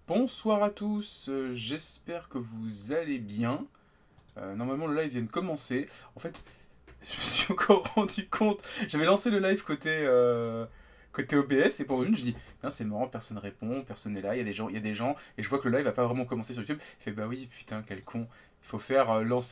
Bonsoir à tous, j'espère que vous allez bien. Normalement le live vient de commencer. En fait, je me suis encore rendu compte. J'avais lancé le live côté OBS et pour une, je dis, putain, c'est marrant, personne répond, personne n'est là, il y a des gens, et je vois que le live a pas vraiment commencé sur YouTube. Il fait, bah oui, putain, quel con. Il faut faire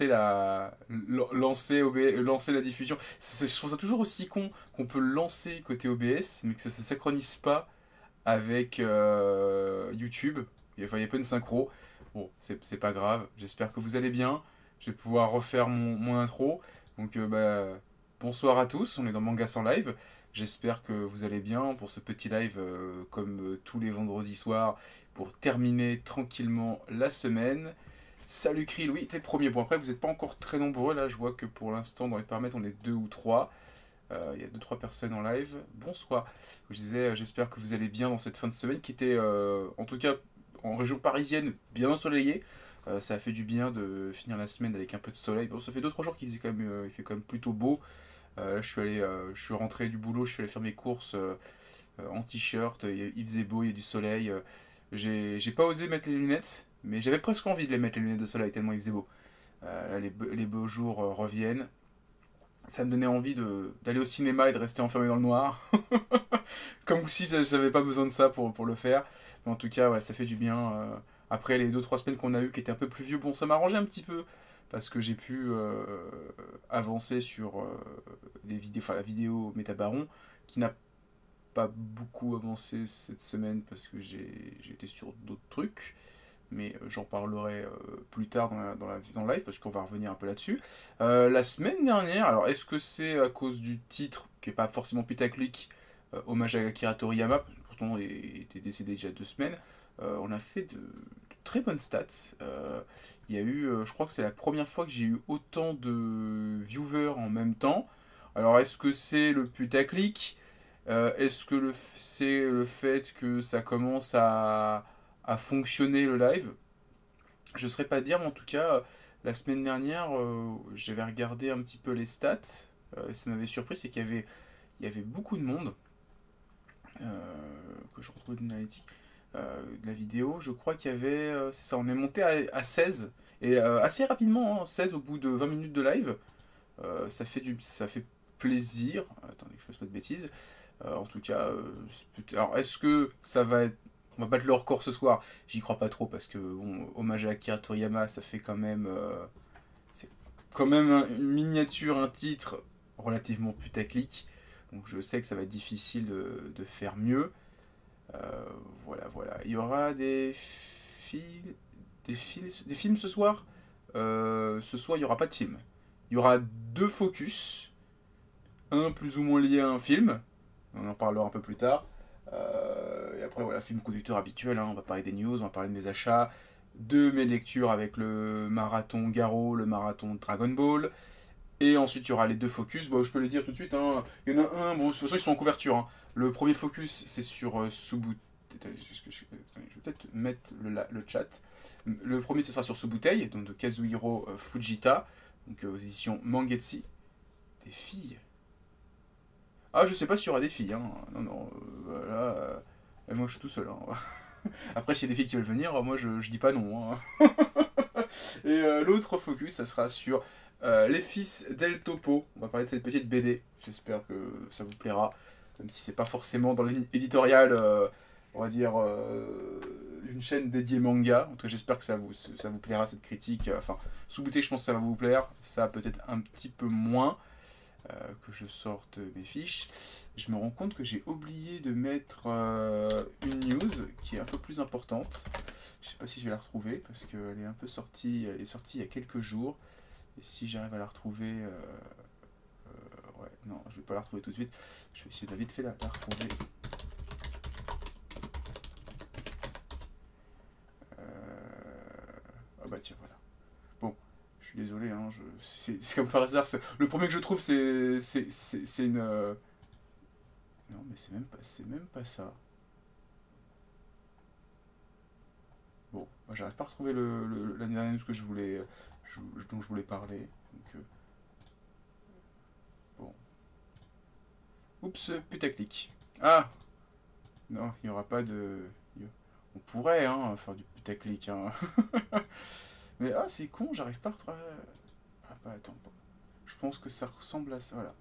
lancer la diffusion. Je trouve ça toujours aussi con qu'on peut lancer côté OBS, mais que ça se synchronise pas avec YouTube. Enfin, il y a pas de synchro. Bon, c'est pas grave. J'espère que vous allez bien. Je vais pouvoir refaire mon intro. Donc, bonsoir à tous. On est dans Manga sans live. J'espère que vous allez bien pour ce petit live comme tous les vendredis soirs pour terminer tranquillement la semaine. Salut Krill, oui, t'es le premier. Bon, après, vous n'êtes pas encore très nombreux. Là, je vois que pour l'instant, dans les paramètres, on est deux ou trois. Il y a deux trois personnes en live. Bonsoir. Je disais, j'espère que vous allez bien dans cette fin de semaine qui était, en tout cas, en région parisienne, bien ensoleillée. Ça a fait du bien de finir la semaine avec un peu de soleil. Bon, ça fait deux trois jours qu'il faisait quand même, il fait quand même plutôt beau. Là, je suis rentré du boulot, je suis allé faire mes courses en t-shirt. Il faisait beau, il y a du soleil. J'ai pas osé mettre les lunettes, mais j'avais presque envie de les mettre les lunettes de soleil tellement il faisait beau. Là, les beaux jours reviennent. Ça me donnait envie d'aller au cinéma et de rester enfermé dans le noir. Comme si j'avais pas besoin de ça pour le faire. Mais en tout cas, ouais, ça fait du bien. Après les deux trois semaines qu'on a eues qui étaient un peu plus vieux, bon, ça m'a arrangé un petit peu. Parce que j'ai pu avancer sur les vidéos, enfin, la vidéo Métabaron, qui n'a pas beaucoup avancé cette semaine parce que j'ai été sur d'autres trucs mais j'en parlerai plus tard dans le live parce qu'on va revenir un peu là-dessus. La semaine dernière, alors est-ce que c'est à cause du titre qui n'est pas forcément putaclic, hommage à Akira Toriyama, pourtant il était décédé déjà 2 semaines, on a fait de très bonnes stats. Il y a eu, je crois que c'est la première fois que j'ai eu autant de viewers en même temps. Alors est-ce que c'est le putaclic? Est-ce que c'est le fait que ça commence à fonctionner le live? Je ne saurais pas dire, mais en tout cas, la semaine dernière, j'avais regardé un petit peu les stats. Et ça m'avait surpris, c'est qu'il y avait beaucoup de monde. Que je retrouve une analytique de la vidéo. Je crois qu'il y avait. C'est ça, on est monté à 16. Et assez rapidement, hein, 16 au bout de 20 minutes de live. Ça fait plaisir. Attendez que je fasse pas de bêtises. En tout cas, alors est-ce que ça va être. On va battre le record ce soir? J'y crois pas trop parce que, bon, hommage à Akira Toriyama, ça fait quand même. C'est quand même une miniature, un titre relativement putaclic. Donc je sais que ça va être difficile de faire mieux. Voilà, voilà. Il y aura des films ce soir. Ce soir, il n'y aura pas de film. Il y aura deux focus. Un plus ou moins lié à un film. On en parlera un peu plus tard. Et après, voilà, film conducteur habituel. Hein. On va parler des news, on va parler de mes achats, de mes lectures avec le marathon Garo, le marathon Dragon Ball. Et ensuite, il y aura les deux focus. Bon, je peux les dire tout de suite. Hein. Il y en a un, bon, de toute façon, ils sont en couverture. Hein. Le premier focus, c'est sur Subut. Attendez, je vais peut-être mettre le chat. Le premier, ce sera sur Subuteil, donc de Kazuhiro Fujita, donc aux éditions Mangetsi. Des filles. Ah, je sais pas s'il y aura des filles. Hein. Non, non, voilà. Moi, je suis tout seul. Hein. Après, s'il y a des filles qui veulent venir, moi, je dis pas non. Hein. Et l'autre focus, ça sera sur Les Fils d'El Topo. On va parler de cette petite BD. J'espère que ça vous plaira. Même si c'est pas forcément dans l'éditorial, on va dire, une chaîne dédiée manga. En tout cas, j'espère que ça vous plaira cette critique. Enfin, sous-bouteille, je pense que ça va vous plaire. Ça peut-être un petit peu moins. Que je sorte mes fiches. Je me rends compte que j'ai oublié de mettre une news qui est un peu plus importante. Je sais pas si je vais la retrouver parce qu'elle est un peu sortie. Elle est sortie il y a quelques jours. Et si j'arrive à la retrouver. Ouais, non, je vais pas la retrouver tout de suite. Je vais essayer de vite fait la retrouver. Ah bah tiens, voilà. Bon, je suis désolé, hein, c'est comme par hasard. Le premier que je trouve, c'est une. Non, mais c'est même pas ça. Bon, moi, j'arrive pas à retrouver la dernière news que dont je voulais parler. Donc, bon. Oups, putaclic. Ah, non, il n'y aura pas de. On pourrait, hein, faire du putaclic, hein. Mais, ah, c'est con, j'arrive pas à retrouver... Ah, bah, attends. Je pense que ça ressemble à ça, voilà.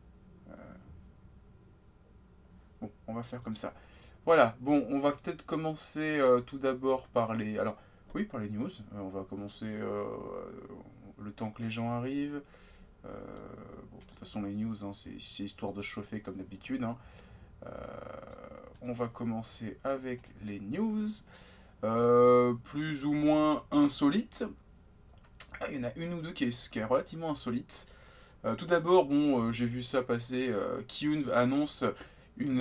Bon, on va faire comme ça. Voilà, bon, on va peut-être commencer tout d'abord par les... Alors, oui, par les news. On va commencer le temps que les gens arrivent. Bon, de toute façon, les news, hein, c'est histoire de chauffer comme d'habitude, hein. On va commencer avec les news. Plus ou moins insolites. Ah, il y en a une ou deux qui est relativement insolite. Tout d'abord, bon, j'ai vu ça passer. Kiyun annonce une,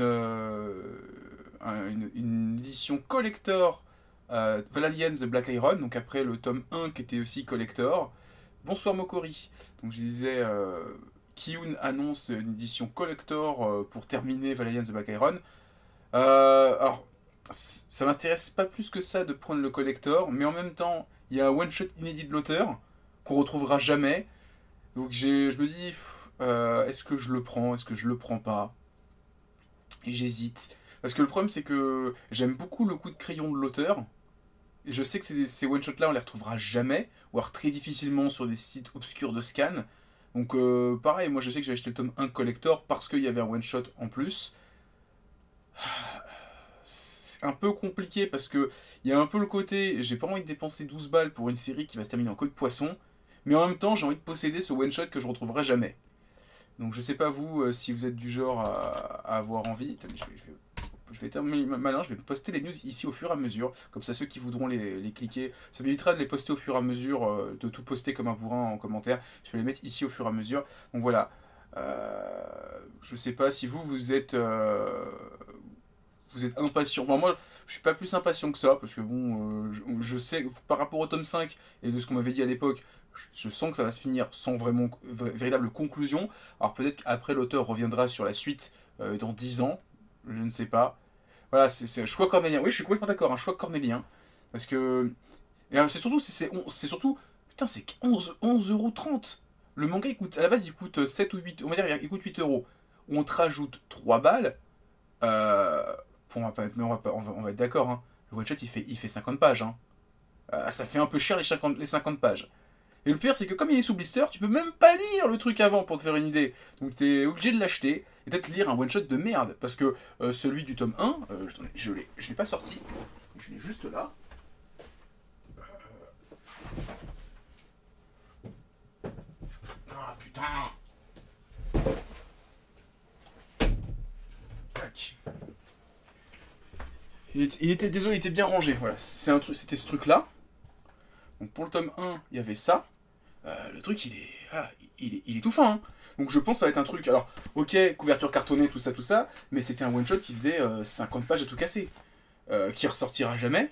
une édition collector Valalians de Black Iron, donc après le tome 1 qui était aussi collector. Bonsoir Mokori. Donc je disais, Kiyun annonce une édition collector pour terminer Valalians de Black Iron. Alors, ça m'intéresse pas plus que ça de prendre le collector, mais en même temps, il y a un one-shot inédit de l'auteur qu'on retrouvera jamais. Donc je me dis, est-ce que je le prends, est-ce que je le prends pas? Et j'hésite. Parce que le problème, c'est que j'aime beaucoup le coup de crayon de l'auteur. Et je sais que ces one-shots-là, on les retrouvera jamais, ou alors très difficilement sur des sites obscurs de scan. Donc pareil, moi je sais que j'ai acheté le tome 1 collector parce qu'il y avait un one-shot en plus. C'est un peu compliqué parce que il y a un peu le côté, j'ai pas envie de dépenser 12 balles pour une série qui va se terminer en queue de poisson, mais en même temps j'ai envie de posséder ce one-shot que je retrouverai jamais. Donc je sais pas vous si vous êtes du genre à avoir envie. Attendez, je vais être malin, je vais poster les news ici au fur et à mesure. Comme ça ceux qui voudront les cliquer, ça m'évitera de les poster au fur et à mesure, de tout poster comme un bourrin en commentaire. Je vais les mettre ici au fur et à mesure. Donc voilà. Je sais pas si vous êtes impatient. Enfin, moi, je suis pas plus impatient que ça, parce que bon, je sais, par rapport au tome 5 et de ce qu'on m'avait dit à l'époque, je sens que ça va se finir sans vraiment véritable conclusion. Alors peut-être qu'après l'auteur reviendra sur la suite dans 10 ans, je ne sais pas. Voilà, c'est un choix cornélien. Oui, je suis complètement d'accord, un choix cornélien. Parce que. Et c'est surtout, c'est surtout. Putain, c'est 11,30 €. Le manga, il coûte, à la base, il coûte 7 ou 8. On va dire, il coûte 8 €. On te rajoute 3 balles. Bon, on va être d'accord, hein. Le one shot il fait 50 pages, hein. Ça fait un peu cher les 50 pages. Et le pire c'est que comme il est sous blister, tu peux même pas lire le truc avant pour te faire une idée. Donc t'es obligé de l'acheter et peut-être lire un one shot de merde. Parce que celui du tome 1, je l'ai pas sorti. Je l'ai juste là. Ah putain. Tac. Il était, désolé, il était bien rangé. Voilà, c'était ce truc-là. Donc pour le tome 1, il y avait ça. Le truc, il est tout fin. Hein. Donc je pense que ça va être un truc. Alors, ok, couverture cartonnée, tout ça, mais c'était un one-shot qui faisait 50 pages à tout casser. Qui ressortira jamais.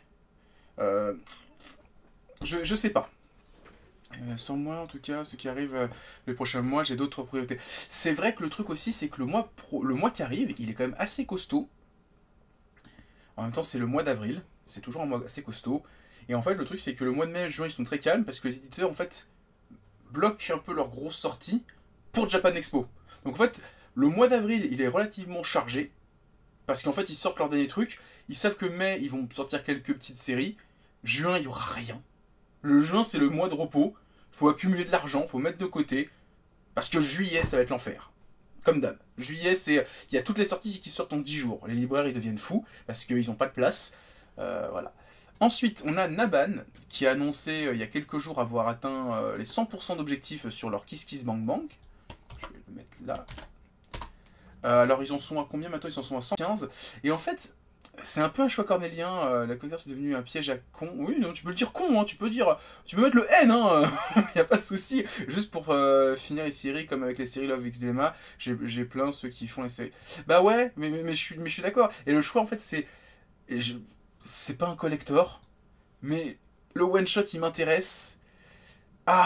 Je sais pas. Sans moi, en tout cas, ce qui arrive les prochains mois, j'ai d'autres priorités. C'est vrai que le truc aussi, c'est que le mois qui arrive, il est quand même assez costaud. En même temps, c'est le mois d'avril. C'est toujours un mois assez costaud. Et en fait, le truc, c'est que le mois de mai et juin, ils sont très calmes parce que les éditeurs, en fait, bloquent un peu leurs grosses sorties pour Japan Expo. Donc, en fait, le mois d'avril, il est relativement chargé parce qu'en fait, ils sortent leurs derniers trucs. Ils savent que mai, ils vont sortir quelques petites séries. Juin, il n'y aura rien. Le juin, c'est le mois de repos. Faut accumuler de l'argent, faut mettre de côté. Parce que juillet, ça va être l'enfer. Comme d'hab. Juillet, c'est. Il y a toutes les sorties qui sortent en 10 jours. Les libraires, ils deviennent fous parce qu'ils n'ont pas de place. Voilà. Ensuite, on a Naban qui a annoncé il y a quelques jours avoir atteint les 100% d'objectifs sur leur Kiss Kiss Bank Bank. Je vais le mettre là. Alors, ils en sont à combien maintenant? Ils en sont à 115. Et en fait, c'est un peu un choix cornélien. La collector, c'est devenu un piège à con. Oui, non, tu peux le dire con, hein, tu peux mettre le N, hein. Y a pas de souci. Juste pour finir les séries, comme avec les séries Love X Dilemma, j'ai plein ceux qui font les séries. Bah ouais, mais je suis d'accord. Et le choix, en fait, c'est pas un collector, mais le one shot, il m'intéresse. Ah,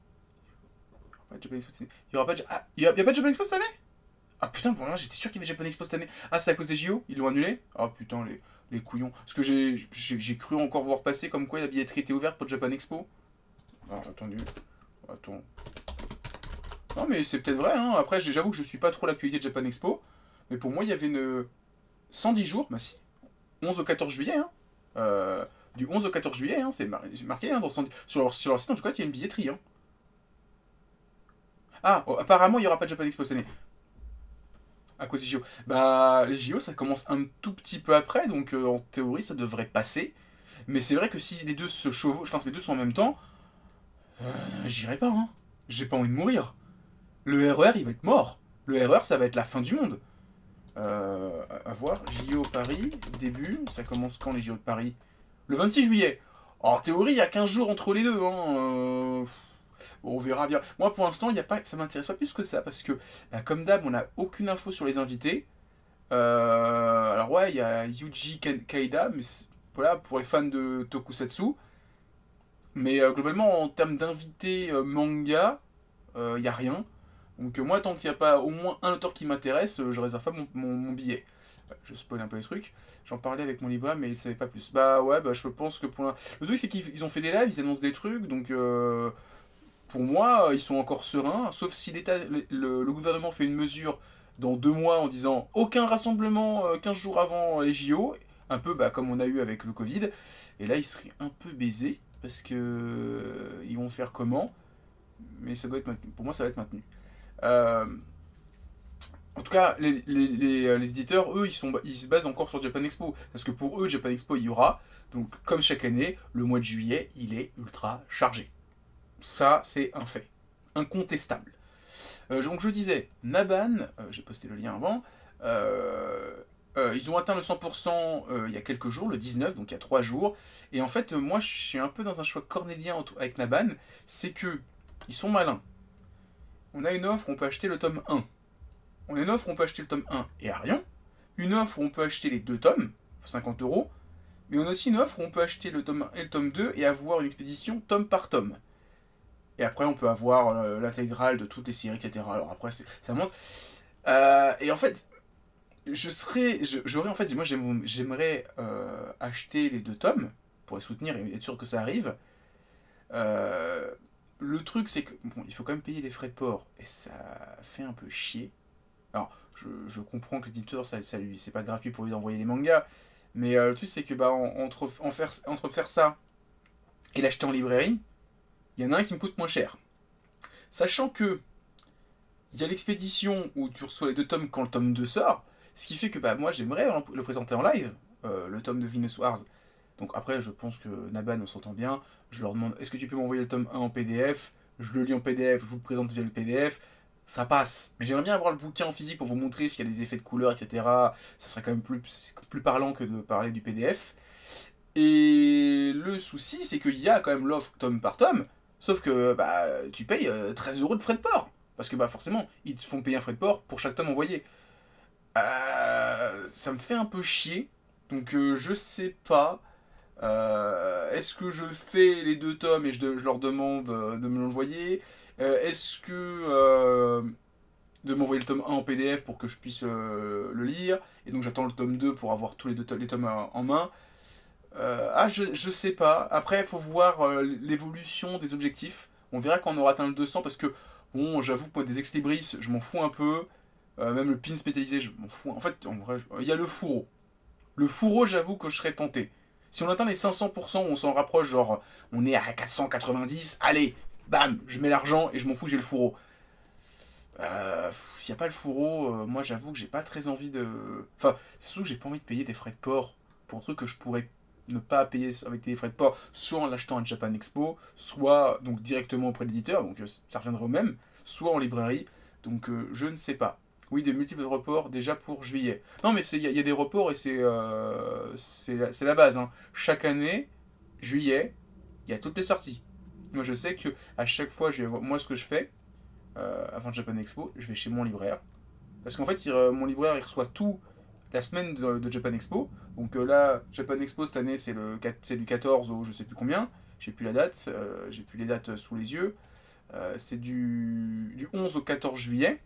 il y aura pas de Japan Expo cette année? Ah putain, pour moi j'étais sûr qu'il y avait Japan Expo cette année. Ah, c'est à cause des JO? Ils l'ont annulé? Ah putain, les couillons. Parce que j'ai cru encore voir passer comme quoi la billetterie était ouverte pour Japan Expo. Ah, attendez. Attends. Non, mais c'est peut-être vrai, hein. Après, j'avoue que je suis pas trop l'actualité de Japan Expo. Mais pour moi, il y avait une. 110 jours, bah si. 11 au 14 juillet, hein. Du 11 au 14 juillet, hein, c'est marqué hein, sur leur site, en tout cas, il y a une billetterie. Hein. Ah, oh, apparemment, il n'y aura pas de Japan Expo cette année. À cause des JO. Bah, les JO, ça commence un tout petit peu après, donc en théorie, ça devrait passer. Mais c'est vrai que si les deux se chevauchent, enfin, si les deux sont en même temps, j'irai pas, hein. J'ai pas envie de mourir. Le RER, il va être mort. Le RER, ça va être la fin du monde. À voir, JO Paris, début, ça commence quand les JO de Paris? Le 26 juillet. En théorie, il y a 15 jours entre les deux, hein. Bon, on verra bien. Moi, pour l'instant, il y a pas, ça m'intéresse pas plus que ça, parce que, bah, comme d'hab, on n'a aucune info sur les invités. Alors ouais, il y a Yuji Kaida, mais voilà, pour les fans de Tokusatsu. Mais globalement, en termes d'invités manga, il n'y a rien. Donc moi, tant qu'il n'y a pas au moins un auteur qui m'intéresse, je réserve pas mon billet. Je spoil un peu les trucs. J'en parlais avec mon libraire, mais il savait pas plus. Bah ouais, bah je pense que pour le truc, c'est qu'ils ont fait des lives, ils annoncent des trucs, donc pour moi, ils sont encore sereins, sauf si le gouvernement fait une mesure dans 2 mois en disant aucun rassemblement 15 jours avant les JO, un peu bah, comme on a eu avec le Covid, et là ils seraient un peu baisés, parce que ils vont faire comment, mais ça doit être maintenu. Pour moi, ça va être maintenu. Euh, En tout cas, les éditeurs, eux, ils se basent encore sur Japan Expo. Parce que pour eux, Japan Expo, il y aura. Donc, comme chaque année, le mois de juillet, il est ultra chargé. Ça, c'est un fait. Incontestable. Donc, je disais, Naban, j'ai posté le lien avant, ils ont atteint le 100% il y a quelques jours, le 19, donc il y a 3 jours. Et en fait, moi, je suis un peu dans un choix cornélien avec Naban. C'est que, ils sont malins. On a une offre, on peut acheter le tome 1. On a une offre où on peut acheter le tome 1 et à rien. Une offre où on peut acheter les 2 tomes, 50 euros. Mais on a aussi une offre où on peut acheter le tome 1 et le tome 2 et avoir une expédition tome par tome. Et après, on peut avoir l'intégrale de toutes les séries, etc. Alors après, ça monte. Et en fait, j'aurais en fait, moi j'aimerais acheter les 2 tomes pour les soutenir et être sûr que ça arrive. Le truc, c'est que bon, il faut quand même payer les frais de port et ça fait un peu chier. Alors, je comprends que l'éditeur, c'est pas gratuit pour lui d'envoyer les mangas, mais le truc, c'est que bah, entre faire ça et l'acheter en librairie, il y en a un qui me coûte moins cher. Sachant que il y a l'expédition où tu reçois les 2 tomes quand le tome 2 sort, ce qui fait que bah, moi, j'aimerais le présenter en live, le tome de Venus Wars. Donc après, je pense que Naban, on s'entend bien. Je leur demande, est-ce que tu peux m'envoyer le tome 1 en PDF? Je le lis en PDF, je vous le présente via le PDF. Ça passe. Mais j'aimerais bien avoir le bouquin en physique pour vous montrer s'il y a des effets de couleur, etc. Ça serait quand même plus parlant que de parler du PDF. Et le souci, c'est qu'il y a quand même l'offre tome par tome, sauf que bah, tu payes 13 euros de frais de port. Parce que bah, forcément, ils te font payer un frais de port pour chaque tome envoyé. Ça me fait un peu chier. Donc je sais pas. Est-ce que je fais les 2 tomes et je leur demande de me l'envoyer? Est-ce que de m'envoyer le tome 1 en PDF pour que je puisse le lire, et donc j'attends le tome 2 pour avoir tous les tomes en main. Je sais pas. Après, il faut voir l'évolution des objectifs. On verra quand on aura atteint le 200, parce que, bon, j'avoue que moi, des ex-libris, je m'en fous un peu. Même le pin spécialisé, je m'en fous. En fait, en vrai, il y a le fourreau. Le fourreau, j'avoue que je serais tenté. Si on atteint les 500%, on s'en rapproche, genre, on est à 490, allez, bam, je mets l'argent et je m'en fous, j'ai le fourreau. S'il n'y a pas le fourreau, moi j'avoue que j'ai pas très envie de. Enfin, c'est surtout que j'ai pas envie de payer des frais de port pour un truc que je pourrais ne pas payer avec des frais de port, soit en l'achetant à Japan Expo, soit donc directement auprès de l'éditeur, donc ça reviendrait au même, soit en librairie, donc je ne sais pas. Oui, des multiples reports déjà pour juillet. Non, mais il y a des reports et c'est la base. Hein. Chaque année, juillet, il y a toutes les sorties. Moi, je sais que à chaque fois, moi, ce que je fais, avant Japan Expo, je vais chez mon libraire. Parce qu'en fait, mon libraire, il reçoit tout la semaine de Japan Expo. Donc là, Japan Expo, cette année, c'est du 14 au je sais plus combien. J'ai plus la date, j'ai plus les dates sous les yeux. C'est du 11 au 14 juillet.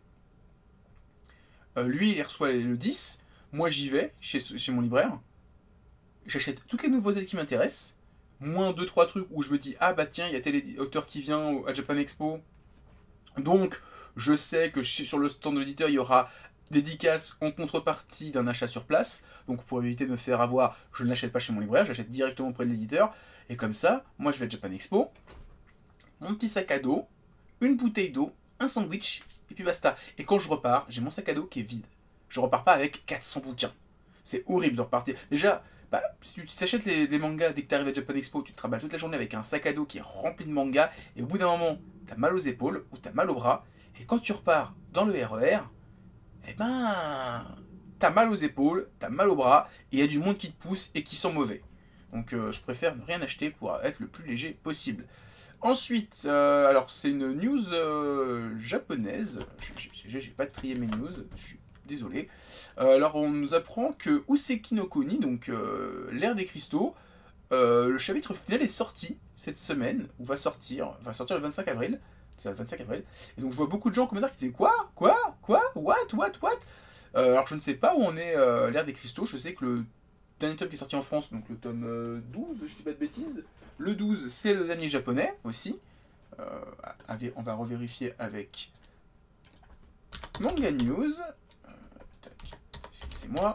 Lui, il reçoit le 10. Moi, j'y vais chez mon libraire. J'achète toutes les nouveautés qui m'intéressent. Moins 2-3 trucs où je me dis, ah bah tiens, il y a tel auteur qui vient à Japan Expo. Donc, je sais que sur le stand de l'éditeur, il y aura dédicace en contrepartie d'un achat sur place. Donc pour éviter de me faire avoir, je ne l'achète pas chez mon libraire, j'achète directement auprès de l'éditeur. Et comme ça, moi je vais à Japan Expo, mon petit sac à dos, une bouteille d'eau, un sandwich, et puis basta. Et quand je repars, j'ai mon sac à dos qui est vide. Je repars pas avec 400 bouquins. C'est horrible de repartir. Déjà, bah, si tu t'achètes les mangas dès que tu arrives à Japan Expo, tu te travailles toute la journée avec un sac à dos qui est rempli de mangas, et au bout d'un moment, t'as mal aux épaules ou t'as mal aux bras, et quand tu repars dans le RER, eh ben, t'as mal aux épaules, t'as mal aux bras, et il y a du monde qui te pousse et qui sent mauvais. Donc je préfère ne rien acheter pour être le plus léger possible. Ensuite, alors c'est une news japonaise. J'ai pas trié mes news, je suis désolé. Alors on nous apprend que Useki no Kuni, donc l'ère des cristaux, le chapitre final est sorti cette semaine, ou va sortir le 25 avril. C'est le 25 avril. Et donc je vois beaucoup de gens en commentaire qui disaient quoi? What? Alors je ne sais pas où on est l'ère des cristaux. Je sais que le dernier tome qui est sorti en France, donc le tome 12, je dis pas de bêtises. Le 12, c'est le dernier japonais aussi. On va revérifier avec Manga News. Excusez-moi.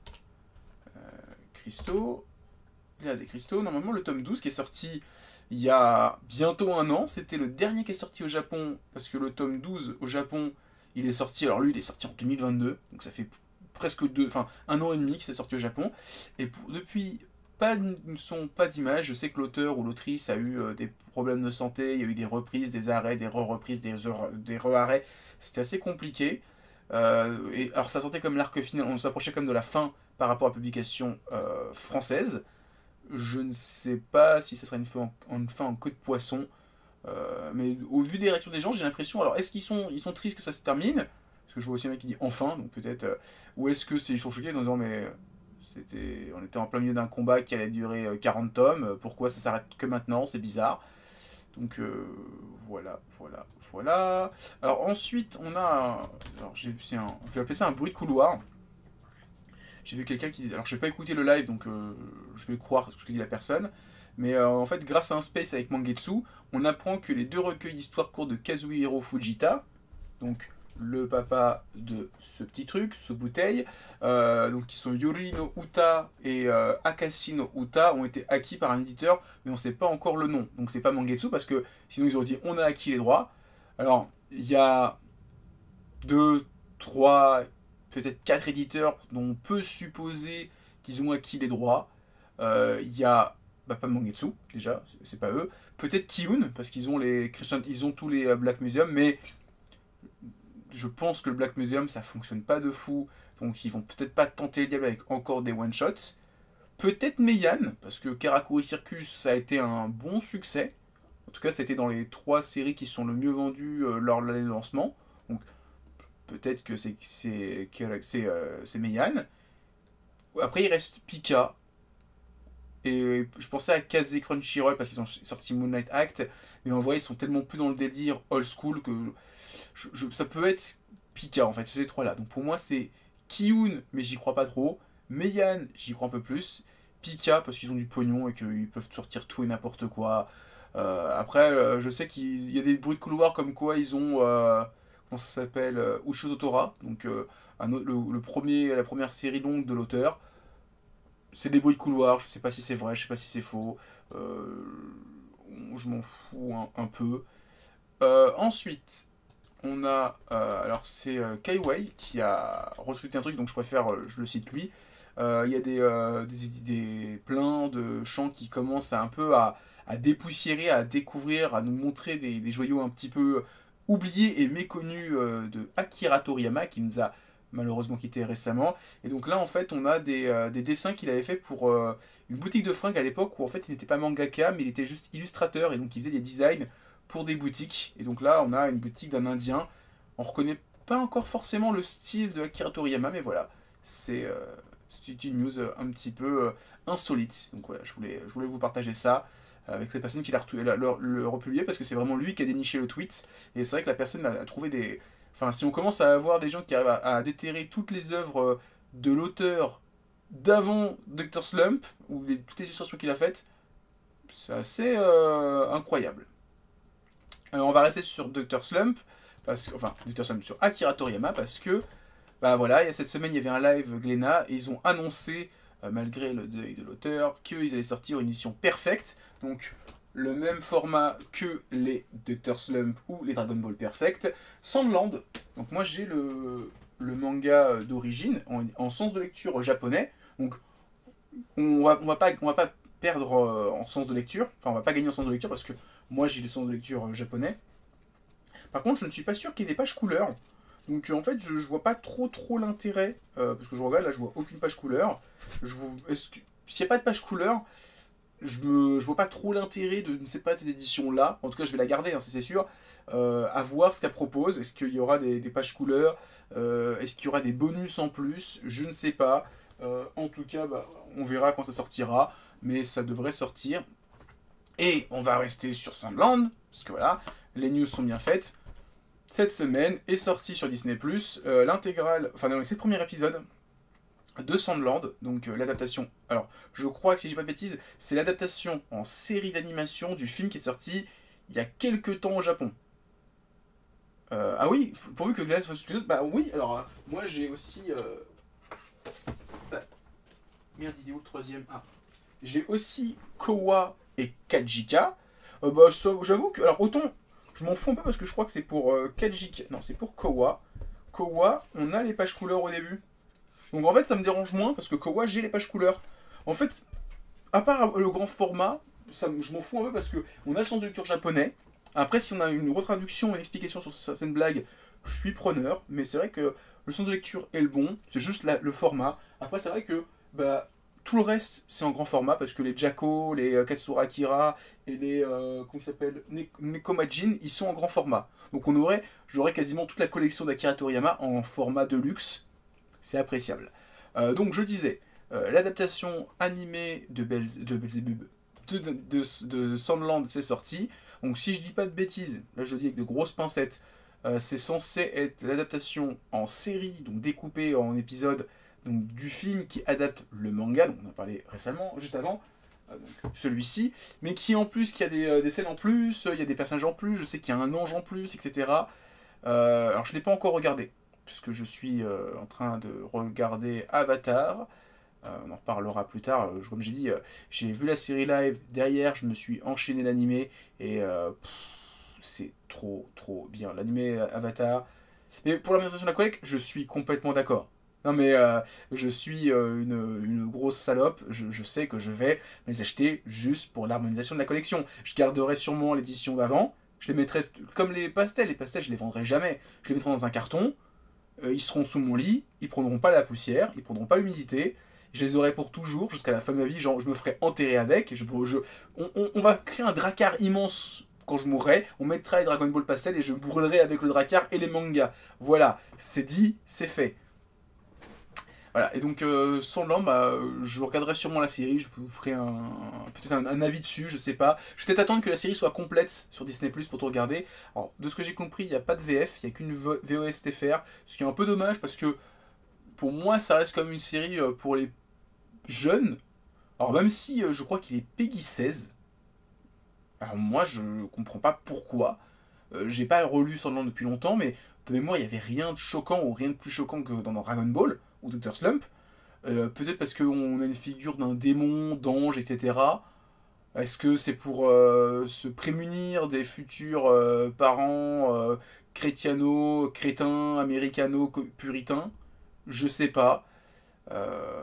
Cristaux. L'ère des cristaux. Normalement, le tome 12 qui est sorti il y a bientôt un an, c'était le dernier qui est sorti au Japon, parce que le tome 12 au Japon, il est sorti, alors lui, il est sorti en 2022, donc ça fait presque un an et demi qu'il s'est sorti au Japon. Et depuis, pas de son, pas d'image. Je sais que l'auteur ou l'autrice a eu des problèmes de santé, il y a eu des reprises, des arrêts, des re-reprises, des re-arrêts. C'était assez compliqué. Et alors ça sentait comme l'arc final, on s'approchait comme de la fin par rapport à la publication française. Je ne sais pas si ce sera une fin en queue de poisson. Mais au vu des réactions des gens, j'ai l'impression. Alors, est-ce ils sont tristes que ça se termine? Parce que je vois aussi un mec qui dit enfin, donc peut-être. Ou est-ce que ils sont choqués en disant mais on était en plein milieu d'un combat qui allait durer 40 tomes, pourquoi ça s'arrête que maintenant? C'est bizarre. Donc voilà. Alors ensuite, on a. Alors, je vais appeler ça un bruit de couloir. J'ai vu quelqu'un qui disait. Alors, je n'ai pas écouté le live, donc je vais croire ce que dit la personne. Mais en fait, grâce à un space avec Mangetsu, on apprend que les deux recueils d'histoires courtes de Kazuhiro Fujita, donc le papa de ce petit truc, ce bouteille, donc qui sont Yori no Uta et Akashi no Uta, ont été acquis par un éditeur, mais on ne sait pas encore le nom. Donc c'est pas Mangetsu, parce que sinon ils auraient dit on a acquis les droits. Alors, il y a 2, 3, peut-être 4 éditeurs dont on peut supposer qu'ils ont acquis les droits. Il y a pas Mangetsu, déjà, c'est pas eux. Peut-être Kiun, parce qu'ils ont tous les Black Museum, mais je pense que le Black Museum, ça fonctionne pas de fou, donc ils vont peut-être pas tenter le diable avec encore des one-shots. Peut-être Meian, parce que Karakuri Circus, ça a été un bon succès. En tout cas, ça a été dans les 3 séries qui sont le mieux vendues lors de l'année de lancement. Donc, peut-être que c'est Meian. Après, il reste Pika. Et je pensais à Kaze Crunchyroll parce qu'ils ont sorti Moonlight Act. Mais en vrai, ils sont tellement plus dans le délire old school que ça peut être Pika en fait, ces 3 là. Donc pour moi, c'est Kiun, mais j'y crois pas trop. Meian, j'y crois un peu plus. Pika, parce qu'ils ont du pognon et qu'ils peuvent sortir tout et n'importe quoi. Après, je sais qu'il y a des bruits de couloir comme quoi ils ont. Comment ça s'appelle Usho Totora, donc la première série longue de l'auteur. C'est des bruits de couloir, je sais pas si c'est vrai, je sais pas si c'est faux. Je m'en fous un peu. Ensuite, on a. Alors, c'est Kaiwei qui a retweeté un truc, donc je préfère, je le cite lui. Il y a plein de chants qui commencent un peu à dépoussiérer, à découvrir, à nous montrer des joyaux un petit peu oubliés et méconnus de Akira Toriyama, qui nous a malheureusement quitté récemment. Et donc là, en fait, on a des dessins qu'il avait fait pour une boutique de fringues à l'époque où en fait il n'était pas mangaka, mais il était juste illustrateur et donc il faisait des designs pour des boutiques. Et donc là, on a une boutique d'un Indien. On reconnaît pas encore forcément le style de Akira Toriyama, mais voilà, c'est une news un petit peu insolite. Donc voilà, je voulais vous partager ça avec cette personne qui l'a le republié parce que c'est vraiment lui qui a déniché le tweet. Et c'est vrai que la personne a trouvé des. Enfin, si on commence à avoir des gens qui arrivent à déterrer toutes les œuvres de l'auteur d'avant Dr. Slump, ou toutes les illustrations qu'il a faites, c'est assez incroyable. Alors on va rester sur Dr. Slump, Dr. Slump sur Akira Toriyama, parce que Bah voilà, il y a cette semaine, il y avait un live Glénat, et ils ont annoncé, malgré le deuil de l'auteur, qu'ils allaient sortir une édition perfecte, donc le même format que les Dr. Slump ou les Dragon Ball Perfect, Sandland. Donc moi j'ai le manga d'origine, en sens de lecture japonais, donc on va pas perdre en sens de lecture, enfin on va pas gagner en sens de lecture parce que moi j'ai le sens de lecture japonais. Par contre, je ne suis pas sûr qu'il y ait des pages couleurs. Donc en fait, je vois pas trop l'intérêt, parce que je regarde, là je vois aucune page couleur. S'il n'y a pas de page couleur, je vois pas trop l'intérêt de cette édition-là. En tout cas, je vais la garder, hein, c'est sûr. À voir ce qu'elle propose. Est-ce qu'il y aura des pages couleurs? Est-ce qu'il y aura des bonus en plus? Je ne sais pas. En tout cas, bah, on verra quand ça sortira. Mais ça devrait sortir. Et on va rester sur Sandland, parce que voilà, les news sont bien faites. Cette semaine est sorti sur Disney+, l'intégrale, enfin dans les 7 premiers épisodes de Sandland, donc l'adaptation. Alors, je crois que si je dis pas de bêtises, c'est l'adaptation en série d'animation du film qui est sorti il y a quelques temps au Japon. Ah oui, pourvu que Glass fasse les autres, bah oui, alors moi j'ai aussi... Bah, merde, il est où le troisième? Ah. J'ai aussi Kowa et Kajika. Bah, j'avoue que... Alors, autant... Je m'en fous un peu parce que je crois que c'est pour Kajika... Non, c'est pour Kowa. Kowa, on a les pages couleurs au début. Donc en fait, ça me dérange moins parce que Kowa, j'ai les pages couleurs. En fait, à part le grand format, je m'en fous un peu parce que on a le sens de lecture japonais. Après, si on a une retraduction, une explication sur certaines blagues, je suis preneur. Mais c'est vrai que le sens de lecture est le bon, c'est juste le format. Après, c'est vrai que bah, tout le reste, c'est en grand format parce que les Jacko, les Katsura Akira et les comment il s'appelle, Nekomajin, ils sont en grand format. Donc j'aurais quasiment toute la collection d'Akira Toriyama en format deluxe. C'est appréciable. Donc je disais, l'adaptation animée de Belzebub de Sandland, c'est sorti. Donc si je dis pas de bêtises, là je dis avec de grosses pincettes, c'est censé être l'adaptation en série, donc découpée en épisodes, donc du film qui adapte le manga, donc on en a parlé récemment, juste avant, celui-ci, mais qui a des scènes en plus, il y a des personnages en plus, je sais qu'il y a un ange en plus, etc. Alors je ne l'ai pas encore regardé, puisque je suis en train de regarder Avatar. On en reparlera plus tard. Comme j'ai dit, j'ai vu la série live. Derrière, je me suis enchaîné l'animé. Et c'est trop bien. L'animé Avatar. Mais pour l'administration de la collecte, je suis complètement d'accord. Non mais je suis une grosse salope. Je sais que je vais les acheter juste pour l'harmonisation de la collection. Je garderai sûrement l'édition d'avant. Je les mettrai comme les pastels. Les pastels, je les vendrai jamais. Je les mettrai dans un carton. Ils seront sous mon lit. Ils prendront pas la poussière. Ils prendront pas l'humidité. Je les aurai pour toujours jusqu'à la fin de ma vie. Genre, je me ferai enterrer avec. On va créer un dracard immense quand je mourrai. On mettra les Dragon Ball Pastel et je brûlerai avec le dracard et les mangas. Voilà, c'est dit, c'est fait. Voilà, et donc Sandland, bah, je regarderai sûrement la série, je vous ferai peut-être un avis dessus, je sais pas. Je vais peut-être attendre que la série soit complète sur Disney Plus pour tout regarder. Alors, de ce que j'ai compris, il n'y a pas de VF, il n'y a qu'une VOS TFR, ce qui est un peu dommage parce que pour moi, ça reste comme une série pour les jeunes. Alors, même si je crois qu'il est Peggy 16, alors moi, je comprends pas pourquoi. J'ai pas relu Sandland depuis longtemps, mais de mémoire, il n'y avait rien de choquant ou rien de plus choquant que dans Dragon Ball ou Dr. Slump. Peut-être parce qu'on a une figure d'un démon, d'ange, etc. Est-ce que c'est pour se prémunir des futurs parents crétins, américano, puritains? Je sais pas. Euh,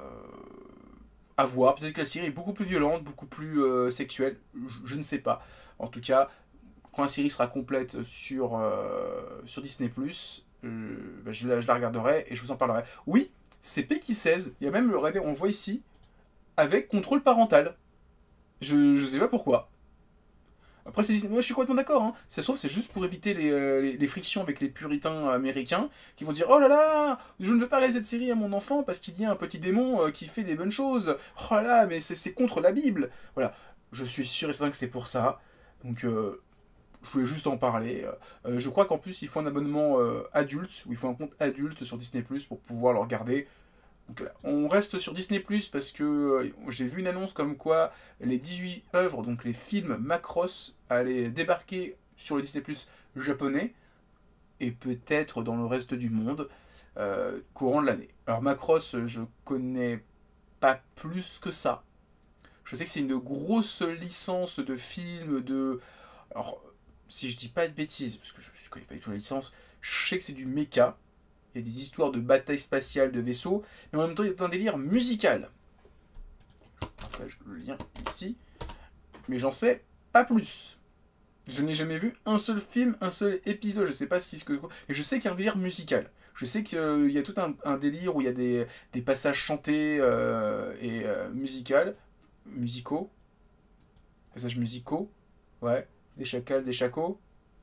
à voir. Peut-être que la série est beaucoup plus violente, beaucoup plus sexuelle. Je ne sais pas. En tout cas, quand la série sera complète sur Disney+, bah, je la regarderai et je vous en parlerai. Oui, c'est Peaky 16. Il y a même, regardez, on le voit ici, avec contrôle parental. Je sais pas pourquoi. Après, moi je suis complètement d'accord. Hein. Ça se trouve, c'est juste pour éviter les frictions avec les puritains américains qui vont dire: oh là là, je ne veux pas regarder cette série à mon enfant parce qu'il y a un petit démon qui fait des bonnes choses. Oh là là, mais c'est contre la Bible. Voilà, je suis sûr et certain que c'est pour ça. Donc, je voulais juste en parler. Je crois qu'en plus, il faut un abonnement adulte, ou il faut un compte adulte sur Disney Plus pour pouvoir le regarder. Donc, on reste sur Disney Plus parce que j'ai vu une annonce comme quoi les 18 œuvres, donc les films Macross, allaient débarquer sur le Disney Plus japonais. et peut-être dans le reste du monde courant de l'année. Alors Macross, je connais pas plus que ça. Je sais que c'est une grosse licence de films, de... Alors, si je dis pas de bêtises, parce que je ne connais pas du tout la licence, je sais que c'est du mecha. Il y a des histoires de bataille spatiale, de vaisseaux, mais en même temps, il y a un délire musical. Je partage le lien ici, mais j'en sais pas plus. Je n'ai jamais vu un seul film, un seul épisode, je sais pas si ce que... Et je sais qu'il y a un délire musical. Je sais qu'il y a tout un délire où il y a des passages chantés et musicaux, passages musicaux, ouais, des chacals, des chacos.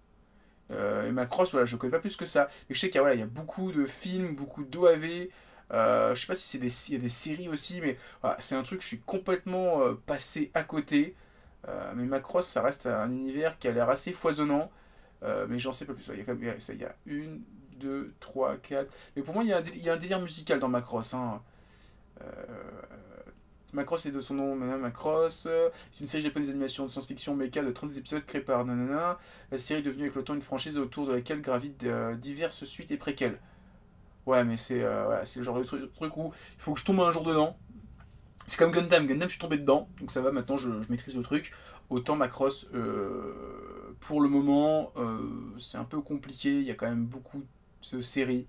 Et Macross, voilà, je connais pas plus que ça. Et je sais qu'il y a, voilà, il y a beaucoup de films, beaucoup d'OAV. Je sais pas si il y a des séries aussi, mais voilà, c'est un truc que je suis complètement passé à côté. Mais Macross, ça reste un univers qui a l'air assez foisonnant. Mais j'en sais pas plus. Il y a, il y a une, deux, trois, quatre. Mais pour moi, il y a un délire musical dans Macross. Hein. Euh, Macross est de son nom, Macross. C'est une série japonaise d'animation de science-fiction mecha de 30 épisodes créée par Nanana. La série est devenue avec le temps une franchise autour de laquelle gravitent diverses suites et préquelles. Ouais, mais c'est voilà, le genre de truc où il faut que je tombe un jour dedans. C'est comme Gundam. Gundam, je suis tombé dedans. Donc ça va, maintenant je maîtrise le truc. Autant Macross, pour le moment, c'est un peu compliqué. Il y a quand même beaucoup de séries.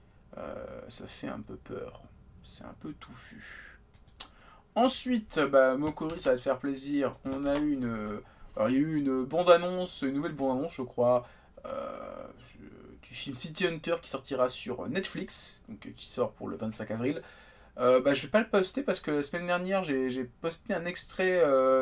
Ça fait un peu peur. C'est un peu touffu. Ensuite, bah, Mokori, ça va te faire plaisir. On a eu une. Alors, il y a eu une bande-annonce, une nouvelle bande-annonce, je crois, du film City Hunter qui sortira sur Netflix, donc qui sort pour le 25 avril. Bah, je vais pas le poster parce que la semaine dernière, j'ai posté un extrait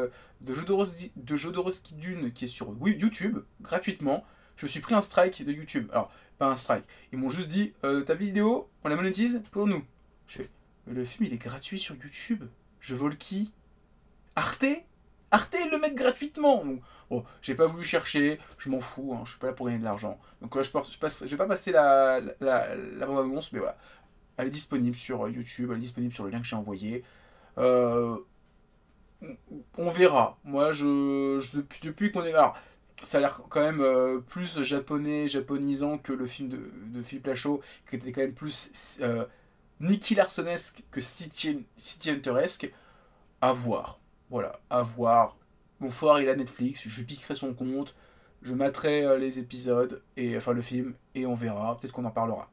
de Jodorowsky Dune qui est sur YouTube, gratuitement. Je me suis pris un strike de YouTube. Alors, pas un strike. Ils m'ont juste dit ta vidéo, on la monétise pour nous. Je fais mais le film il est gratuit sur YouTube. Je vole qui Arte Arte, ils le mettent gratuitement. Donc, bon, j'ai pas voulu chercher, je m'en fous, hein, je suis pas là pour gagner de l'argent. Donc là, je vais pas passer la bande-annonce, mais voilà. Elle est disponible sur YouTube, elle est disponible sur le lien que j'ai envoyé. Euh, on verra. Moi, depuis qu'on est... Alors, ça a l'air quand même plus japonais, japonisant que le film de Philippe Lachaud, qui était quand même plus Nicky Larsonesque que City Hunteresque. À voir. Voilà, à voir. Mon foire, il a Netflix, je piquerai son compte, je materai les épisodes, et enfin le film, et on verra. Peut-être qu'on en parlera.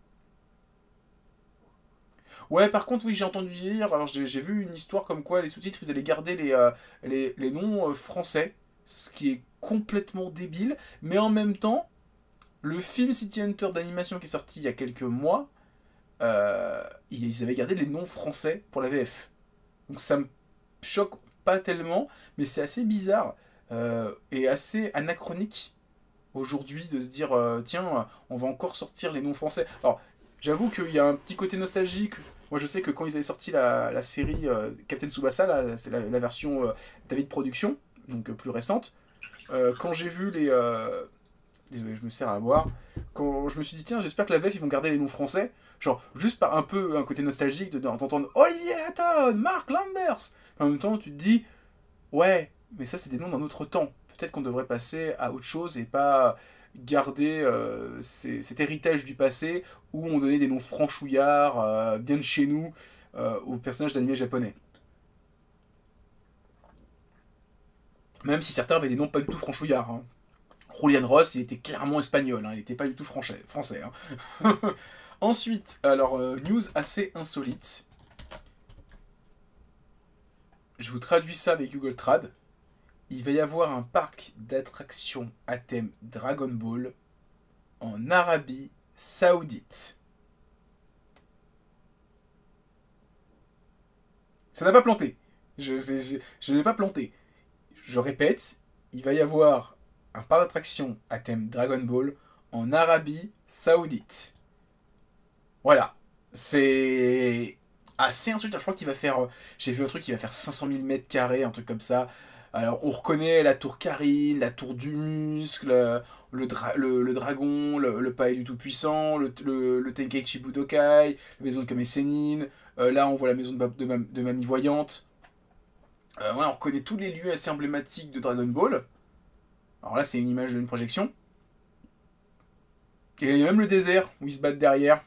Ouais, par contre, oui, j'ai entendu dire, alors j'ai vu une histoire comme quoi les sous-titres, ils allaient garder les noms français, ce qui est complètement débile, mais en même temps, le film City Hunter d'animation qui est sorti il y a quelques mois, ils avaient gardé les noms français pour la VF. Donc ça me choque pas tellement, mais c'est assez bizarre et assez anachronique aujourd'hui de se dire tiens, on va encore sortir les noms français. Alors, j'avoue qu'il y a un petit côté nostalgique. Moi, je sais que quand ils avaient sorti la série Captain Tsubasa, c'est la version David Production, donc plus récente, quand j'ai vu les. Désolé, je me sers à boire. Quand je me suis dit, tiens, j'espère que la VF, ils vont garder les noms français. Genre, juste par un peu un côté nostalgique d'entendre Olivier Hatton, Mark Lambers. En même temps, tu te dis, ouais, mais ça, c'est des noms d'un autre temps. Peut-être qu'on devrait passer à autre chose et pas garder cet héritage du passé où on donnait des noms franchouillards, bien de chez nous, aux personnages d'animés japonais. Même si certains avaient des noms pas du tout franchouillards. Hein. Julian Ross, il était clairement espagnol, hein, il n'était pas du tout français. Hein. Ensuite, alors, news assez insolite. Je vous traduis ça avec Google Trad. Il va y avoir un parc d'attractions à thème Dragon Ball en Arabie Saoudite. Ça n'a pas planté. Je n'ai pas planté. Je répète, il va y avoir un parc d'attractions à thème Dragon Ball en Arabie Saoudite. Voilà. C'est assez insultant. Je crois qu'il va faire. J'ai vu un truc qui va faire 500 000 mètres carrés, un truc comme ça. Alors, on reconnaît la tour Karine, la tour du muscle, le dragon, le palais du Tout-Puissant, le Tenkaichi Budokai, la maison de Kame Sennin. Là, on voit la maison de Mamie Voyante. Ouais, on reconnaît tous les lieux assez emblématiques de Dragon Ball. Alors là, c'est une image d'une projection. Il y a même le désert où ils se battent derrière.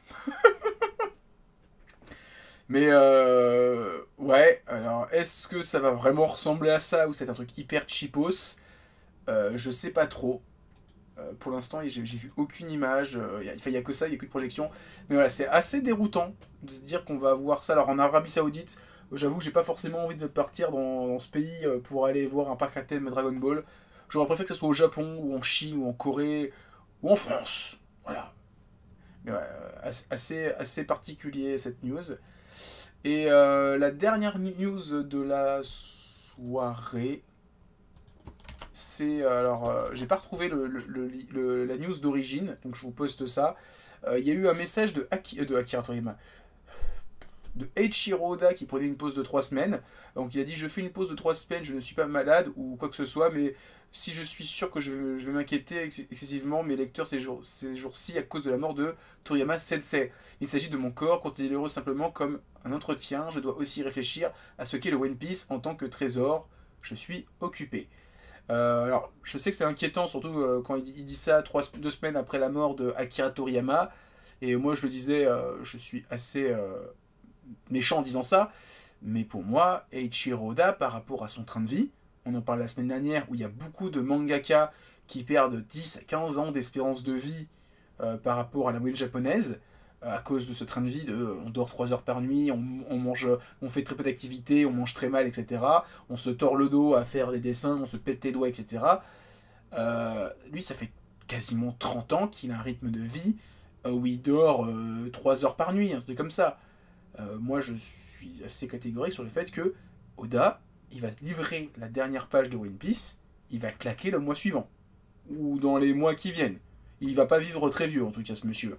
Mais ouais, alors est-ce que ça va vraiment ressembler à ça ou c'est un truc hyper cheapos? Je sais pas trop. Pour l'instant, j'ai vu aucune image. Il y a que ça, il n'y a que de projection. Mais voilà, c'est assez déroutant de se dire qu'on va voir ça. Alors en Arabie Saoudite, j'avoue que j'ai pas forcément envie de partir dans ce pays pour aller voir un parc à thème Dragon Ball. J'aurais préféré que ce soit au Japon, ou en Chine, ou en Corée, ou en France. Voilà. Mais ouais, assez particulier cette news. Et la dernière news de la soirée, c'est alors j'ai pas retrouvé la news d'origine, donc je vous poste ça. Il y a eu un message de Akira Toriyama, de Eiichiro Oda qui prenait une pause de 3 semaines. Donc il a dit je fais une pause de 3 semaines, je ne suis pas malade ou quoi que ce soit, mais si je suis sûr que je vais m'inquiéter excessivement mes lecteurs ces jours-ci à cause de la mort de Toriyama Sensei. Il s'agit de mon corps, considérez-le simplement comme un entretien, je dois aussi réfléchir à ce qu'est le One Piece en tant que trésor, je suis occupé. Alors, je sais que c'est inquiétant, surtout quand il dit ça 2 semaines après la mort de Akira Toriyama. Et moi, je le disais, je suis assez méchant en disant ça. Mais pour moi, Eiichiro Oda, par rapport à son train de vie, on en parle la semaine dernière, où il y a beaucoup de mangaka qui perdent 10 à 15 ans d'espérance de vie par rapport à la moyenne japonaise, à cause de ce train de vie on dort 3 heures par nuit, on mange, on fait très peu d'activité, on mange très mal, etc. On se tord le dos à faire des dessins, on se pète les doigts, etc. Lui, ça fait quasiment 30 ans qu'il a un rythme de vie où il dort 3 heures par nuit, un truc comme ça. Moi, je suis assez catégorique sur le fait que Oda, il va livrer la dernière page de One Piece, il va claquer le mois suivant, ou dans les mois qui viennent. Il va pas vivre très vieux, en tout cas, ce monsieur.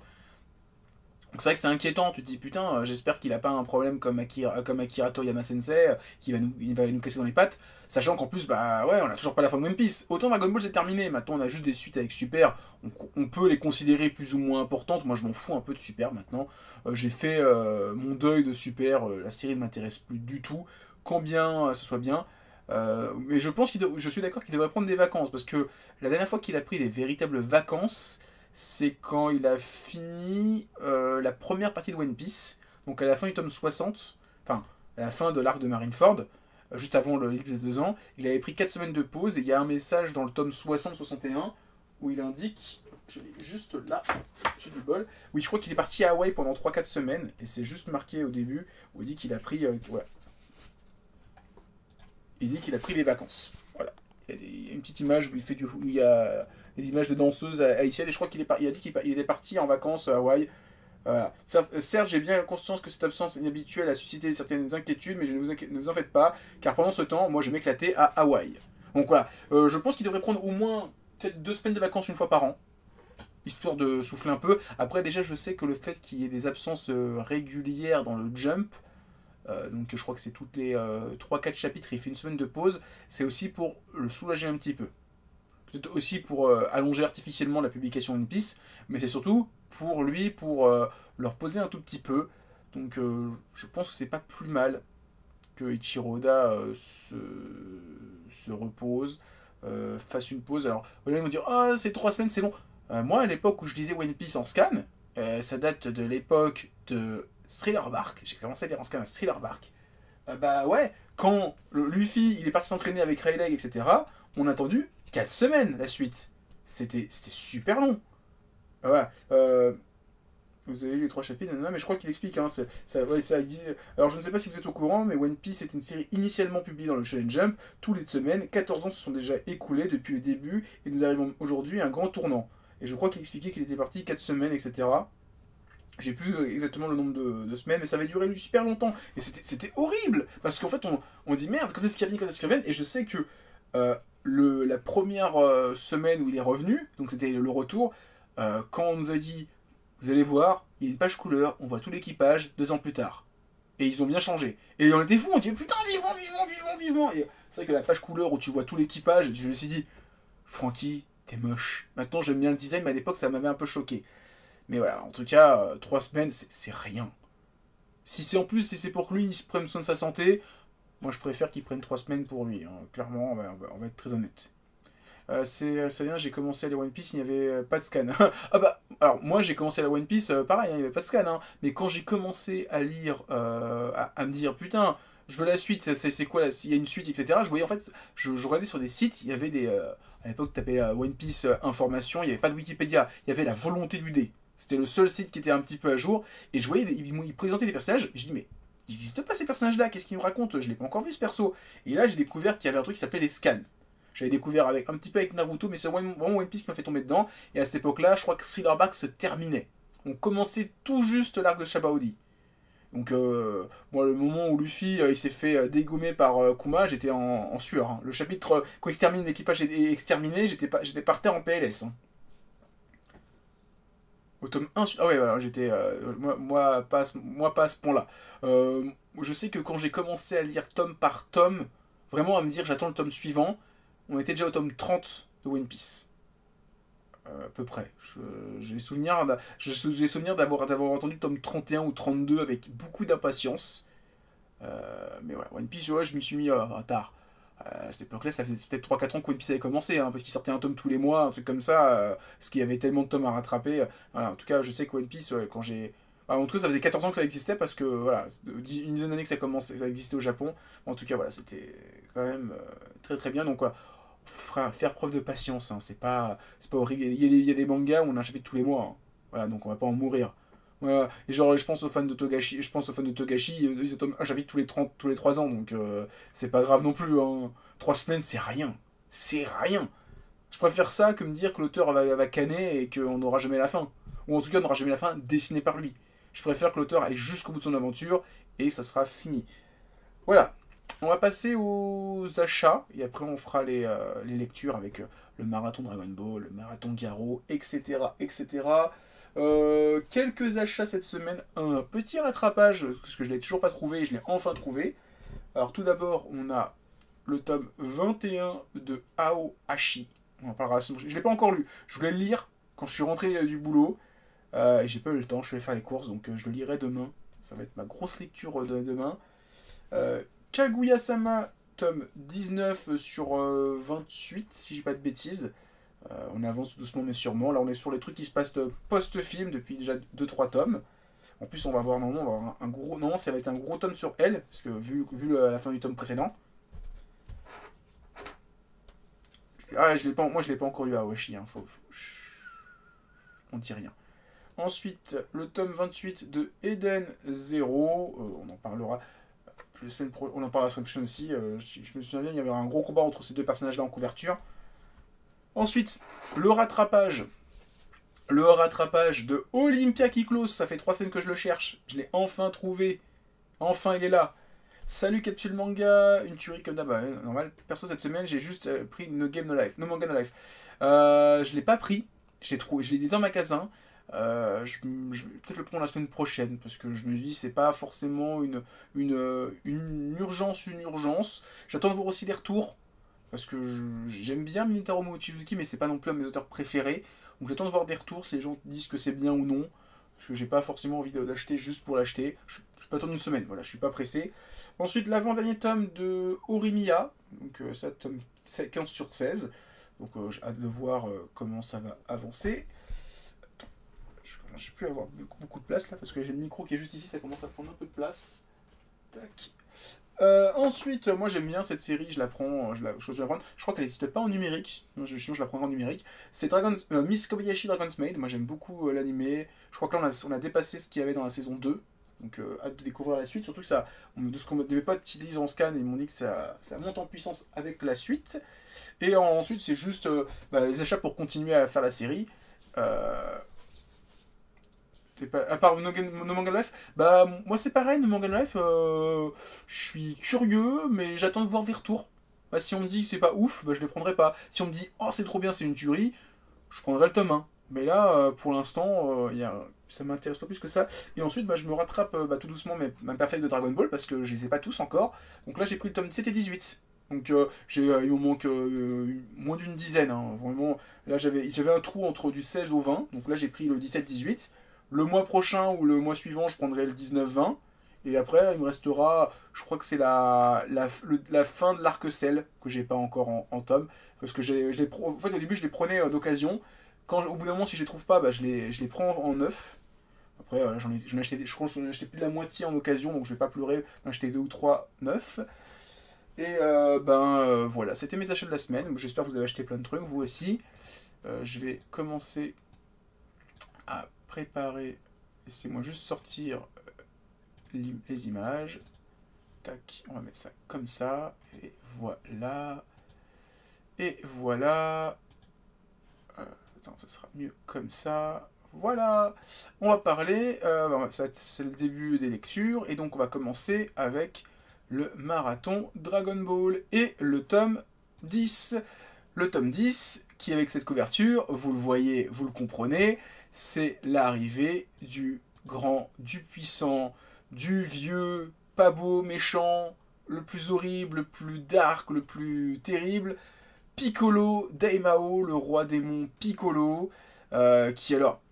Donc c'est vrai que c'est inquiétant, tu te dis putain, j'espère qu'il a pas un problème comme Akira Toriyama Sensei, il va nous casser dans les pattes, sachant qu'en plus, bah ouais, on a toujours pas la fin de One Piece. Autant Dragon Ball c'est terminé, maintenant on a juste des suites avec Super, on peut les considérer plus ou moins importantes, moi je m'en fous un peu de Super maintenant. J'ai fait mon deuil de Super, la série ne m'intéresse plus du tout, quand bien ce soit bien. Mais je suis d'accord qu'il devrait prendre des vacances, parce que la dernière fois qu'il a pris des véritables vacances, c'est quand il a fini la première partie de One Piece, donc à la fin du tome 60, enfin à la fin de l'arc de Marineford, juste avant le livre de 2 ans, il avait pris 4 semaines de pause et il y a un message dans le tome 60-61 où il indique, je l'ai juste là, j'ai du bol, oui je crois qu'il est parti à Hawaï pendant 3-4 semaines et c'est juste marqué au début où il dit qu'il a pris, voilà, il dit qu'il a pris des vacances, voilà. Il y a une petite image où il y a des images de danseuses haïtiennes et je crois il a dit qu'il était parti en vacances à Hawaï. Voilà. Certes, j'ai bien conscience que cette absence inhabituelle a suscité certaines inquiétudes, mais ne vous en faites pas, car pendant ce temps, moi je m'éclatais à Hawaï. Donc voilà, je pense qu'il devrait prendre au moins peut-être 2 semaines de vacances une fois par an, histoire de souffler un peu. Après, déjà, je sais que le fait qu'il y ait des absences régulières dans le Jump, donc je crois que c'est toutes les 3-4 chapitres, il fait une semaine de pause, c'est aussi pour le soulager un petit peu. Peut-être aussi pour allonger artificiellement la publication One Piece, mais c'est surtout pour lui, pour leur poser un tout petit peu. Donc je pense que c'est pas plus mal que Ichiro Oda se repose, fasse une pause. Alors, vous allez me dire, ah, c'est 3 semaines, c'est long. Moi, à l'époque où je disais One Piece en scan, ça date de l'époque de Thriller Bark. J'ai commencé à lire en scan à Thriller Bark. Bah ouais, quand Luffy il est parti s'entraîner avec Rayleigh, etc., on a attendu 4 semaines la suite. C'était super long. Voilà. Vous avez lu les 3 chapitres, non, mais je crois qu'il explique. Hein, ouais, ça dit... Alors je ne sais pas si vous êtes au courant, mais One Piece est une série initialement publiée dans le Shonen Jump tous les semaines. 14 ans se sont déjà écoulés depuis le début et nous arrivons aujourd'hui à un grand tournant. Et je crois qu'il expliquait qu'il était parti 4 semaines, etc. J'ai plus exactement le nombre de semaines, mais ça avait duré super longtemps. Et c'était horrible, parce qu'en fait, on dit merde, quand est-ce qu'il revient, quand est-ce qu'il revient. Et je sais que la première semaine où il est revenu, donc c'était le retour, quand on nous a dit, vous allez voir, il y a une page couleur, on voit tout l'équipage 2 ans plus tard. Et ils ont bien changé. Et on était fous, on dit putain, vivement, vivement, vivement, vivement. Et c'est vrai que la page couleur où tu vois tout l'équipage, je me suis dit, Francky, t'es moche. Maintenant, j'aime bien le design, mais à l'époque, ça m'avait un peu choqué. Mais voilà, en tout cas, 3 semaines, c'est rien. Si c'est pour que lui, il se prenne soin de sa santé, moi je préfère qu'il prenne 3 semaines pour lui. Hein. Clairement, on va être très honnête. C'est bien, j'ai commencé à lire One Piece, il n'y avait pas de scan. Ah bah, Alors, moi, j'ai commencé la One Piece, pareil, il n'y avait pas de scan, hein, mais quand j'ai commencé à lire, à me dire, putain, je veux la suite, c'est quoi, s'il y a une suite, etc., je voyais, en fait, je regardais sur des sites, il y avait des... à l'époque, tu tapais One Piece information, il n'y avait pas de Wikipédia, il y avait la volonté du dé. C'était le seul site qui était un petit peu à jour, et je voyais, ils présentaient des personnages, et je dis, mais il n'existe pas ces personnages-là, qu'est-ce qu'ils me racontent? Je l'ai pas encore vu ce perso. Et là, j'ai découvert qu'il y avait un truc qui s'appelait les scans. J'avais découvert avec, un petit peu avec Naruto, mais c'est vraiment One Piece qui m'a fait tomber dedans. Et à cette époque-là, je crois que Thriller Bark se terminait. On commençait tout juste l'arc de Shabaudi. Donc, moi, le moment où Luffy il s'est fait dégommer par Kuma, j'étais en sueur. Hein. Le chapitre, quand l'équipage est exterminé, j'étais par terre en PLS. Hein. Au tome 1, ah ouais, voilà, j'étais. Moi, pas à ce point-là. Je sais que quand j'ai commencé à lire tome par tome, vraiment à me dire j'attends le tome suivant, on était déjà au tome 30 de One Piece. À peu près. J'ai souvenir d'avoir entendu le tome 31 ou 32 avec beaucoup d'impatience. Mais ouais, One Piece, ouais, je m'y suis mis tard. À cette époque-là, ça faisait peut-être 3-4 ans que One Piece avait commencé, hein, parce qu'il sortait un tome tous les mois, un truc comme ça, parce qu'il y avait tellement de tomes à rattraper. Voilà, en tout cas, je sais que One Piece, quand j'ai... en tout cas, ça faisait 14 ans que ça existait, parce que, voilà, une dizaine d'années que ça existait au Japon. En tout cas, voilà, c'était quand même très très bien. Donc, voilà, faire preuve de patience, hein, c'est pas horrible. Il y a des mangas où on a un chapitre tous les mois. Hein. Voilà, donc on va pas en mourir. Voilà. Et genre, je pense aux fans de Togashi, ils attendent un chapitre tous les 3 ans, donc c'est pas grave non plus. Hein. 3 semaines, c'est rien. C'est rien. Je préfère ça que me dire que l'auteur va canner et qu'on n'aura jamais la fin. Ou en tout cas, on n'aura jamais la fin dessinée par lui. Je préfère que l'auteur aille jusqu'au bout de son aventure et ça sera fini. Voilà. On va passer aux achats et après on fera les lectures avec le marathon Dragon Ball, le marathon Garo, etc. etc. Quelques achats cette semaine, un petit rattrapage, parce que je ne l'ai toujours pas trouvé, et je l'ai enfin trouvé. Alors tout d'abord, on a le tome 21 de Aohashi. On en parlera la semaine prochaine. Je ne l'ai pas encore lu, je voulais le lire quand je suis rentré du boulot, et j'ai pas eu le temps, je vais faire les courses, donc je le lirai demain. Ça va être ma grosse lecture de demain. Kaguya-sama, tome 19 sur 28, si j'ai pas de bêtises. On avance doucement mais sûrement. Là, on est sur les trucs qui se passent post-film depuis déjà 2-3 tomes. En plus, on va voir normalement, on va avoir un gros. Non, ça va être un gros tome sur elle, parce que vu la fin du tome précédent. Ah, moi, je l'ai pas encore lu à Aoshi. Hein. On dit rien. Ensuite, le tome 28 de Eden Zero. On en parlera. On en parlera la semaine prochaine aussi. Je me souviens bien, il y avait un gros combat entre ces deux personnages-là en couverture. Ensuite, le rattrapage de Olympia qui close. Ça fait 3 semaines que je le cherche. Je l'ai enfin trouvé. Enfin, il est là. Salut Capsule Manga. Une tuerie comme d'hab. Normal. Perso, cette semaine, j'ai juste pris No Game No Life. No Manga No Life. Je l'ai pas pris. Je l'ai dit dans le magasin. Je vais peut-être le prendre la semaine prochaine. Parce que je me dis, c'est pas forcément une urgence. J'attends de voir aussi les retours. Parce que j'aime bien Minotauro Mochizuki, mais c'est pas non plus un de mes auteurs préférés. Donc j'attends de voir des retours, si les gens disent que c'est bien ou non. Parce que j'ai pas forcément envie d'acheter juste pour l'acheter. Je peux attendre une semaine, voilà, je suis pas pressé. Ensuite, l'avant-dernier tome de Horimiya. Donc ça, tome 15 sur 16. Donc j'ai hâte de voir comment ça va avancer. Attends, je peux avoir beaucoup de place là, parce que j'ai le micro qui est juste ici, ça commence à prendre un peu de place. Tac. Ensuite, moi j'aime bien cette série, je la prends, je la prendre. Je crois qu'elle n'existe pas en numérique, sinon je la prendrai en numérique. C'est Miss Kobayashi Dragon's Maid, moi j'aime beaucoup l'anime. Je crois que là on a dépassé ce qu'il y avait dans la saison 2, donc hâte de découvrir la suite. Surtout que de ce qu'on de mes potes qui lisent en scan, ils m'ont dit que ça monte en puissance avec la suite. Et ensuite, c'est juste les achats pour continuer à faire la série. À part No Manga Life, bah moi c'est pareil, No Manga Life, je suis curieux, mais j'attends de voir des retours. Bah, si on me dit que c'est pas ouf, bah, je les prendrai pas. Si on me dit oh c'est trop bien, c'est une tuerie, je prendrai le tome 1. Mais là, pour l'instant, ça m'intéresse pas plus que ça. Et ensuite, bah, je me rattrape tout doucement ma perfect de Dragon Ball, parce que je les ai pas tous encore. Donc là j'ai pris le tome 7 et 18. Donc il me manque moins d'une dizaine. Hein. Vraiment, là j'avais un trou entre du 16 au 20. Donc là j'ai pris le 17-18. Le mois prochain ou le mois suivant, je prendrai le 19-20. Et après, il me restera, je crois que c'est la fin de l'arc Cell que j'ai pas encore en tome. Parce que en fait, au début, je les prenais d'occasion. Au bout d'un moment, si je les trouve pas, bah, je les prends en neuf. Après, j'en ai acheté, je crois que j'en ai acheté plus de la moitié en occasion, donc je vais pas pleurer, j'en ai acheté 2 ou 3 neufs. Et voilà, c'était mes achats de la semaine. J'espère que vous avez acheté plein de trucs, vous aussi. Je vais commencer à préparer. Laissez-moi juste sortir les images. Tac, on va mettre ça comme ça. Et voilà. Et voilà. Attends, ça sera mieux comme ça. Voilà. On va parler. C'est le début des lectures. Et donc, on va commencer avec le marathon Dragon Ball et le tome 10. Le tome 10, qui avec cette couverture, vous le voyez, vous le comprenez, c'est l'arrivée du grand, du puissant, du vieux, pas beau, méchant, le plus horrible, le plus dark, le plus terrible, Piccolo Daimao, le roi démon Piccolo, qui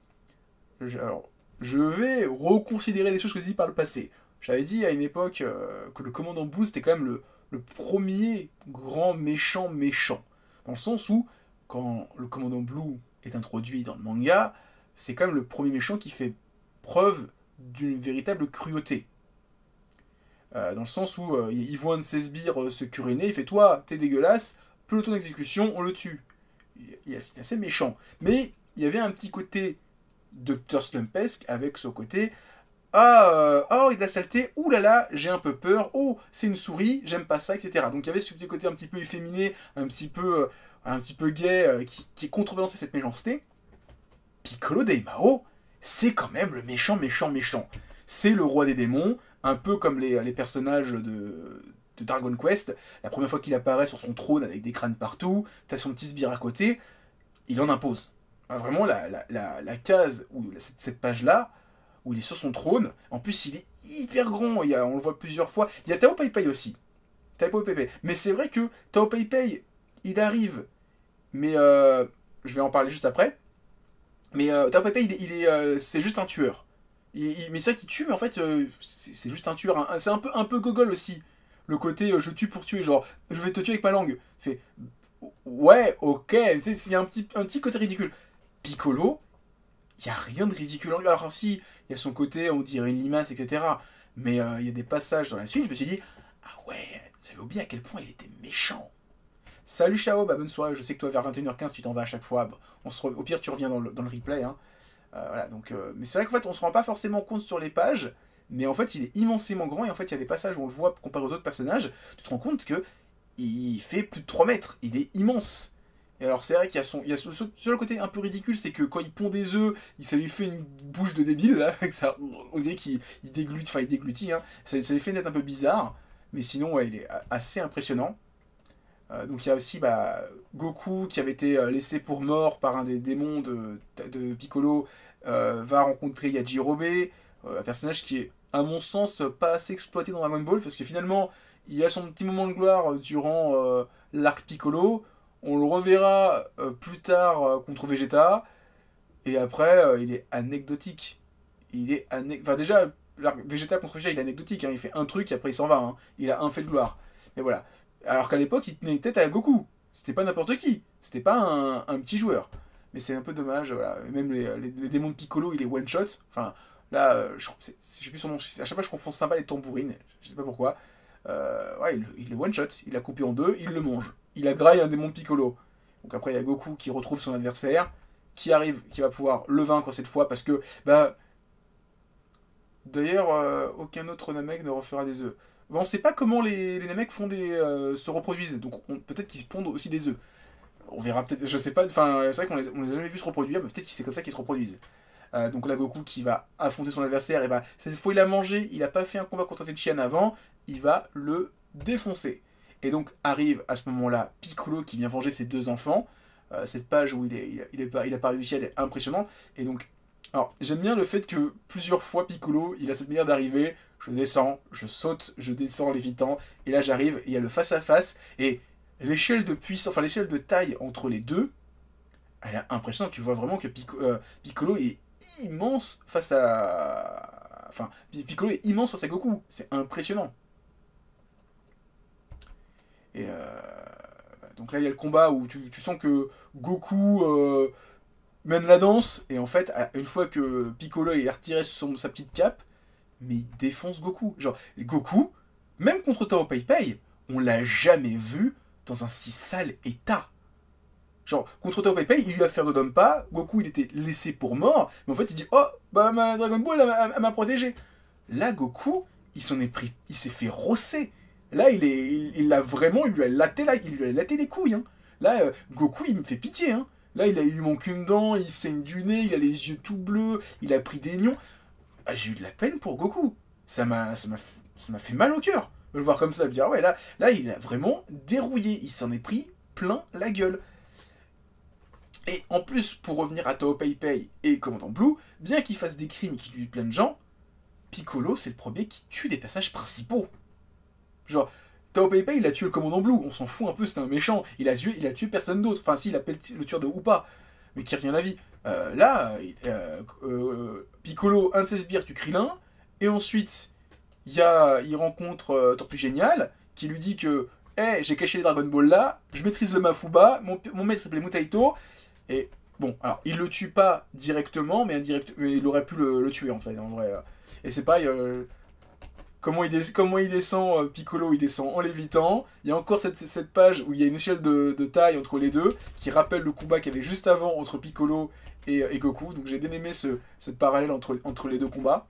je vais reconsidérer des choses que j'ai dit par le passé. J'avais dit à une époque que le commandant Blue c'était quand même le premier grand méchant méchant. Dans le sens où, quand le commandant Blue est introduit dans le manga, c'est quand même le premier méchant qui fait preuve d'une véritable cruauté. Dans le sens où il voit un de ses sbires se curiner, il fait toi, t'es dégueulasse, peloton d'exécution, on le tue. Il est assez méchant. Mais il y avait un petit côté Dr. Slumpesque avec ce côté oh, il a de la saleté, ouh là là, j'ai un peu peur, oh, c'est une souris, j'aime pas ça, etc. Donc il y avait ce petit côté un petit peu efféminé, un petit peu gay, qui contrebalançait cette méchanceté. Piccolo Daimao, c'est quand même le méchant, méchant, méchant. C'est le roi des démons, un peu comme les personnages de Dragon Quest. La première fois qu'il apparaît sur son trône avec des crânes partout, t'as son petit sbire à côté, il en impose. Vraiment, la case, ou cette page-là, où il est sur son trône. En plus, il est hyper grand. On le voit plusieurs fois. Il y a Tao Pai Pai aussi. Tao Pai Pai. Mais c'est vrai que Tao Pai Pai, il arrive. Mais je vais en parler juste après. Mais Tao Pai Pai, c'est juste un tueur. Mais c'est vrai qu'il tue, mais en fait, c'est juste un tueur. C'est un peu gogol aussi. Le côté je tue pour tuer, genre je vais te tuer avec ma langue. Fait ouais, ok. Il y a un petit côté ridicule. Piccolo, il n'y a rien de ridicule en lui. Alors si, il y a son côté, on dirait une limace, etc. Mais il y a des passages dans la suite, je me suis dit, ah ouais, j'avais oublié à quel point il était méchant. Salut Chao, bonne soirée, je sais que toi vers 21h15 tu t'en vas à chaque fois. Au pire tu reviens dans le replay. Hein. Voilà, donc, mais c'est vrai qu'en fait on se rend pas forcément compte sur les pages, mais en fait il est immensément grand et en fait il y a des passages où on le voit comparé aux autres personnages, tu te rends compte que il fait plus de 3 mètres, il est immense. Et alors c'est vrai qu'il y a sur le côté un peu ridicule, c'est que quand il pond des œufs, ça lui fait une bouche de débile, là, ça, on dirait qu'il déglutit, hein. Ça lui fait une tête un peu bizarre, mais sinon ouais, il est assez impressionnant. Donc il y a aussi Goku qui avait été laissé pour mort par un des démons de Piccolo, va rencontrer Yajirobe, un personnage qui est à mon sens pas assez exploité dans Dragon Ball, parce que finalement il a son petit moment de gloire durant l'arc Piccolo, on le reverra plus tard contre Vegeta, et après il est anecdotique. Enfin déjà, l'arc Vegeta contre Vegeta il est anecdotique, hein. Il fait un truc et après il s'en va, hein. Il a un fait de gloire. Mais voilà. Alors qu'à l'époque il tenait tête à Goku. C'était pas n'importe qui, c'était pas un petit joueur. Mais c'est un peu dommage, voilà. Même les démons de Piccolo il est one shot. Enfin là, je sais plus son nom, à chaque fois je confonds Sympa et Tambourine, je sais pas pourquoi. Ouais, il le one shot, il l'a coupé en deux, il le mange. Il a graillé un démon de Piccolo. Donc après il y a Goku qui retrouve son adversaire, qui arrive, qui va pouvoir le vaincre cette fois parce que d'ailleurs aucun autre Namek ne refera des œufs. Bon, on sait pas comment les Namek se reproduisent, donc peut-être qu'ils pondent aussi des œufs. On verra peut-être, je sais pas, enfin c'est vrai qu'on les a jamais vus se reproduire, mais peut-être que c'est comme ça qu'ils se reproduisent. Donc là, Goku qui va affronter son adversaire, et cette fois il a mangé, il a pas fait un combat contre Tenshinhan avant, il va le défoncer. Et donc arrive à ce moment-là Piccolo qui vient venger ses deux enfants. Cette page où il a pas réussi, elle est impressionnante. Et donc, alors j'aime bien le fait que plusieurs fois Piccolo, il a cette manière d'arriver, je descends, je saute, je descends lévitant, et là j'arrive, il y a le face-à-face, et l'échelle de puissance, enfin l'échelle de taille entre les deux, elle est impressionnante. Tu vois vraiment que Piccolo est immense face à... Enfin, Piccolo est immense face à Goku. C'est impressionnant. Et donc là, il y a le combat où tu sens que Goku mène la danse, et en fait, une fois que Piccolo est retiré sa petite cape, mais il défonce Goku. Genre, Goku, même contre Tao Pai Pai, on l'a jamais vu dans un si sale état. Genre, contre Tao Pai Pai, il lui a fait Redompa, Goku il était laissé pour mort, mais en fait il dit oh, bah ma Dragon Ball elle m'a protégé. Là, Goku, il s'en est pris, il s'est fait rosser. Là, il l'a vraiment, il lui a laté les couilles. Hein. Là, Goku, il me fait pitié. Hein. Là, il lui manque une dent, il saigne du nez, il a les yeux tout bleus, il a pris des nions. Ah, j'ai eu de la peine pour Goku. Ça m'a fait mal au cœur de le voir comme ça. De dire, ouais, là, il a vraiment dérouillé. Il s'en est pris plein la gueule. Et en plus, pour revenir à Tao Pai Pai et Commandant Blue, bien qu'il fasse des crimes qui tuent plein de gens, Piccolo, c'est le premier qui tue des personnages principaux. Genre, Tao Pai Pai, il a tué le Commandant Blue, on s'en fout un peu, c'était un méchant. Il a tué personne d'autre. Enfin, si, il appelle le tueur de Hoopa, mais qui revient à la vie. Piccolo, un de ses sbires, tue Krillin, et ensuite, il rencontre Tortue Géniale, qui lui dit que hey, j'ai caché les Dragon Ball là, je maîtrise le Mafuba, mon maître s'appelait Mutaito, et bon, alors il le tue pas directement, mais il aurait pu le tuer en fait, en vrai. Et c'est pareil, comment il descend, Piccolo il descend en lévitant, il y a encore cette page où il y a une échelle de taille entre les deux, qui rappelle le combat qu'il y avait juste avant entre Piccolo et Goku, donc j'ai bien aimé ce parallèle entre les deux combats.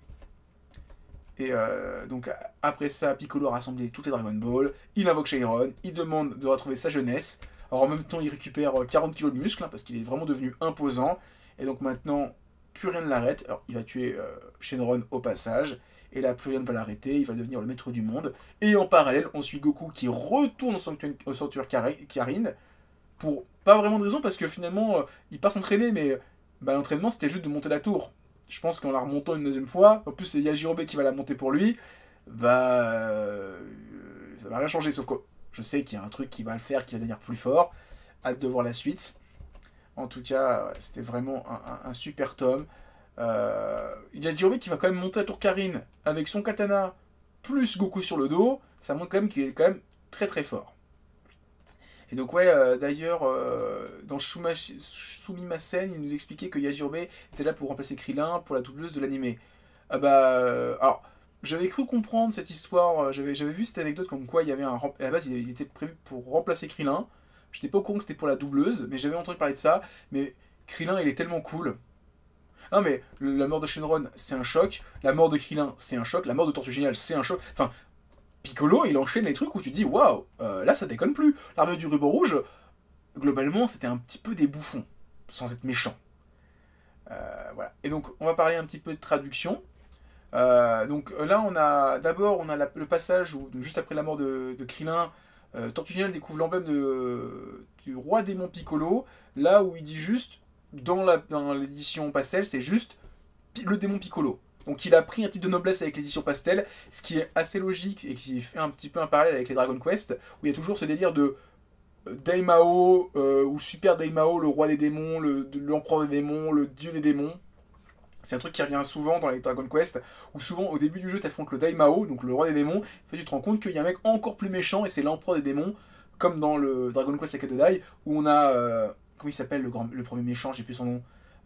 Et donc après ça, Piccolo a rassemblé toutes les Dragon Ball, il invoque Shenron, il demande de retrouver sa jeunesse. Alors en même temps, il récupère 40 kilos de muscles, hein, parce qu'il est vraiment devenu imposant. Et donc maintenant, plus rien ne l'arrête. Alors il va tuer Shenron au passage. Et là, plus rien ne va l'arrêter, il va devenir le maître du monde. Et en parallèle, on suit Goku qui retourne au sanctuaire Karin. Pour pas vraiment de raison, parce que finalement, il part s'entraîner, mais bah, l'entraînement c'était juste de monter la tour. Je pense qu'en la remontant une deuxième fois, en plus c'est Yajirobe qui va la monter pour lui, bah ça va rien changer, sauf que je sais qu'il y a un truc qui va le faire, qui va devenir plus fort. Hâte de voir la suite. En tout cas, c'était vraiment un super tome. Yajirobe qui va quand même monter la tour Karin avec son katana plus Goku sur le dos, ça montre quand même qu'il est quand même très très fort. Et donc ouais, d'ailleurs, dans Sumimasen, il nous expliquait que Yajirobe était là pour remplacer Krillin pour la doubleuse de l'animé. Ah bah, alors, j'avais cru comprendre cette histoire, j'avais vu cette anecdote comme quoi il y avait à la base il était prévu pour remplacer Krillin. Je n'étais pas au courant que c'était pour la doubleuse, mais j'avais entendu parler de ça. Mais Krillin, il est tellement cool. Non mais la mort de Shenron, c'est un choc. La mort de Krillin, c'est un choc. La mort de Tortue Géniale, c'est un choc. Enfin, Piccolo, il enchaîne les trucs où tu dis waouh, là ça déconne plus. L'armée du ruban rouge, globalement, c'était un petit peu des bouffons, sans être méchant. Voilà. Et donc, on va parler un petit peu de traduction. Donc là, on a le passage où, juste après la mort de Krillin, Tortue Géniale découvre l'emblème du roi démon Piccolo, là où il dit juste, dans l'édition Pastel, c'est juste le démon Piccolo. Donc il a pris un titre de noblesse avec l'édition Pastel, ce qui est assez logique et qui fait un petit peu un parallèle avec les Dragon Quest, où il y a toujours ce délire de Daimao, ou Super Daimao, le roi des démons, l'empereur des démons, le dieu des démons. C'est un truc qui revient souvent dans les Dragon Quest, où souvent au début du jeu tu affrontes le Daimao, donc le roi des démons, en fait, tu te rends compte qu'il y a un mec encore plus méchant et c'est l'empereur des démons, comme dans le Dragon Quest Akadodai, où on a, comment il s'appelle le premier méchant, j'ai plus son nom,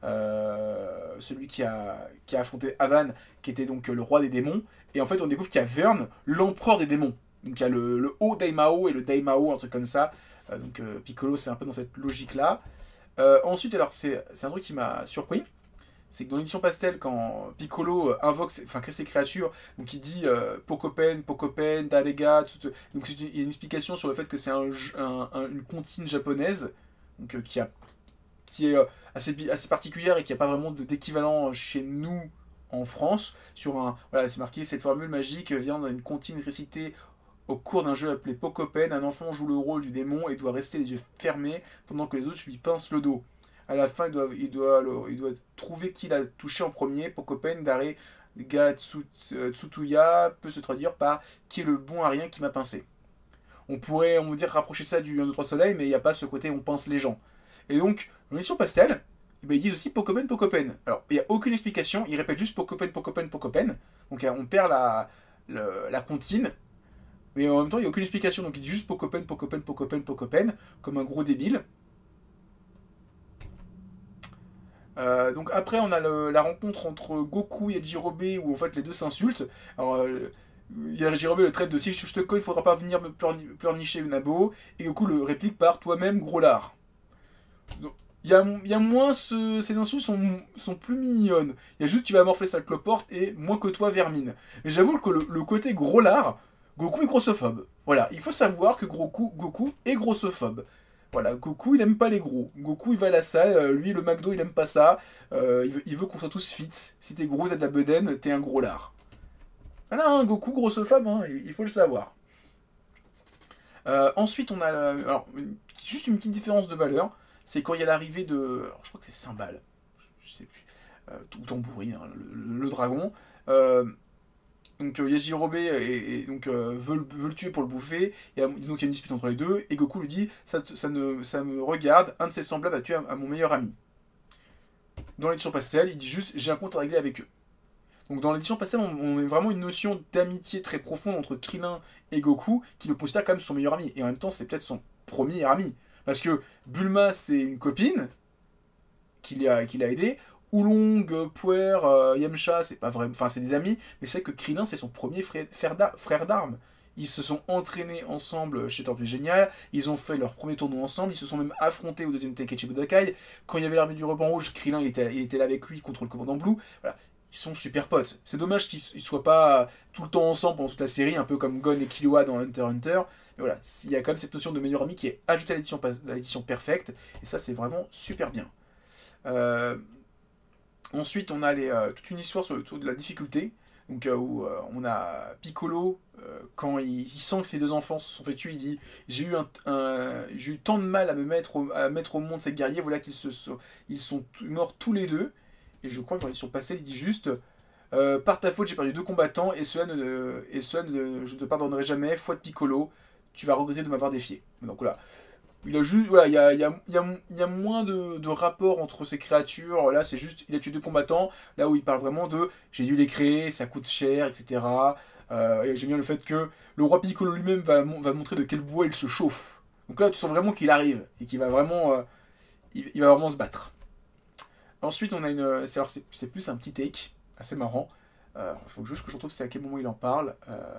celui qui a affronté Avan, qui était donc le roi des démons, et en fait on découvre qu'il y a Vern, l'empereur des démons. Donc il y a le haut Daimao et le Daimao, un truc comme ça, donc Piccolo c'est un peu dans cette logique là. Ensuite alors c'est un truc qui m'a surpris, c'est que dans l'édition Pastel, quand Piccolo crée ses créatures, donc il dit Pokopen, Pokopen, Darega, donc il y a une explication sur le fait que c'est une comptine japonaise, donc qui est assez particulière et qui n'a pas vraiment d'équivalent chez nous en France. Voilà, c'est marqué, cette formule magique vient d'une comptine récitée au cours d'un jeu appelé Pokopen. Un enfant joue le rôle du démon et doit rester les yeux fermés pendant que les autres lui pincent le dos. À la fin, il doit trouver qui l'a touché en premier. Pokopen, Dare, Ga Tsutuya peut se traduire par qui est le bon arien qui m'a pincé. On pourrait, on va dire, rapprocher ça du 1, 2, 3 soleil, mais il n'y a pas ce côté on pince les gens. Et donc, dans l'édition Pastel, ils disent aussi Pokopen, Pokopen. Alors, il n'y a aucune explication, ils répètent juste Pokopen, Pokopen, Pokopen. Donc, on perd la comptine, mais en même temps, il n'y a aucune explication. Donc, ils disent juste Pokopen, Pokopen, Pokopen, Pokopen, comme un gros débile. Donc après, on a la rencontre entre Goku et Yajirobe où en fait les deux s'insultent. Alors, Yajirobe le traite de si je te colle, il faudra pas venir me pleurnicher Nabo. Et Goku le réplique par toi-même, gros lard. Donc, il y a moins ces insultes sont plus mignonnes. Il y a juste tu vas morfler sa cloporte et moins que toi vermine. Mais j'avoue que le côté gros lard, Goku est grossophobe. Voilà, il faut savoir que Goku est grossophobe. Voilà, Goku il aime pas les gros. Goku il va à la salle, lui le McDo il aime pas ça. Il veut qu'on soit tous fit. Si t'es gros, t'as de la bedaine, t'es un gros lard. Voilà, hein, Goku grossophobe, hein, il faut le savoir. Ensuite on a juste une petite différence de valeur. C'est quand il y a l'arrivée de. Alors, je crois que c'est Cymbal. Je sais plus. Ou Tambourine, hein, le dragon. Donc Yajirobe veut le tuer pour le bouffer, donc il y a une dispute entre les deux, et Goku lui dit ça me regarde, un de ses semblables a tué à mon meilleur ami. Dans l'édition pastel, il dit juste j'ai un compte à régler avec eux. Donc dans l'édition pastel, on a vraiment une notion d'amitié très profonde entre Krillin et Goku, qui le considère comme son meilleur ami, et en même temps c'est peut-être son premier ami. Parce que Bulma c'est une copine qui l'a aidé, Oolong, Puer, Yamcha, c'est pas vrai, enfin c'est des amis, mais c'est que Krillin c'est son premier frère d'armes. Ils se sont entraînés ensemble chez Tortue Génial, ils ont fait leur premier tournoi ensemble, ils se sont même affrontés au deuxième Tenkaichi Budokai. Quand il y avait l'armée du ruban rouge, Krillin il était là avec lui contre le commandant Blue. Voilà, ils sont super potes. C'est dommage qu'ils soient pas tout le temps ensemble pendant toute la série, un peu comme Gon et Killua dans Hunter x Hunter. Mais voilà, il y a quand même cette notion de meilleur ami qui est ajoutée à l'édition perfecte, et ça c'est vraiment super bien. Euh, Ensuite, on a toute une histoire autour de la difficulté, donc où on a Piccolo, quand il sent que ses deux enfants se sont fait tuer, il dit j'ai eu tant de mal à mettre au monde ces guerriers, voilà ils sont morts tous les deux, et je crois que dans l'édition passée, il dit juste par ta faute, j'ai perdu deux combattants, et je ne te pardonnerai jamais, foi de Piccolo, tu vas regretter de m'avoir défié. Donc voilà, il a juste, voilà, il y a moins de rapport entre ces créatures. Là, c'est juste, il a tué deux combattants. Là où il parle vraiment de, j'ai dû les créer, ça coûte cher, etc. Et j'aime bien le fait que le roi Piccolo lui-même va montrer de quel bois il se chauffe. Donc là, tu sens vraiment qu'il arrive et qu'il va vraiment, il va vraiment se battre. Ensuite, on a c'est plus un petit take, assez marrant. Il faut juste que je retrouve c'est à quel moment il en parle.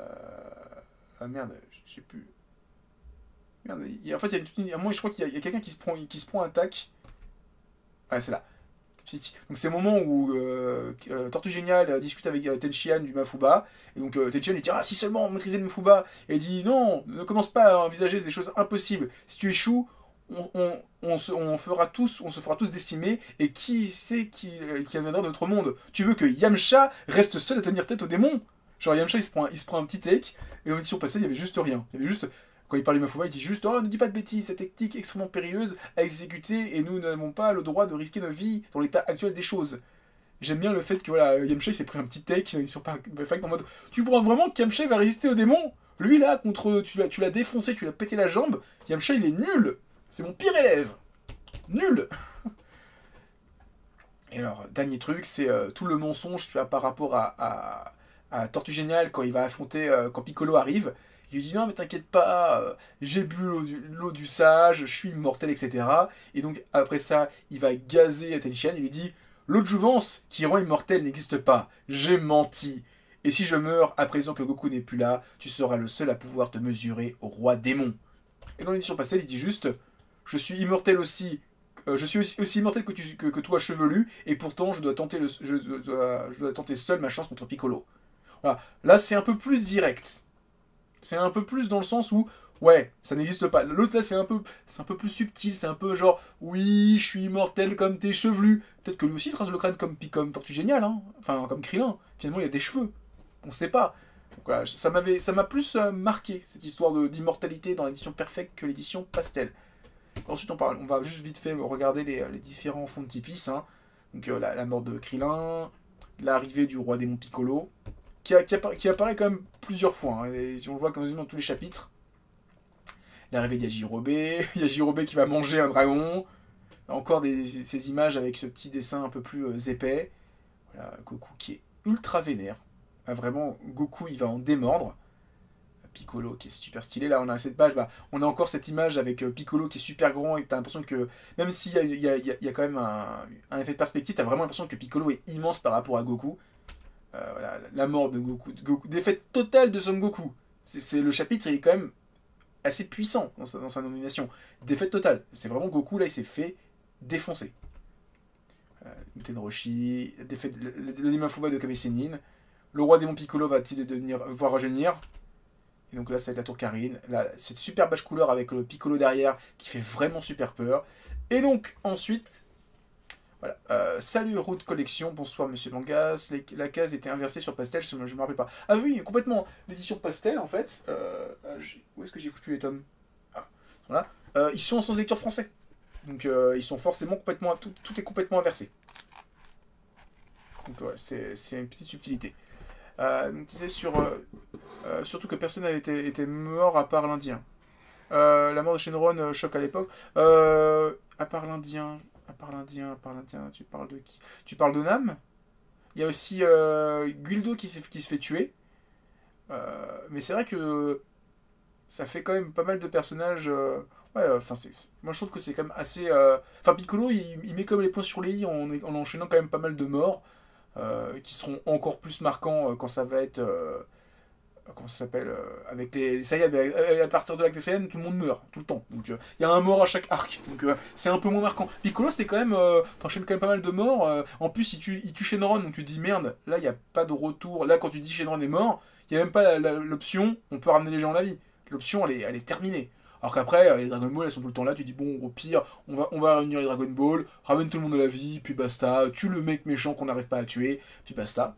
Ah merde, j'ai plus. Merde, en fait, il y a un moment, je crois qu'il y a quelqu'un qui se prend un tac. Ouais, c'est là. Donc c'est le moment où Tortue Génial discute avec Tenshinhan du Mafuba. Et donc Tenshinhan il dit ah si seulement on maîtrisait le Mafuba. Et il dit non, ne commence pas à envisager des choses impossibles. Si tu échoues, on se fera tous décimer. Et qui sait qui viendra de notre monde? Tu veux que Yamcha reste seul à tenir tête aux démons? Genre Yamcha il se prend un petit take. Et dans l'édition passée il y avait juste rien. Il y avait juste quand il parle du Mafuba, il dit juste oh, ne dis pas de bêtises, cette technique extrêmement périlleuse à exécuter et nous n'avons pas le droit de risquer nos vies dans l'état actuel des choses. J'aime bien le fait que voilà, Yamcha s'est pris un petit take sur Perfect en mode tu crois vraiment que Yamcha va résister aux démons? Lui là, tu l'as défoncé, tu l'as pété la jambe, Yamcha il est nul. C'est mon pire élève. Nul. Et alors, dernier truc, c'est tout le mensonge par rapport à Tortue Génial quand il va affronter, quand Piccolo arrive. Il lui dit non mais t'inquiète pas, j'ai bu l'eau du sage, je suis immortel, etc. Et donc après ça, il va gazer à Tenshinhan, il lui dit l'eau de jouvence qui rend immortel n'existe pas, j'ai menti. Et si je meurs à présent que Goku n'est plus là, tu seras le seul à pouvoir te mesurer au roi démon. Et dans l'édition passée, il dit juste je suis immortel aussi. Je suis aussi immortel que toi chevelu, et pourtant je dois tenter seul ma chance contre Piccolo. Voilà. Là c'est un peu plus direct. C'est un peu plus dans le sens où, ouais, ça n'existe pas. L'autre là, c'est un peu plus subtil, c'est un peu genre, oui, je suis immortel comme tes chevelus. Peut-être que lui aussi se rase le crâne comme Tortue Génial, hein. Enfin, comme Krillin. Finalement, il y a des cheveux. On sait pas. Donc, voilà, ça m'a plus marqué, cette histoire d'immortalité dans l'édition perfecte que l'édition pastel. Ensuite, on va juste vite fait regarder les différents fonds de Tipeee, hein. Donc, la mort de Krillin, l'arrivée du roi démon Piccolo, qui apparaît quand même plusieurs fois, hein, et on le voit quasiment dans tous les chapitres. L'arrivée de Yajirobe, Yajirobe qui va manger un dragon, encore ces images avec ce petit dessin un peu plus épais. Voilà, Goku qui est ultra vénère. Ah, vraiment, Goku il va en démordre. Piccolo qui est super stylé. Là, on a cette page, bah, on a encore cette image avec Piccolo qui est super grand et t'as l'impression que, même s'il y a quand même un effet de perspective, t'as vraiment l'impression que Piccolo est immense par rapport à Goku. Voilà, la mort de Goku, défaite totale de Son Goku. Le chapitre, il est quand même assez puissant dans sa nomination. Défaite totale. C'est vraiment Goku, là, il s'est fait défoncer. Tenroshi, le démon Fuba de Kame Sennin. Le roi démon Piccolo va-t-il voir rajeunir? Et donc là, c'est la tour Karine. Là, cette super bâche couleur avec le Piccolo derrière qui fait vraiment super peur. Et donc, ensuite, voilà. Salut Route Collection, bonsoir Monsieur Mangas. La case était inversée sur Pastel, je me rappelle pas. Ah oui, complètement. L'édition Pastel, en fait. Où est-ce que j'ai foutu les tomes? Ah, voilà. Ils sont en sens de lecture français. Donc, ils sont forcément complètement. Tout est complètement inversé. Donc, ouais, c'est une petite subtilité. Donc, disait surtout que personne n'avait été mort à part l'Indien. La mort de Shenron choque à l'époque. À part l'Indien, tu parles de qui? Tu parles de Nam? Il y a aussi Guldo qui se fait tuer. Mais c'est vrai que ça fait quand même pas mal de personnages. Ouais, enfin, moi je trouve que c'est quand même assez. Enfin, Piccolo, il met comme les points sur les i en enchaînant quand même pas mal de morts qui seront encore plus marquants quand ça va être. Comment ça s'appelle avec les Saiyans, à partir de l'acte des Saiyans, tout le monde meurt, tout le temps. Donc il y a un mort à chaque arc. Donc c'est un peu moins marquant. Piccolo, c'est quand même. T'enchaînes quand même pas mal de morts. En plus, il tue Shenron, donc tu te dis merde, là il n'y a pas de retour. Là, quand tu dis Shenron est mort, il n'y a même pas l'option, on peut ramener les gens à la vie. L'option, elle est terminée. Alors qu'après, les Dragon Ball, elles sont tout le temps là, tu dis bon, au pire, on va réunir les Dragon Ball, ramène tout le monde à la vie, puis basta, tue le mec méchant qu'on n'arrive pas à tuer, puis basta.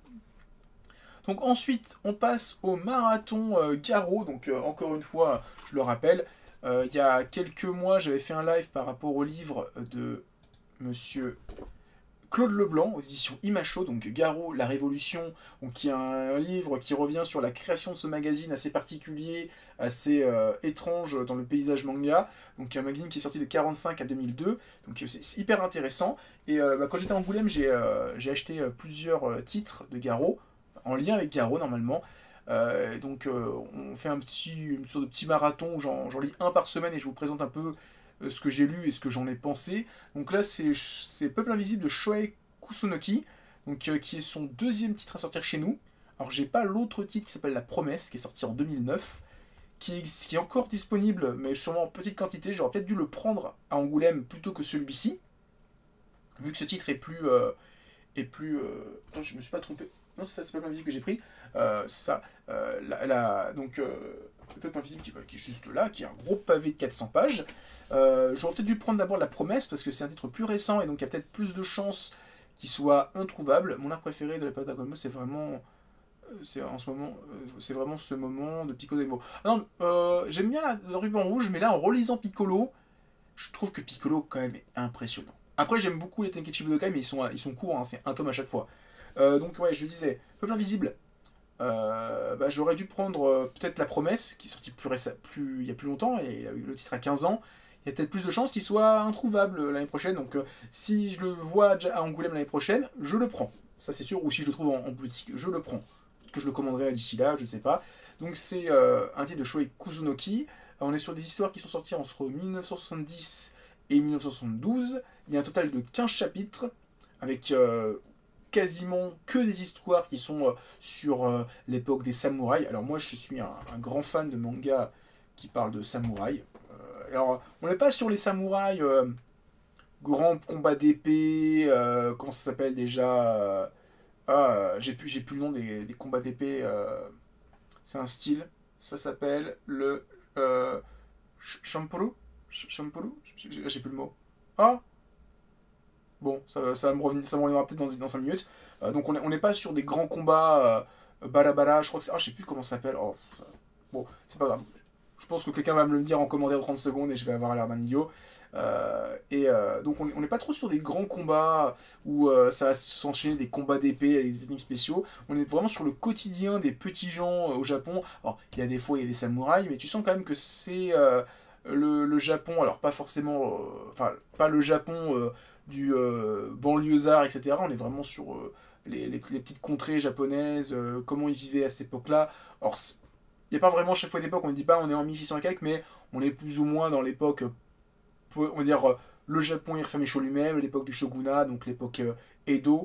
Donc ensuite, on passe au marathon Garo. Donc encore une fois, je le rappelle, il y a quelques mois, j'avais fait un live par rapport au livre de Monsieur Claude Leblanc, aux éditions Imacho, donc Garo, la Révolution, donc, qui est un livre qui revient sur la création de ce magazine assez particulier, assez étrange dans le paysage manga. Donc un magazine qui est sorti de 1945 à 2002, donc c'est hyper intéressant. Et quand j'étais à Angoulême, j'ai acheté plusieurs titres de Garo, en lien avec Garo normalement. Donc on fait une sorte de petit marathon où j'en lis un par semaine et je vous présente un peu ce que j'ai lu et ce que j'en ai pensé. Donc là c'est Peuple Invisible de Shohei Kusunoki, donc, qui est son deuxième titre à sortir chez nous. Alors j'ai pas l'autre titre qui s'appelle La Promesse, qui est sorti en 2009, qui est encore disponible, mais sûrement en petite quantité. J'aurais peut-être dû le prendre à Angoulême plutôt que celui-ci, vu que ce titre est plus... Attends, je me suis pas trompé. Non, c'est ça, c'est Peuple Invisible que j'ai pris. Ça. Donc, le Peuple Invisible qui est juste là, qui est un gros pavé de 400 pages. J'aurais peut-être dû prendre d'abord La Promesse, parce que c'est un titre plus récent, et donc il y a peut-être plus de chances qu'il soit introuvable. Mon art préféré de la période Dragon Ball, c'est vraiment... en ce moment, c'est vraiment ce moment de Piccolo Demo. Non, j'aime bien le ruban rouge, mais là, en relisant Piccolo, je trouve que Piccolo, quand même, est impressionnant. Après, j'aime beaucoup les Tenkaichi Budokai, mais ils sont courts, hein, c'est un tome à chaque fois. Donc, ouais, je disais, Peuple Invisible. J'aurais dû prendre peut-être La Promesse, qui est sortie il y a plus longtemps, et il a eu le titre à 15 ans. Il y a peut-être plus de chances qu'il soit introuvable l'année prochaine. Donc, si je le vois à Angoulême l'année prochaine, je le prends. Ça, c'est sûr. Ou si je le trouve en boutique, je le prends. Peut-être que je le commanderai d'ici là, je sais pas. Donc, c'est un titre de Shohei Kusunoki. On est sur des histoires qui sont sorties entre 1970 et 1972. Il y a un total de 15 chapitres, avec quasiment que des histoires qui sont sur l'époque des samouraïs. Alors moi, je suis un grand fan de manga qui parle de samouraïs. Alors, on n'est pas sur les samouraïs, grands combats d'épée, comment ça s'appelle déjà j'ai plus le nom des combats d'épée. C'est un style. Ça s'appelle le Shampuru. Shampuru. J'ai plus le mot. Ah, bon, ça me reviendra peut-être dans 5 minutes. Donc on n'est pas sur des grands combats balabala, je crois que c'est... Ah, je sais plus comment ça s'appelle. Oh, bon, c'est pas grave. Je pense que quelqu'un va me le dire en commentaire de 30 secondes et je vais avoir l'air d'un idiot. Donc on n'est pas trop sur des grands combats où ça va s'enchaîner des combats d'épée avec des techniques spéciaux. On est vraiment sur le quotidien des petits gens au Japon. Alors, il y a des fois, il y a des samouraïs, mais tu sens quand même que c'est le Japon, alors pas forcément... Enfin, pas le Japon du banlieusard, etc. On est vraiment sur les petites contrées japonaises, comment ils vivaient à cette époque-là. Alors, Il n'y a pas vraiment chaque fois d'époque, on ne dit pas on est en 1600 et quelques, mais on est plus ou moins dans l'époque, on va dire, le Japon Hirofame Show lui-même, l'époque du shogunat, donc l'époque Edo.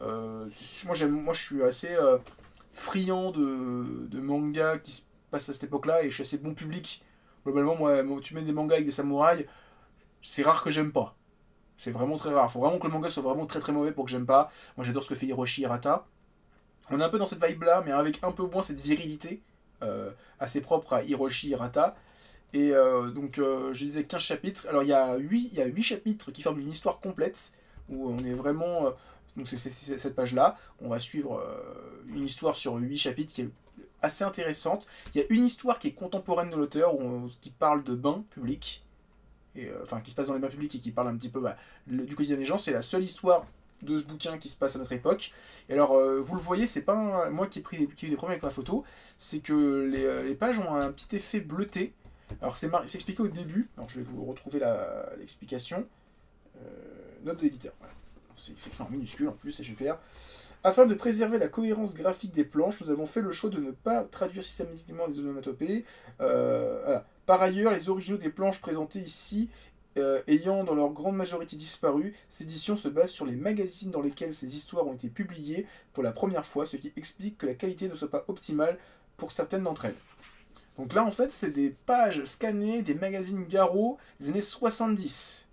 Moi, je suis assez friand de mangas qui se passent à cette époque-là, et je suis assez bon public. Globalement, moi, tu mets des mangas avec des samouraïs, c'est rare que j'aime pas. C'est vraiment très rare. Faut vraiment que le manga soit vraiment très très mauvais pour que j'aime pas. Moi, j'adore ce que fait Hiroshi Hirata. On est un peu dans cette vibe-là, mais avec un peu moins cette virilité assez propre à Hiroshi Hirata. Et je disais 15 chapitres. Alors, il y a 8 chapitres qui forment une histoire complète, où on est vraiment... donc, c'est cette page-là. On va suivre une histoire sur 8 chapitres qui est assez intéressante. Il y a une histoire qui est contemporaine de l'auteur, qui parle de bains publics. Enfin, qui se passe dans les bains publics et qui parle un petit peu du quotidien des gens. C'est la seule histoire de ce bouquin qui se passe à notre époque. Et alors, vous le voyez, c'est pas moi qui ai eu des problèmes avec ma photo, c'est que les pages ont un petit effet bleuté. Alors, c'est expliqué au début. Alors, je vais vous retrouver l'explication. Note de l'éditeur. Voilà. C'est écrit en minuscule en plus, c'est super. Afin de préserver la cohérence graphique des planches, nous avons fait le choix de ne pas traduire systématiquement les onomatopées. Voilà. Par ailleurs, les originaux des planches présentées ici, ayant dans leur grande majorité disparu, cette édition se base sur les magazines dans lesquels ces histoires ont été publiées pour la première fois, ce qui explique que la qualité ne soit pas optimale pour certaines d'entre elles. Donc là, en fait, c'est des pages scannées des magazines Garo des années 70.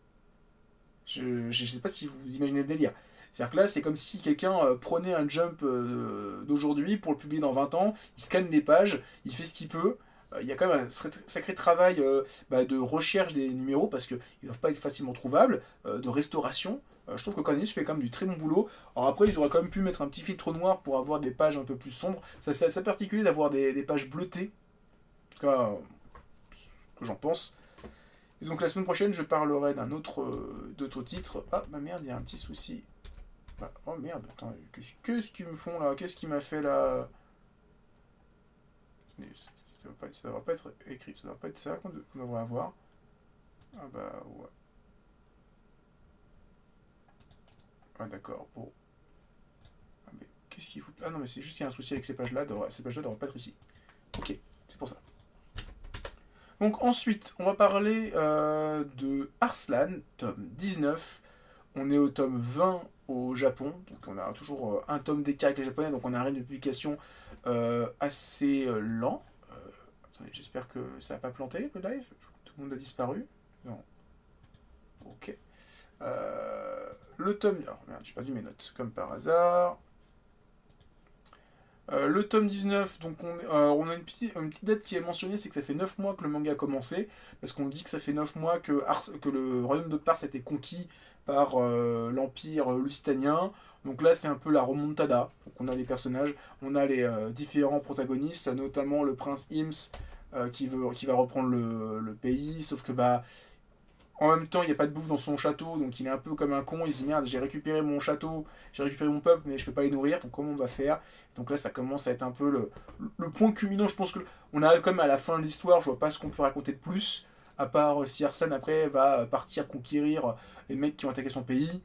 Je ne sais pas si vous imaginez le délire. C'est-à-dire que là, c'est comme si quelqu'un prenait un jump d'aujourd'hui pour le publier dans 20 ans, il scanne les pages, il fait ce qu'il peut. Il y a quand même un sacré travail de recherche des numéros, parce qu'ils ne doivent pas être facilement trouvables, de restauration. Je trouve que Cornelius fait quand même du très bon boulot. Alors après, ils auraient quand même pu mettre un petit filtre noir pour avoir des pages un peu plus sombres. C'est assez particulier d'avoir des pages bleutées. En tout cas, ce que j'en pense. Et donc la semaine prochaine, je parlerai d'autres titres. Ah, bah merde, il y a un petit souci. Oh merde, attends, qu'est-ce qu'ils me font là? Qu'est-ce qui m'a fait là? Ça ne devrait pas être écrit, ça ne devrait pas être ça qu'on devrait avoir. Ah bah ouais. Ah d'accord, bon. Ah mais qu'est-ce qu'il fout? Ah non mais c'est juste qu'il y a un souci avec ces pages-là, ces pages-là ne devraient pas être ici. Ok, c'est pour ça. Donc ensuite, on va parler de Arslan, tome 19. On est au tome 20 au Japon, donc on a toujours un tome d'écart avec les japonais, donc on a un rythme de publication assez lent. Attendez, j'espère que ça n'a pas planté le live. Tout le monde a disparu. Non. Ok. Le tome... Alors merde, j'ai perdu mes notes, comme par hasard. Le tome 19, donc on a une petite date qui est mentionnée, c'est que ça fait 9 mois que le manga a commencé, parce qu'on dit que ça fait 9 mois que le royaume de Pars a été conquis par l'empire lusitanien. Donc là c'est un peu la remontada. Donc on a les personnages, on a les différents protagonistes, notamment le prince Ims qui va reprendre le pays, sauf que en même temps il n'y a pas de bouffe dans son château, donc il est un peu comme un con, il se dit merde, j'ai récupéré mon château, j'ai récupéré mon peuple, mais je peux pas les nourrir, donc comment on va faire? Donc là ça commence à être un peu le point culminant. Je pense qu'on arrive quand même à la fin de l'histoire, je vois pas ce qu'on peut raconter de plus, à part si Arslan après va partir conquérir les mecs qui ont attaqué son pays.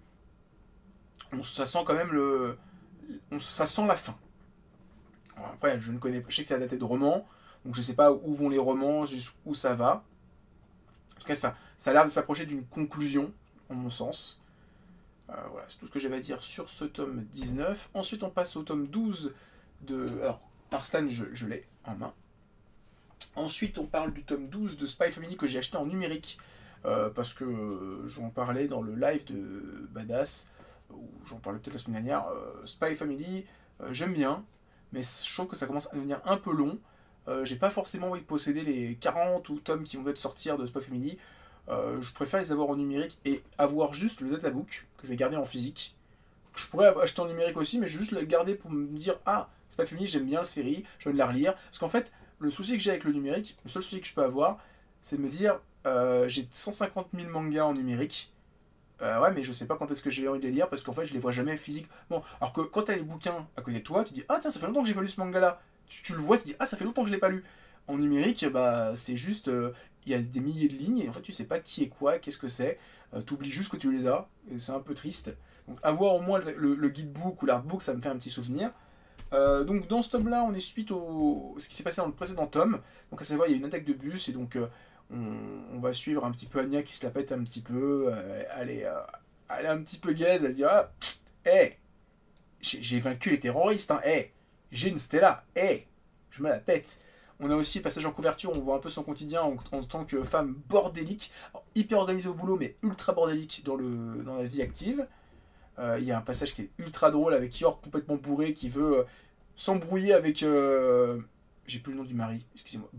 Ça sent quand même ça sent la fin. Alors après, je sais que c'est daté de romans, donc je sais pas où vont les romans, jusqu'où ça va. En tout cas, ça a l'air de s'approcher d'une conclusion, en mon sens. Voilà, c'est tout ce que j'avais à dire sur ce tome 19. Ensuite, on passe au tome 12 de... Alors, Arslan, je l'ai en main. Ensuite, on parle du tome 12 de Spy Family que j'ai acheté en numérique, parce que j'en parlais dans le live de Badass, où j'en parlais peut-être la semaine dernière. Spy Family, j'aime bien, mais je trouve que ça commence à devenir un peu long. J'ai pas forcément envie de posséder les 40 ou tomes qui vont être sortir de Spy Family. Je préfère les avoir en numérique et avoir juste le databook que je vais garder en physique. Je pourrais acheter en numérique aussi, mais je vais juste le garder pour me dire ah, Spy Family, j'aime bien la série, je vais de la relire. Parce qu'en fait, le souci que j'ai avec le numérique, le seul souci que je peux avoir, c'est de me dire j'ai 150 000 mangas en numérique. Ouais, mais je sais pas quand est-ce que j'ai envie de les lire parce qu'en fait, je les vois jamais physiques. Bon, alors que quand t'as les bouquins à côté de toi, tu dis ah, tiens, ça fait longtemps que j'ai pas lu ce manga-là. Tu le vois, tu dis ah, ça fait longtemps que je l'ai pas lu. En numérique, c'est juste il y a des milliers de lignes et en fait, tu sais pas qui est quoi, qu'est-ce que c'est. T'oublies juste que tu les as et c'est un peu triste. Donc, avoir au moins le guidebook ou l'artbook, ça me fait un petit souvenir. Donc dans ce tome-là, on est suite au ce qui s'est passé dans le précédent tome. Donc à savoir, il y a une attaque de bus et donc on va suivre un petit peu Anya qui se la pète un petit peu. Elle est un petit peu gaze, elle se dit ah, hey, j'ai vaincu les terroristes, hein, hey, j'ai une Stella, hey, je me la pète. On a aussi le passage en couverture, on voit un peu son quotidien en tant que femme bordélique, alors, hyper organisée au boulot mais ultra bordélique dans la vie active. Il y a un passage qui est ultra drôle avec York complètement bourré qui veut s'embrouiller avec. J'ai plus le nom du mari, excusez-moi.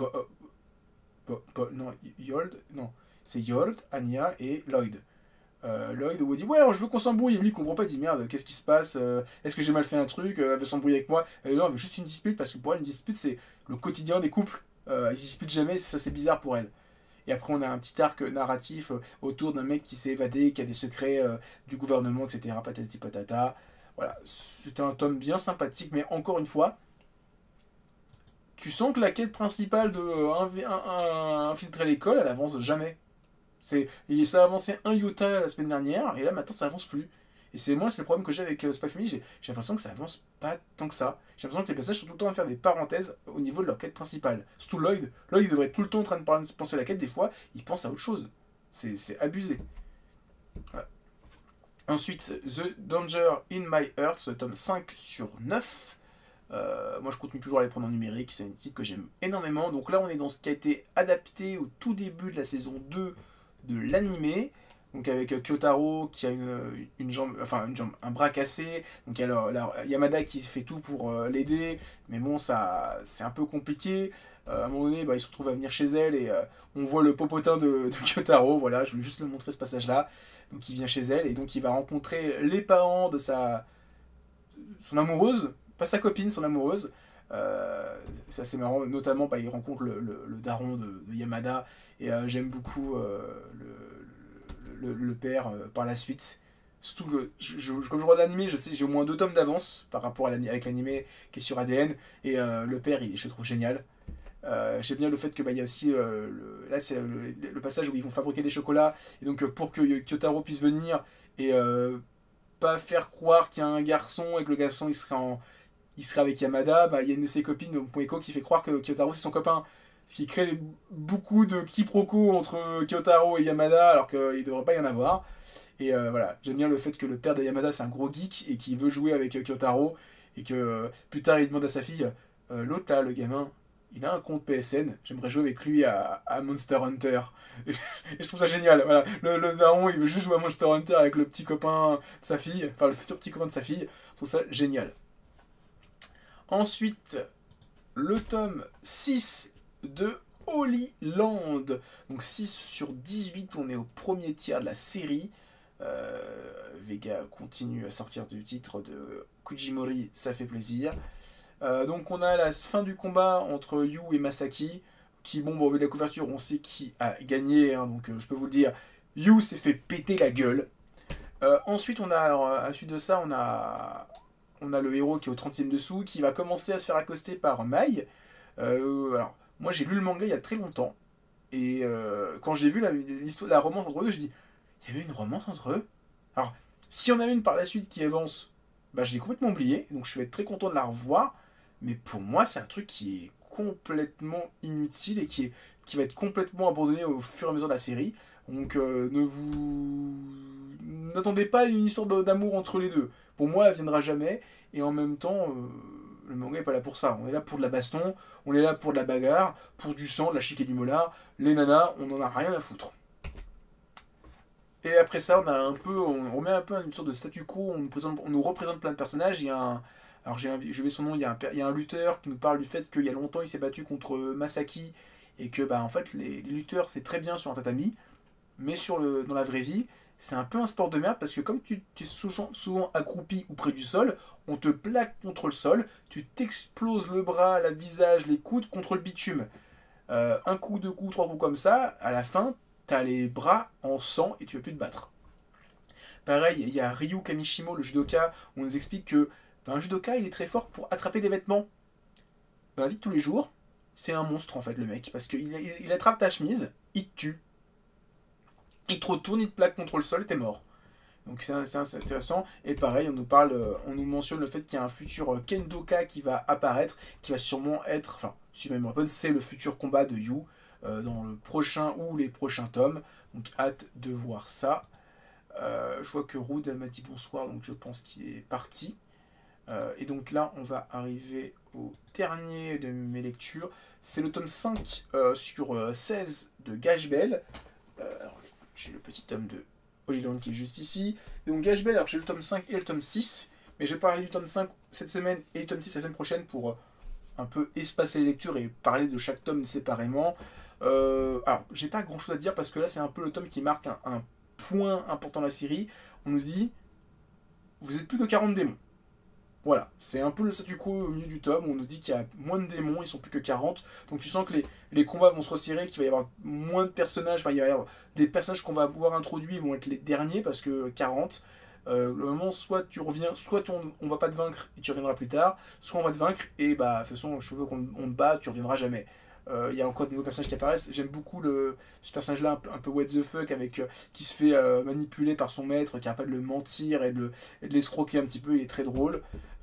Non, Yold, non. C'est Yold, Anya et Lloyd. Lloyd où il dit ouais je veux qu'on s'embrouille et lui il comprend pas, il dit merde qu'est-ce qui se passe, est-ce que j'ai mal fait un truc, elle veut s'embrouiller avec moi, non elle veut juste une dispute parce que pour elle une dispute c'est le quotidien des couples, ils se disputent jamais, ça c'est bizarre pour elle. Et après on a un petit arc narratif autour d'un mec qui s'est évadé, qui a des secrets du gouvernement, etc. Patati patata. Voilà, c'était un tome bien sympathique, mais encore une fois, tu sens que la quête principale de infiltrer l'école, elle avance jamais. Ça a avancé un iota la semaine dernière, et là maintenant ça avance plus. Et c'est le problème que j'ai avec Spy Family, j'ai l'impression que ça avance pas tant que ça. J'ai l'impression que les personnages sont tout le temps à faire des parenthèses au niveau de leur quête principale. Surtout Lloyd. Lloyd il devrait être tout le temps en train de penser à la quête, des fois il pense à autre chose. C'est abusé. Voilà. Ensuite, The Danger in My Heart, tome 5 sur 9. Moi je continue toujours à les prendre en numérique, c'est une titre que j'aime énormément. Donc là on est dans ce qui a été adapté au tout début de la saison 2 de l'animé. Donc avec Kyotaro qui a une jambe, un bras cassé. Donc il y a Yamada qui fait tout pour l'aider, mais bon ça c'est un peu compliqué. À un moment donné, il se retrouve à venir chez elle et on voit le popotin de Kyotaro. Voilà, je voulais juste le montrer ce passage-là. Donc il vient chez elle et donc il va rencontrer les parents de son amoureuse, pas sa copine, son amoureuse. C'est assez marrant, notamment il rencontre le daron de Yamada et j'aime beaucoup le père par la suite. Surtout que, comme je regarde l'animé, je sais j'ai au moins 2 tomes d'avance par rapport avec l'animé qui est sur ADN. Et le père, je le trouve génial. J'aime bien le fait que il y a aussi là c'est le passage où ils vont fabriquer des chocolats et donc pour que Kyotaro puisse venir et pas faire croire qu'il y a un garçon et que le garçon il serait avec Yamada, il y a une de ses copines, Moeko, qui fait croire que Kyotaro c'est son copain. Ce qui crée beaucoup de quiproquos entre Kyotaro et Yamada, alors qu'il ne devrait pas y en avoir. Et voilà, j'aime bien le fait que le père de Yamada c'est un gros geek et qu'il veut jouer avec Kyotaro. Et que plus tard il demande à sa fille, l'autre là, le gamin, il a un compte PSN, j'aimerais jouer avec lui à Monster Hunter. Et je trouve ça génial, voilà. Le daron il veut juste jouer à Monster Hunter avec le petit copain de sa fille, enfin le futur petit copain de sa fille. Je trouve ça génial. Ensuite, le tome 6 de Holy Land. Donc 6 sur 18, on est au premier tiers de la série. Vega continue à sortir du titre de Kujimori, ça fait plaisir. Donc on a la fin du combat entre Yu et Masaki. Qui, bon, au vu de la couverture, on sait qui a gagné. Hein, donc je peux vous le dire, Yu s'est fait péter la gueule. Ensuite, alors, à la suite de ça, on a le héros qui est au 30e dessous, qui va commencer à se faire accoster par Mai. Alors, moi j'ai lu le manga il y a très longtemps, et quand j'ai vu la romance entre eux, je dis, il y avait une romance entre eux. Alors, s'il y en a une par la suite qui avance, je l'ai complètement oublié, donc je vais être très content de la revoir, mais pour moi c'est un truc qui est complètement inutile et qui va être complètement abandonné au fur et à mesure de la série. Donc n'attendez pas une histoire d'amour entre les deux. Pour moi, elle viendra jamais. Et en même temps, le manga n'est pas là pour ça. On est là pour de la baston, on est là pour de la bagarre, pour du sang, de la chic et du molar. Les nanas, on n'en a rien à foutre. Et après ça, on remet un peu une sorte de statu quo. On nous représente plein de personnages. Il y a un, alors je vais son nom. Il y a un lutteur qui nous parle du fait qu'il y a longtemps, il s'est battu contre Masaki et que en fait les lutteurs c'est très bien sur un tatami, mais dans la vraie vie, c'est un peu un sport de merde parce que comme tu es souvent accroupi ou près du sol, on te plaque contre le sol, tu t'exploses le bras, le visage, les coudes contre le bitume. Un coup, 2 coups, 3 coups comme ça, à la fin, t'as les bras en sang et tu peux plus te battre. Pareil, il y a Ryu Kamishimo, le judoka, où on nous explique que un judoka, il est très fort pour attraper des vêtements. Dans la vie de tous les jours, c'est un monstre en fait le mec, parce qu'il attrape ta chemise, il te tue. Il te retourne, il te plaque contre le sol et t'es mort. Donc c'est intéressant. Et pareil, on nous mentionne le fait qu'il y a un futur Kendoka qui va apparaître, qui va sûrement être, enfin, si ma mémoire est bonne, c'est le futur combat de Yu dans le prochain ou les prochains tomes. Donc hâte de voir ça. Je vois que Rude m'a dit bonsoir, donc je pense qu'il est parti. Et donc là, on va arriver au dernier de mes lectures. C'est le tome 5 sur 16 de Gash Bell. J'ai le petit tome de Holy Land qui est juste ici. Et donc Gash Bell, alors j'ai le tome 5 et le tome 6. Mais je vais parler du tome 5 cette semaine et du tome 6 la semaine prochaine pour un peu espacer les lectures et parler de chaque tome séparément. Alors, j'ai pas grand chose à dire parce que là, c'est un peu le tome qui marque un point important de la série. On nous dit, vous êtes plus que 40 démons. Voilà, c'est un peu le statu quo au milieu du tome, où on nous dit qu'il y a moins de démons, ils sont plus que 40, donc tu sens que les combats vont se resserrer, qu'il va y avoir moins de personnages, enfin il va y avoir des personnages qu'on va avoir introduits vont être les derniers, parce que 40, le moment soit tu reviens, soit on va pas te vaincre et tu reviendras plus tard, soit on va te vaincre et bah de toute façon je veux qu'on te bat, tu reviendras jamais. Il y a encore des nouveaux personnages qui apparaissent. J'aime beaucoup ce personnage-là, un peu what the fuck, qui se fait manipuler par son maître, qui arrête pas de le mentir et de l'escroquer un petit peu. Il est très drôle.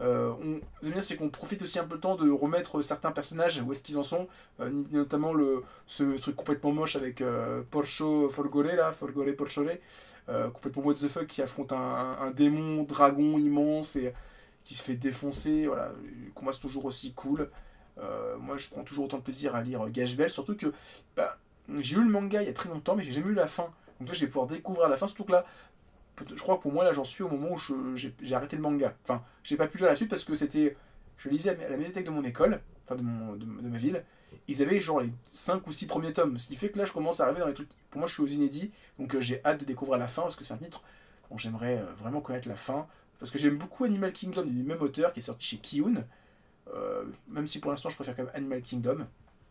Ce bien, c'est qu'on profite aussi un peu le temps de remettre certains personnages où est-ce qu'ils en sont, notamment ce truc complètement moche avec Porcho Folgore, là, Folgore Porchore, complètement what the fuck, qui affronte un démon dragon immense et qui se fait défoncer. Voilà, les combats sont toujours aussi cool. Moi je prends toujours autant de plaisir à lire Gash Bell, surtout que bah, j'ai lu le manga il y a très longtemps mais j'ai jamais eu la fin. Donc là je vais pouvoir découvrir la fin, surtout que là, je crois que pour moi là j'en suis au moment où j'ai arrêté le manga. Enfin, j'ai pas pu lire la suite parce que c'était. Je lisais à la médiathèque de mon école, enfin de ma ville, ils avaient genre les 5 ou 6 premiers tomes, ce qui fait que là je commence à arriver dans les trucs. Pour moi je suis aux inédits, donc j'ai hâte de découvrir la fin parce que c'est un titre dont j'aimerais vraiment connaître la fin. Parce que j'aime beaucoup Animal Kingdom du même auteur qui est sorti chez Kiun. Même si pour l'instant je préfère quand même Animal Kingdom.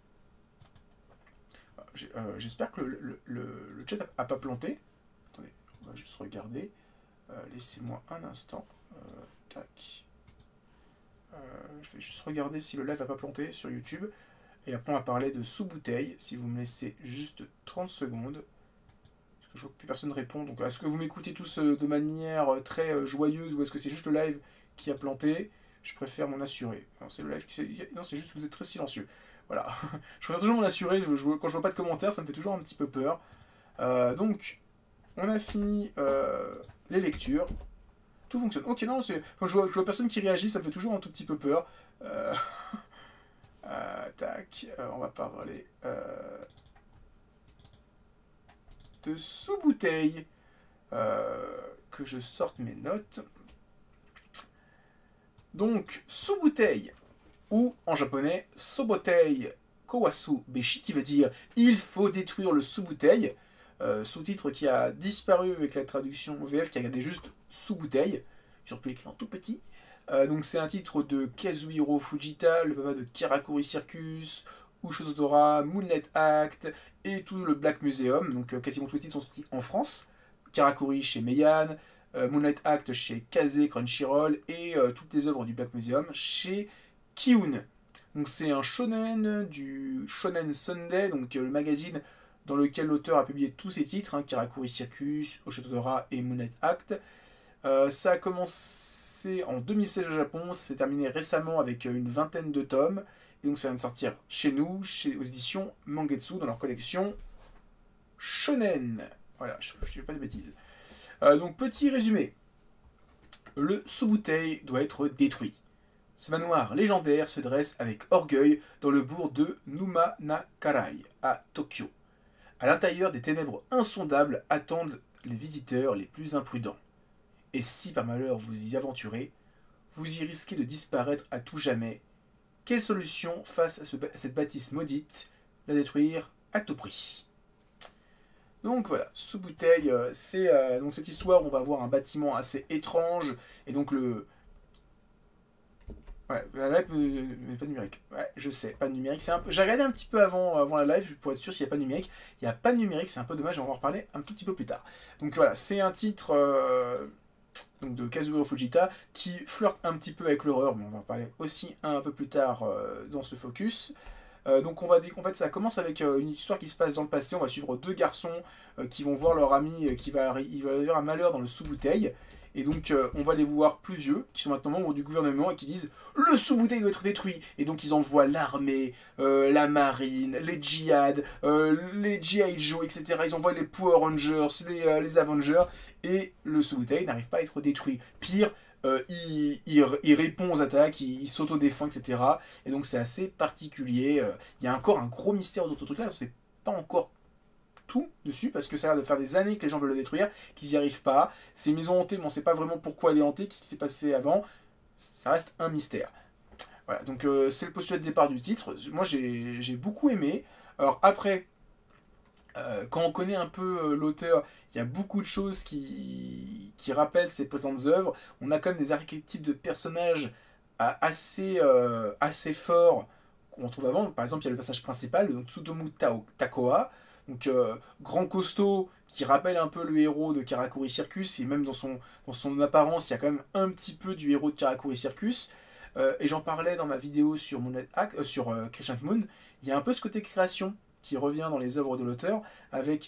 J'espère que le chat a pas planté. Attendez, on va juste regarder. Laissez-moi un instant. Tac. Je vais juste regarder si le live a pas planté sur YouTube. Et après on va parler de sous-bouteille. Si vous me laissez juste 30 secondes. Parce que je vois que plus personne répond. Donc est-ce que vous m'écoutez tous de manière très joyeuse ou est-ce que c'est juste le live qui a planté? Je préfère m'en assurer. C'est le live qui... Non, c'est juste que vous êtes très silencieux. Voilà. Je préfère toujours m'en assurer. Quand je vois pas de commentaires, ça me fait toujours un petit peu peur. Donc, on a fini les lectures. Tout fonctionne. Ok, non, quand je vois personne qui réagit, ça me fait toujours un tout petit peu peur. Tac. On va parler de sous-bouteille. Que je sorte mes notes. Donc, sous-bouteille, ou en japonais, sobotei kawasu beshi, qui veut dire il faut détruire le sous-bouteille. Sous-titre qui a disparu avec la traduction VF qui a gardé juste sous-bouteille, surtout écrit en tout petit. Donc c'est un titre de Kazuhiro Fujita, le papa de Karakuri Circus, Usho Totora, Moonlight Act et tout le Black Museum. Donc quasiment tous les titres sont sortis en France. Karakuri chez Meian, Moonlight Act chez Kaze Crunchyroll et toutes les œuvres du Black Museum chez Kiun. Donc c'est un shonen du Shonen Sunday, donc le magazine dans lequel l'auteur a publié tous ses titres, Karakuri Circus, Oshotora et Moonlight Act. Ça a commencé en 2016 au Japon, ça s'est terminé récemment avec une vingtaine de tomes, et donc ça vient de sortir chez nous, aux éditions Mangetsu, dans leur collection Shonen. Voilà, je ne fais pas de bêtises. Donc petit résumé. Le sous-bouteille doit être détruit. Ce manoir légendaire se dresse avec orgueil dans le bourg de Numanakarai, à Tokyo. À l'intérieur, des ténèbres insondables attendent les visiteurs les plus imprudents. Et si par malheur vous y aventurez, vous y risquez de disparaître à tout jamais. Quelle solution face à cette bâtisse maudite? La détruire à tout prix. Donc voilà, sous bouteille, c'est donc cette histoire où on va voir un bâtiment assez étrange, et donc le... Ouais, la live, mais pas de numérique. Ouais, je sais, pas de numérique. J'ai regardé un petit peu avant la live pour être sûr s'il n'y a pas de numérique. Il n'y a pas de numérique, c'est un peu dommage, on va en reparler un tout petit peu plus tard. Donc voilà, c'est un titre donc de Kazuhiro Fujita qui flirte un petit peu avec l'horreur, mais on va en parler aussi un peu plus tard dans ce focus. Donc en fait, ça commence avec une histoire qui se passe dans le passé. On va suivre deux garçons qui vont voir leur ami, il va y avoir un malheur dans le sous-bouteille. Et donc on va les voir plus vieux, qui sont maintenant membres du gouvernement et qui disent le sous-bouteille doit être détruit. Et donc ils envoient l'armée, la marine, les djihad, les G.I. Joe, etc. Ils envoient les Power Rangers, les Avengers, et le sous-bouteille n'arrive pas à être détruit. Pire, il répond aux attaques, il s'auto-défend, etc. Et donc c'est assez particulier. Il y a encore un gros mystère autour de ce truc-là. On ne sait pas encore tout dessus, parce que ça a l'air de faire des années que les gens veulent le détruire, qu'ils n'y arrivent pas. C'est une maison hantée, mais on ne sait pas vraiment pourquoi elle est hantée, qu'est-ce qui s'est passé avant. Ça reste un mystère. Voilà, donc c'est le postulat de départ du titre. Moi j'ai beaucoup aimé. Alors après, quand on connaît un peu l'auteur, il y a beaucoup de choses qui rappellent ses précédentes œuvres. On a quand même des archétypes de personnages assez forts qu'on trouve avant. Par exemple, il y a le personnage principal, donc Tsutomu Takoa, donc grand costaud qui rappelle un peu le héros de Karakuri Circus, et même dans son apparence, il y a quand même un petit peu du héros de Karakuri Circus. Et j'en parlais dans ma vidéo sur, Crescent Moon, il y a un peu ce côté création qui revient dans les œuvres de l'auteur, avec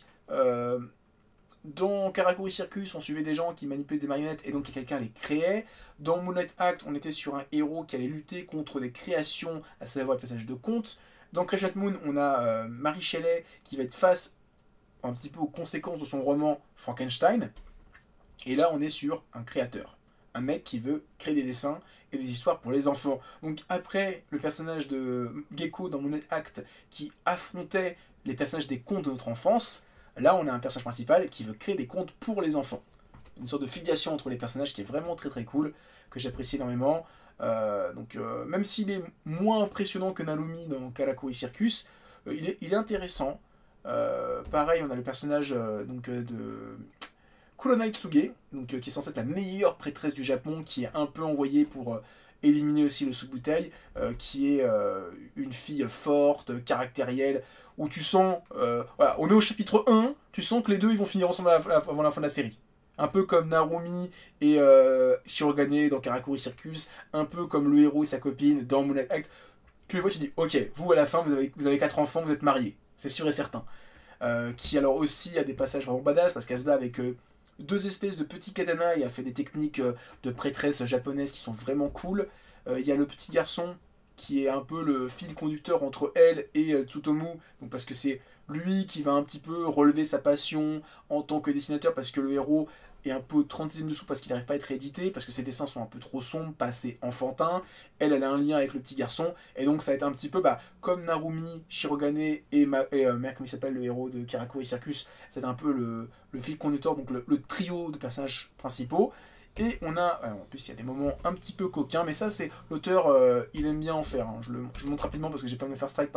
dans Karakuri Circus, on suivait des gens qui manipulaient des marionnettes et donc quelqu'un les créait. Dans Moonlight Act, on était sur un héros qui allait lutter contre des créations, à savoir le passage de contes. Dans Crescent Moon, on a Mary Shelley qui va être face un petit peu aux conséquences de son roman Frankenstein. Et là, on est sur un créateur. Un mec qui veut créer des dessins et des histoires pour les enfants. Donc après le personnage de Gecko dans Moonlight Act qui affrontait les personnages des contes de notre enfance, là on a un personnage principal qui veut créer des contes pour les enfants. Une sorte de filiation entre les personnages qui est vraiment très très cool, que j'apprécie énormément. Même s'il est moins impressionnant que Narumi dans Karakuri Circus, il est intéressant. Pareil, on a le personnage de Kuronai Tsuge, qui est censée être la meilleure prêtresse du Japon, qui est un peu envoyée pour éliminer aussi le sous-bouteille, qui est une fille forte, caractérielle, où tu sens, voilà, on est au chapitre 1, tu sens que les deux ils vont finir ensemble avant la fin de la série. Un peu comme Narumi et Shirogane dans Karakuri Circus, un peu comme le héros et sa copine dans Moonlight Act. Tu les vois, tu dis, ok, vous à la fin, vous avez 4 enfants, vous êtes mariés, c'est sûr et certain. Qui alors aussi a des passages vraiment badass, parce qu'elle se bat avec deux espèces de petits katanas et a fait des techniques de prêtresse japonaise qui sont vraiment cool. Il y a le petit garçon qui est un peu le fil conducteur entre elle et Tsutomu, donc parce que c'est lui qui va un petit peu relever sa passion en tant que dessinateur, parce que le héros est un peu 30e dessous parce qu'il n'arrive pas à être édité, parce que ses dessins sont un peu trop sombres, pas assez enfantins. Elle a un lien avec le petit garçon, et donc ça va être un petit peu comme Narumi, Shirogane et comment il s'appelle le héros de Karakuri Circus, c'est un peu le fil conducteur, donc le trio de personnages principaux. Et on a, en plus il y a des moments un petit peu coquins, mais ça c'est l'auteur, il aime bien en faire, hein. Je le montre rapidement parce que j'ai pas me faire strike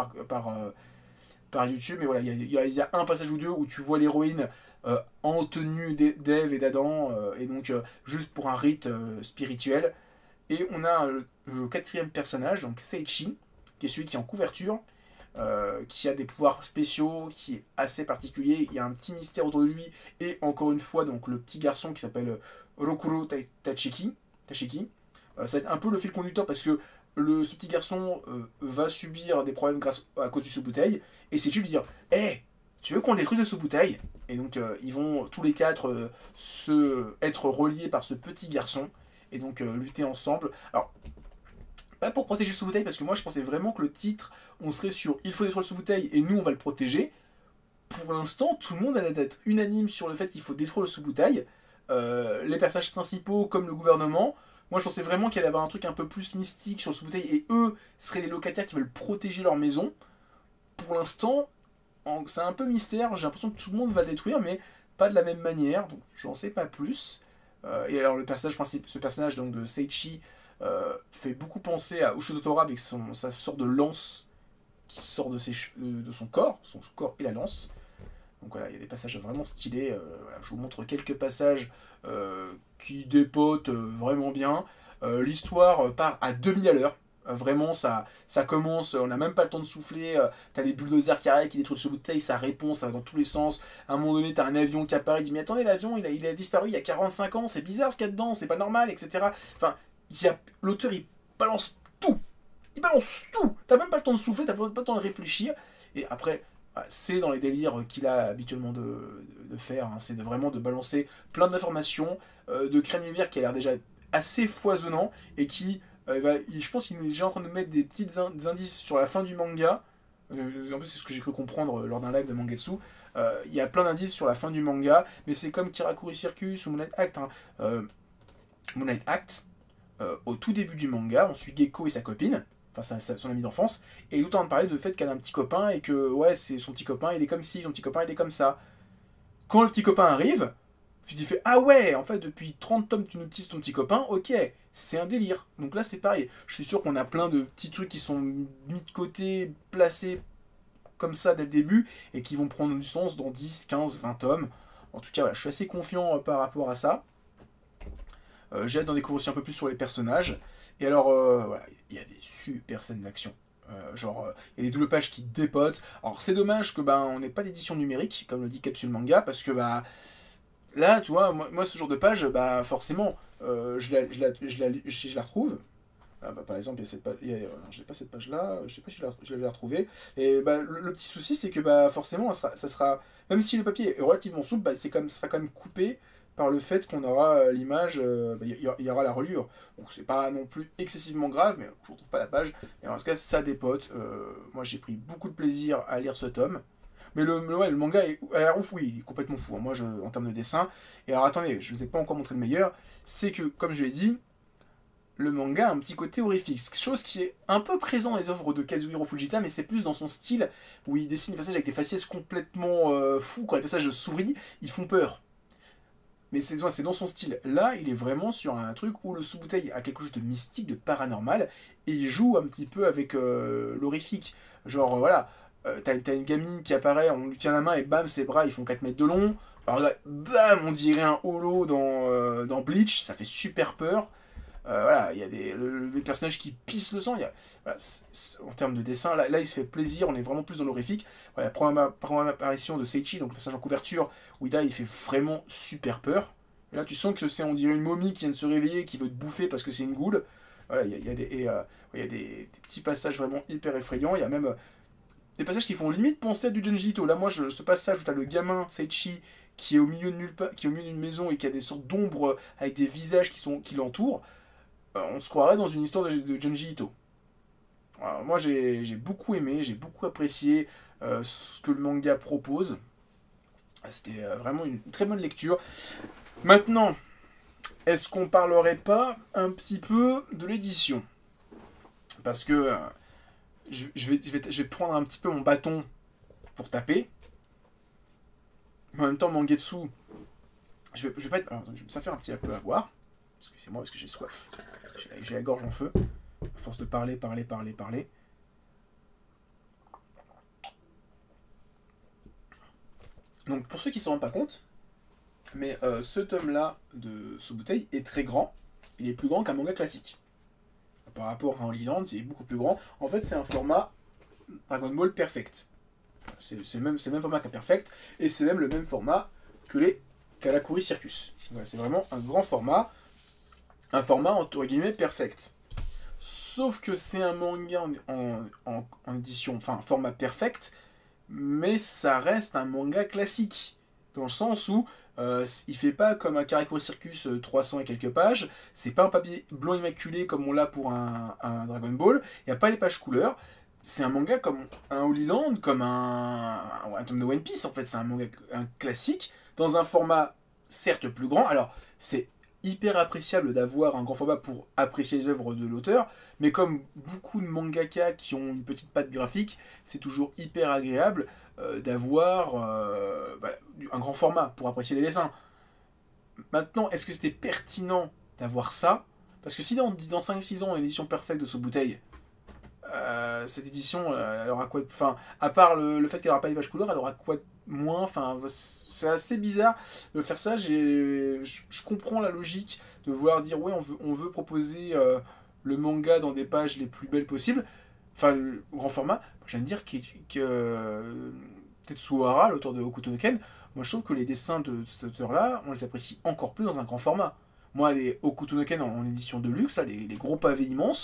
par YouTube, mais voilà, il y a un passage ou deux où tu vois l'héroïne en tenue d'Ève et d'Adam, et donc juste pour un rite spirituel. Et on a le quatrième personnage, donc Seichi, qui est celui qui est en couverture, qui a des pouvoirs spéciaux, qui est assez particulier. Il y a un petit mystère autour de lui, et encore une fois, donc le petit garçon qui s'appelle Rokuro Tachiki. Ça va être un peu le fil conducteur parce que ce petit garçon va subir des problèmes à cause du sous-bouteille, et c'est lui lui dire hey, tu veux qu'on détruise le sous-bouteille? Et donc ils vont tous les quatre être reliés par ce petit garçon, et donc lutter ensemble. Alors, pas pour protéger le sous-bouteille, parce que moi je pensais vraiment que le titre, on serait sur il faut détruire le sous-bouteille et nous on va le protéger. Pour l'instant, tout le monde allait être unanime sur le fait qu'il faut détruire le sous-bouteille. Les personnages principaux, comme le gouvernement. Moi, je pensais vraiment qu'il allait y avoir un truc un peu plus mystique sur le sous-bouteille, et eux seraient les locataires qui veulent protéger leur maison. Pour l'instant, c'est un peu mystère. J'ai l'impression que tout le monde va le détruire, mais pas de la même manière. Donc, j'en sais pas plus. Et alors, ce personnage donc, de Seichi fait beaucoup penser à Ushio Tora avec sa sorte de lance qui sort de son corps. Son corps et la lance. Donc voilà, il y a des passages vraiment stylés. Voilà, je vous montre quelques passages qui dépotent vraiment bien. L'histoire part à 2000 à l'heure. Vraiment, ça commence, on n'a même pas le temps de souffler. T'as les bulldozers qui arrivent, qui détruisent ce bouteille, ça répond, ça va dans tous les sens. À un moment donné, t'as un avion qui apparaît, il dit mais attendez, l'avion il a disparu il y a 45 ans, c'est bizarre ce qu'il y a dedans, c'est pas normal, etc. Enfin, l'auteur il balance tout. il balance tout. T'as même pas le temps de souffler, t'as pas le temps de réfléchir. Et après, c'est dans les délires qu'il a habituellement de faire. Hein. C'est vraiment de balancer plein d'informations, de créer un univers qui a l'air déjà assez foisonnant et qui, je pense qu'il est déjà en train de mettre des petits indices sur la fin du manga. En plus, c'est ce que j'ai cru comprendre lors d'un live de Mangetsu. Il y a plein d'indices sur la fin du manga, mais c'est comme Kirakuri Circus ou Moonlight Act. Hein. Moonlight Act, au tout début du manga, on suit Gecko et sa copine, enfin son ami d'enfance, et il est tout en train de parler du fait qu'elle a un petit copain et que ouais, c'est son petit copain, il est comme ci, son petit copain, il est comme ça. Quand le petit copain arrive, tu te dis ah ouais, en fait, depuis 30 tomes, tu nous teases ton petit copain, ok, c'est un délire. Donc là, c'est pareil. Je suis sûr qu'on a plein de petits trucs qui sont mis de côté, placés comme ça dès le début, et qui vont prendre du sens dans 10, 15, 20 tomes. En tout cas, voilà, je suis assez confiant par rapport à ça. J'ai hâte d'en découvrir aussi un peu plus sur les personnages. Et alors, voilà, il y a des super scènes d'action. Il y a des doubles pages qui dépotent. Alors, c'est dommage que on n'ait pas d'édition numérique, comme le dit Capsule Manga, parce que là, tu vois, moi ce genre de page, forcément, je la retrouve. Par exemple, il y a cette page, je n'ai pas cette page-là, je sais pas si je l'avais retrouvée. Et le petit souci, c'est que forcément, ça sera, même si le papier est relativement souple, ça sera quand même coupé par le fait qu'on aura l'image, il y aura la reliure. Donc c'est pas non plus excessivement grave, mais je ne retrouve pas la page. Et en tout cas, ça dépote. Moi, j'ai pris beaucoup de plaisir à lire ce tome. Mais le manga a l'air ouf, oui, il est complètement fou. Hein. Moi, en termes de dessin. Et alors, attendez, je ne vous ai pas encore montré le meilleur. C'est que, comme je l'ai dit, le manga a un petit côté horrifique. Chose qui est un peu présent dans les œuvres de Kazuhiro Fujita, mais c'est plus dans son style, où il dessine des passages avec des faciès complètement fous. Quand les passages de souris, ils font peur. Mais c'est dans son style. Là, il est vraiment sur un truc où le sous-bouteille a quelque chose de mystique, de paranormal, et il joue un petit peu avec l'horrifique. Genre, voilà, t'as une gamine qui apparaît, on lui tient la main et bam, ses bras ils font 4 mètres de long. Alors là, bam, on dirait un holo dans Bleach, ça fait super peur. Voilà, il y a les personnages qui pissent le sang. Voilà, en termes de dessin, là, il se fait plaisir, on est vraiment plus dans l'horrifique. Voilà, la première apparition de Seichi, donc le personnage en couverture, où là, il fait vraiment super peur. Et là, tu sens que on dirait une momie qui vient de se réveiller, qui veut te bouffer parce que c'est une goule. Voilà, il y a des petits passages vraiment hyper effrayants. Il y a même des passages qui font limite penser à du Junji Ito. Là, moi, ce passage où tu as le gamin Seichi qui est au milieu de nulle part, qui est au milieu d'une maison et qui a des sortes d'ombres avec des visages qui l'entourent. On se croirait dans une histoire de Junji Ito. Alors, moi j'ai beaucoup aimé, j'ai beaucoup apprécié ce que le manga propose. C'était vraiment une très bonne lecture. Maintenant, est-ce qu'on parlerait pas un petit peu de l'édition? Parce que je vais prendre un petit peu mon bâton pour taper. En même temps, Mangetsu, je vais pas être... Alors, je vais me faire un petit peu à boire. Excusez-moi parce que j'ai soif. J'ai la gorge en feu. À force de parler. Donc pour ceux qui ne s'en rendent pas compte, mais ce tome-là de ce bouteille est très grand. Il est plus grand qu'un manga classique. Par rapport à Holy Land, c'est beaucoup plus grand. En fait, c'est un format Dragon Ball Perfect. C'est le même format qu'un Perfect. Et c'est même le même format que les Karakuri Circus. Voilà, c'est vraiment un grand format. Un format entre guillemets perfect. Sauf que c'est un manga en édition, enfin format perfect, mais ça reste un manga classique. Dans le sens où il fait pas comme un Karakuri Circus 300 et quelques pages, c'est pas un papier blanc immaculé comme on l'a pour un Dragon Ball, il n'y a pas les pages couleurs. C'est un manga comme un Holy Land, comme un tome de One Piece, en fait, c'est un manga classique, dans un format certes plus grand. Alors, c'est hyper appréciable d'avoir un grand format pour apprécier les œuvres de l'auteur, mais comme beaucoup de mangaka qui ont une petite patte graphique, c'est toujours hyper agréable d'avoir un grand format pour apprécier les dessins. Maintenant, est-ce que c'était pertinent d'avoir ça? Parce que si dans 5-6 ans, une édition parfaite de ce bouteille, cette édition, elle aura quoi? Enfin, à part le fait qu'elle n'aura pas les pages couleurs, elle aura quoi de moins? Enfin, c'est assez bizarre de faire ça. Je comprends la logique de vouloir dire ouais, on veut proposer le manga dans des pages les plus belles possibles. Enfin, le grand format. J'aime dire que Tetsuo Hara, l'auteur de Hokuto no Ken, moi je trouve que les dessins de cet auteur-là, on les apprécie encore plus dans un grand format. Moi, les Hokuto no Ken en édition de luxe, là, les gros pavés immenses,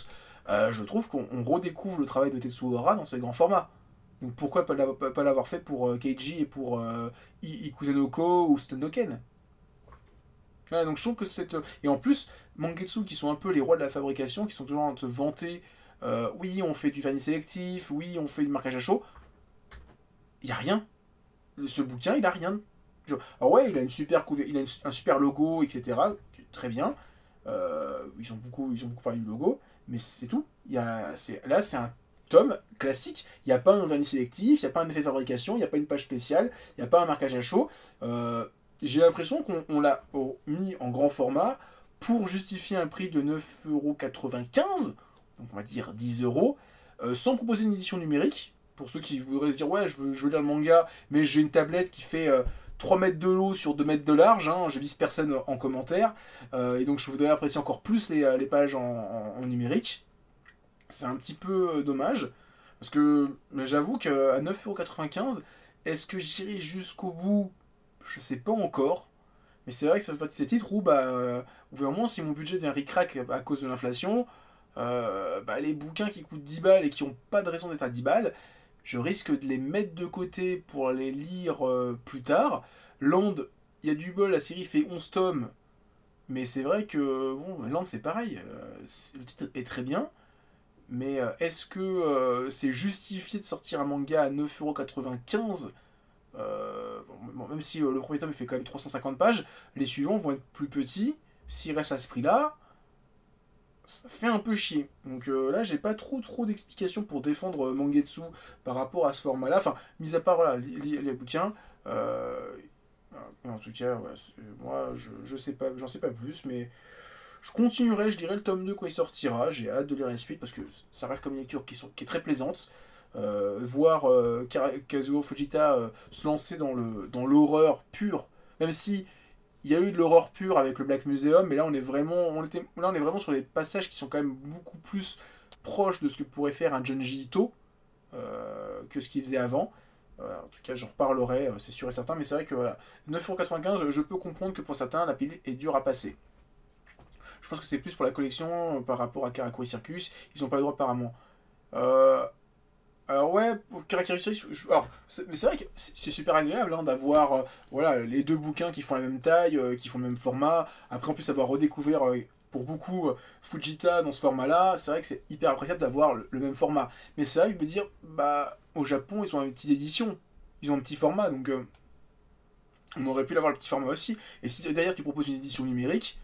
je trouve qu'on redécouvre le travail de Tetsuo Hara dans ses grands formats. Donc pourquoi pas l'avoir fait pour Keiji et pour Ikuzanoko ou Stendoken. Voilà, donc je trouve que c'est... Et en plus, Mangetsu, qui sont un peu les rois de la fabrication, qui sont toujours en train de se vanter, oui, on fait du vernis sélectif, oui, on fait du marquage à chaud, il n'y a rien. Ce bouquin, il a rien. Alors ouais, il a une super il a un super logo, etc. Très bien. Ils ont beaucoup parlé du logo, mais c'est tout. Là, c'est un tome classique. Il n'y a pas un vernis sélectif, il n'y a pas un effet de fabrication, il n'y a pas une page spéciale, il n'y a pas un marquage à chaud. J'ai l'impression qu'on l'a mis en grand format pour justifier un prix de 9,95 €, donc on va dire 10 €, sans proposer une édition numérique. Pour ceux qui voudraient se dire, ouais, je veux lire le manga, mais j'ai une tablette qui fait 3 mètres de haut sur 2 mètres de large, hein, je vise personne en commentaire, et donc je voudrais apprécier encore plus les pages en numérique. C'est un petit peu dommage, parce que j'avoue qu'à 9,95 €, est-ce que j'irai jusqu'au bout? Je sais pas encore. Mais c'est vrai que ça fait partie de ces titres où, au bout d'un moment, si mon budget devient ric-rac à cause de l'inflation, les bouquins qui coûtent 10 balles et qui n'ont pas de raison d'être à 10 balles, je risque de les mettre de côté pour les lire plus tard. Land, il y a du bol, la série fait 11 tomes, mais c'est vrai que bon, Land c'est pareil, le titre est très bien, mais est-ce que c'est justifié de sortir un manga à 9,95 €? Même si le premier tome fait quand même 350 pages, les suivants vont être plus petits, s'ils restent à ce prix-là, ça fait un peu chier. Donc là, j'ai pas trop d'explications pour défendre Mangetsu par rapport à ce format-là. Enfin, mis à part voilà, les bouquins. En tout cas, ouais, moi, je sais pas, j'en sais pas plus, mais je continuerai, je dirais, le tome 2 quand il sortira. J'ai hâte de lire la suite parce que ça reste comme une lecture qui est très plaisante. Voir Kazuo Fujita se lancer dans l'horreur pure, même si il y a eu de l'horreur pure avec le Black Museum, mais là on est vraiment sur des passages qui sont quand même beaucoup plus proches de ce que pourrait faire un Junji Ito que ce qu'il faisait avant. En tout cas, j'en reparlerai, c'est sûr et certain, mais c'est vrai que voilà, 9,95 €, je peux comprendre que pour certains, la pilule est dure à passer. Je pense que c'est plus pour la collection par rapport à Karakuri Circus, ils n'ont pas le droit apparemment. Euh, alors ouais, pour Karakuri Circus, mais c'est vrai que c'est super agréable hein, d'avoir voilà, les deux bouquins qui font la même taille, qui font le même format. Après en plus avoir redécouvert pour beaucoup Fujita dans ce format-là, c'est vrai que c'est hyper appréciable d'avoir le même format. Mais c'est vrai que me dire, au Japon ils ont une petite édition, ils ont un petit format, donc on aurait pu l'avoir le petit format aussi. Et si d'ailleurs tu proposes une édition numérique,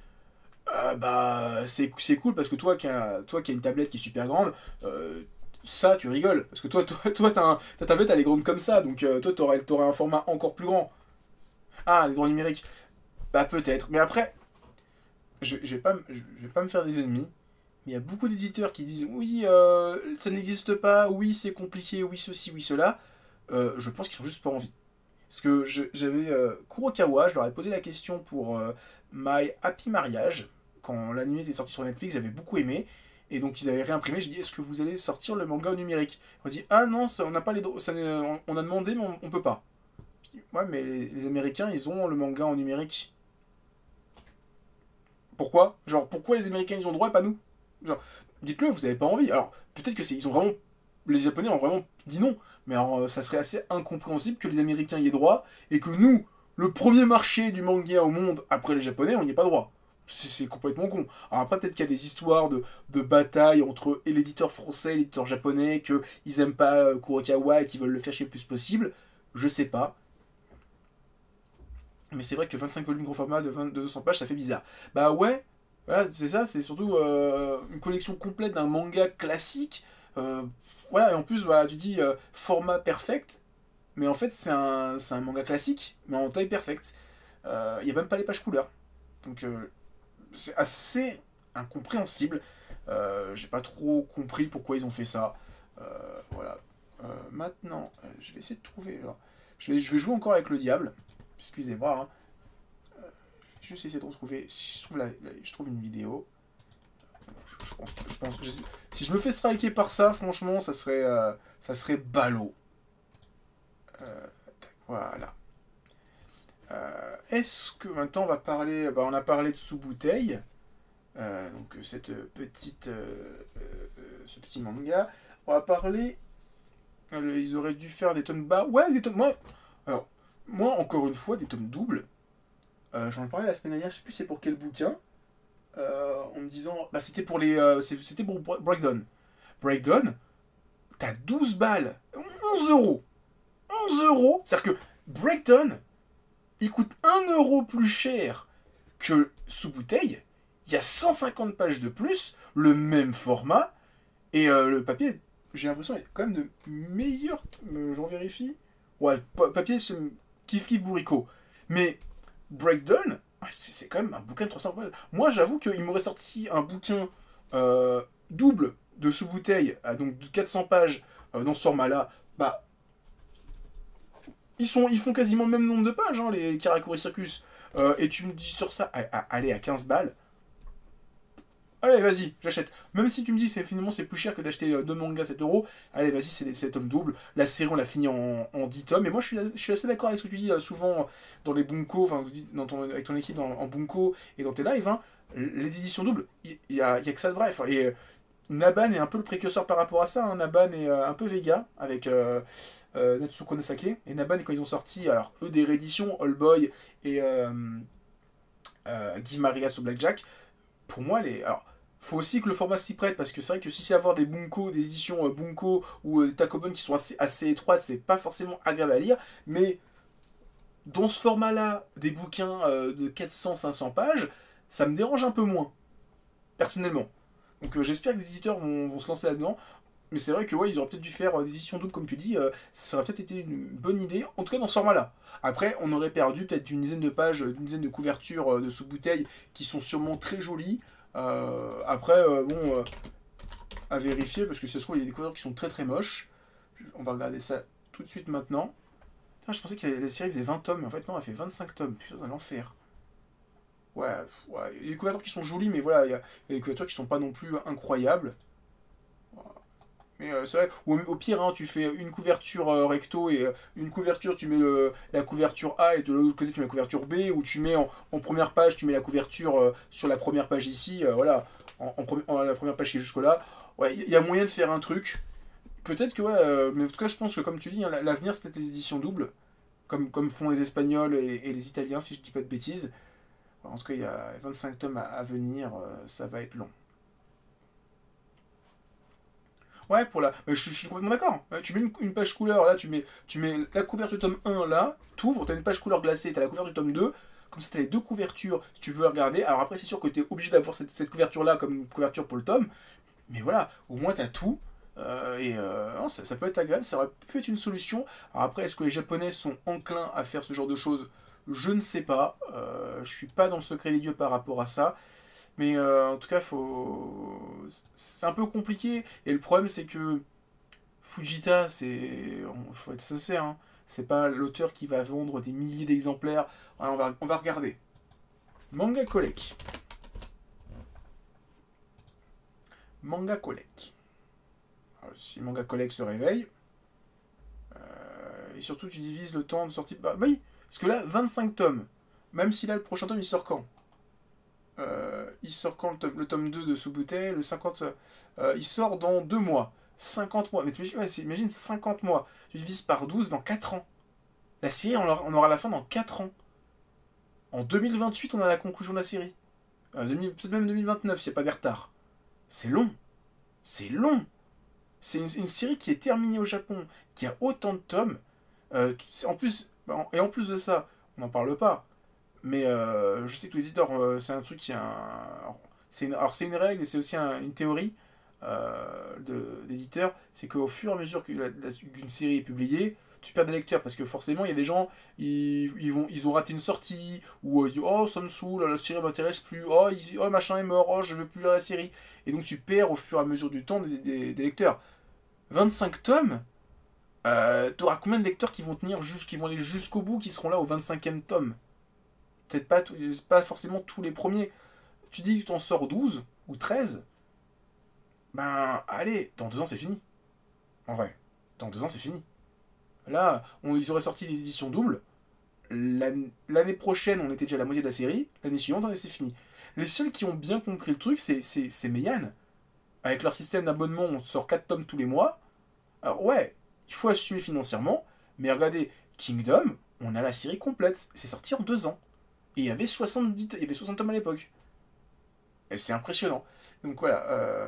c'est cool parce que toi qui as une tablette qui est super grande, ça tu rigoles parce que toi ta tablette elle est grande comme ça donc toi t'aurais un format encore plus grand. Ah, les droits numériques, bah peut-être, mais après je vais pas me faire des ennemis, mais il y a beaucoup d'éditeurs qui disent oui ça n'existe pas, oui c'est compliqué, oui ceci, oui cela. Je pense qu'ils sont juste pas envie. Parce que j'avais Kurokawa, je leur ai posé la question pour My Happy Marriage, quand l'anime était sorti sur Netflix, j'avais beaucoup aimé, et donc ils avaient réimprimé, j'ai dit est-ce que vous allez sortir le manga au numérique? On m'a dit ah non, on n'a pas les droits, on a demandé mais on peut pas. Je dis ouais mais les Américains ils ont le manga en numérique. Pourquoi? Genre pourquoi les Américains ils ont le droit et pas nous? Genre dites-le, vous avez pas envie. Alors peut-être que ils ont vraiment les Japonais ont vraiment dit non. Mais alors, ça serait assez incompréhensible que les Américains y aient droit et que nous, le premier marché du manga au monde après les Japonais, on n'y ait pas droit. C'est complètement con. Alors après, peut-être qu'il y a des histoires de bataille entre l'éditeur français et l'éditeur japonais, qu'ils aiment pas Kurokawa et qu'ils veulent le faire chez le plus possible. Je sais pas. Mais c'est vrai que 25 volumes gros format de 200 pages, ça fait bizarre. Bah ouais, voilà, c'est ça, c'est surtout une collection complète d'un manga classique. Euh, voilà, et en plus, tu dis format perfect, mais en fait, c'est un manga classique, mais en taille perfecte. Il n'y a même pas les pages couleurs. Donc, c'est assez incompréhensible. J'ai pas trop compris pourquoi ils ont fait ça. Voilà. Maintenant, je vais essayer de trouver. Alors, je vais jouer encore avec le diable. Excusez-moi. Hein. Juste essayer de retrouver. Si je trouve une vidéo. Si je me fais striker par ça, franchement, ça serait ballot. Voilà. Est-ce que maintenant on va parler. On a parlé de sous-bouteille. Donc ce petit manga. On va parler. Ils auraient dû faire des tomes bas. Ouais, des tomes. Alors, moi, encore une fois, des tomes doubles. J'en ai parlé la semaine dernière, je sais plus c'est pour quel bouquin. En me disant. Bah, c'était pour les. C'était pour Breakdown. Breakdown, t'as 12 balles. 11 euros. 11 euros. C'est-à-dire que Breakdown, il coûte 1 euro plus cher que sous bouteille. Il y a 150 pages de plus, le même format, et le papier, j'ai l'impression, est quand même de meilleur. J'en vérifie. Ouais, papier, c'est kiff kiff bourricot. Mais Breakdown, c'est quand même un bouquin de 300 pages. Moi, j'avoue qu'il m'aurait sorti un bouquin double de sous-bouteille, donc de 400 pages dans ce format-là. Bah, ils font quasiment le même nombre de pages, hein, les Karakuri Circus. Et tu me dis sur ça, allez, à 15 balles. Allez, vas-y, j'achète. Même si tu me dis que finalement c'est plus cher que d'acheter deux mangas à 7 euros, allez, vas-y, c'est des tomes doubles. La série, on l'a fini en 10 tomes. Et moi, je suis assez d'accord avec ce que tu dis souvent dans les bunko, enfin, avec ton équipe en bunko et dans tes lives. Hein, les éditions doubles, il y a que ça de vrai. Enfin, et Naban est un peu le précurseur par rapport à ça. Hein. Naban est un peu Vega avec Natsuko Nosake. Et Naban, quand ils ont sorti, alors eux, des rééditions, All Boy et Give Maria sur Blackjack, pour moi, alors, faut aussi que le format s'y prête, parce que c'est vrai que si c'est avoir des bunko, des éditions bunko ou des takobon qui sont assez étroites, c'est pas forcément agréable à lire, mais dans ce format-là, des bouquins de 400-500 pages, ça me dérange un peu moins, personnellement. Donc j'espère que les éditeurs vont se lancer là-dedans, mais c'est vrai que ouais, ils auraient peut-être dû faire des éditions doubles, comme tu dis, ça aurait peut-être été une bonne idée, en tout cas dans ce format-là. Après, on aurait perdu peut-être une dizaine de pages, une dizaine de couvertures de sous-bouteilles qui sont sûrement très jolies. Après, bon, à vérifier, parce que si ça se trouve, il y a des couvertures qui sont très très moches. On va regarder ça tout de suite maintenant. Putain, je pensais que la série faisait 20 tomes, mais en fait non, elle fait 25 tomes. Putain, l'enfer. Ouais, ouais, il y a des couvertures qui sont jolies, mais voilà, il y a des couvertures qui sont pas non plus incroyables. Mais c'est vrai, ou au pire, hein, tu fais une couverture recto et une couverture, tu mets la couverture A et de l'autre côté, tu mets la couverture B, ou tu mets en première page, tu mets la couverture sur la première page ici, voilà, la première page qui est jusque-là. Ouais, il y a moyen de faire un truc. Peut-être que, ouais, mais en tout cas, je pense que, comme tu dis, hein, l'avenir, c'est peut-être les éditions doubles, comme font les Espagnols et les Italiens, si je dis pas de bêtises. En tout cas, il y a 25 tomes à venir, ça va être long. Ouais, je suis complètement d'accord. Tu mets une page couleur, là, tu mets la couverture du tome 1, là, t'ouvres, t'as une page couleur glacée, t'as la couverture du tome 2, comme ça t'as les deux couvertures, si tu veux regarder. Alors après, c'est sûr que t'es obligé d'avoir cette couverture-là comme couverture pour le tome, mais voilà, au moins t'as tout. Non, ça peut être agréable, ça aurait pu être une solution. Alors après, est-ce que les Japonais sont enclins à faire ce genre de choses? Je ne sais pas. Je suis pas dans le secret des dieux par rapport à ça. Mais en tout cas, c'est un peu compliqué. Et le problème, c'est que Fujita, faut être sincère, hein, c'est pas l'auteur qui va vendre des milliers d'exemplaires. Alors, on va regarder. Manga Collect. Manga Collect. Alors, si Manga Collect se réveille, et surtout tu divises le temps de sortie. Bah oui, parce que là, 25 tomes. Même si là, le prochain tome, il sort quand? Il sort quand le tome 2 de Subute, le 50, il sort dans 2 mois. 50 mois. Mais imagine 50 mois. Tu divises par 12 dans 4 ans. La série, on aura la fin dans 4 ans. En 2028, on a la conclusion de la série. Peut-être même 2029, s'il n'y a pas des retards. C'est long. C'est long. C'est une série qui est terminée au Japon, qui a autant de tomes. En plus, et en plus de ça, on n'en parle pas. Mais je sais que les éditeurs, c'est un truc qui a un... c'est une règle et c'est aussi une théorie d'éditeurs, c'est qu'au fur et à mesure qu'une série est publiée, tu perds des lecteurs parce que forcément il y a des gens, ils ont raté une sortie, ou ils disent oh ça me saoule, la série m'intéresse plus, oh machin est mort, oh je veux plus lire la série. Et donc tu perds au fur et à mesure du temps des lecteurs. 25 tomes, t'auras combien de lecteurs qui vont qui vont aller jusqu'au bout, qui seront là au 25e tome? Peut-être pas forcément tous les premiers. Tu dis que tu en sors 12 ou 13, ben allez, dans 2 ans c'est fini. En vrai, dans 2 ans c'est fini. Là, ils auraient sorti les éditions doubles. L'année prochaine, on était déjà à la moitié de la série. L'année suivante, c'est fini. Les seuls qui ont bien compris le truc, c'est Meian. Avec leur système d'abonnement, on sort 4 tomes tous les mois. Alors ouais, il faut assumer financièrement, mais regardez, Kingdom, on a la série complète. C'est sorti en 2 ans. Et il y avait 60 tomes à l'époque. Et c'est impressionnant. Donc voilà.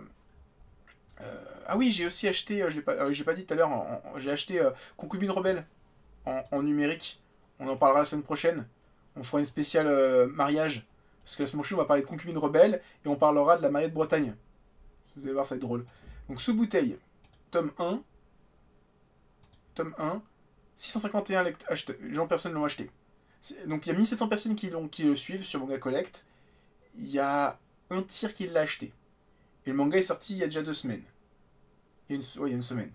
Ah oui, j'ai aussi acheté, je l'ai pas dit tout à l'heure, j'ai acheté Concubine Rebelle en numérique. On en parlera la semaine prochaine. On fera une spéciale mariage. Parce que la semaine prochaine, on va parler de Concubine Rebelle et on parlera de la mariée de Bretagne. Vous allez voir, ça va être drôle. Donc, sous bouteille, tome 1. Tome 1. 651 gens, personnes l'ont acheté. Donc, il y a 1700 personnes qui le suivent sur Manga Collect. Il y a un tiers qui l'a acheté. Et le manga est sorti il y a déjà 2 semaines. Il y a une semaine.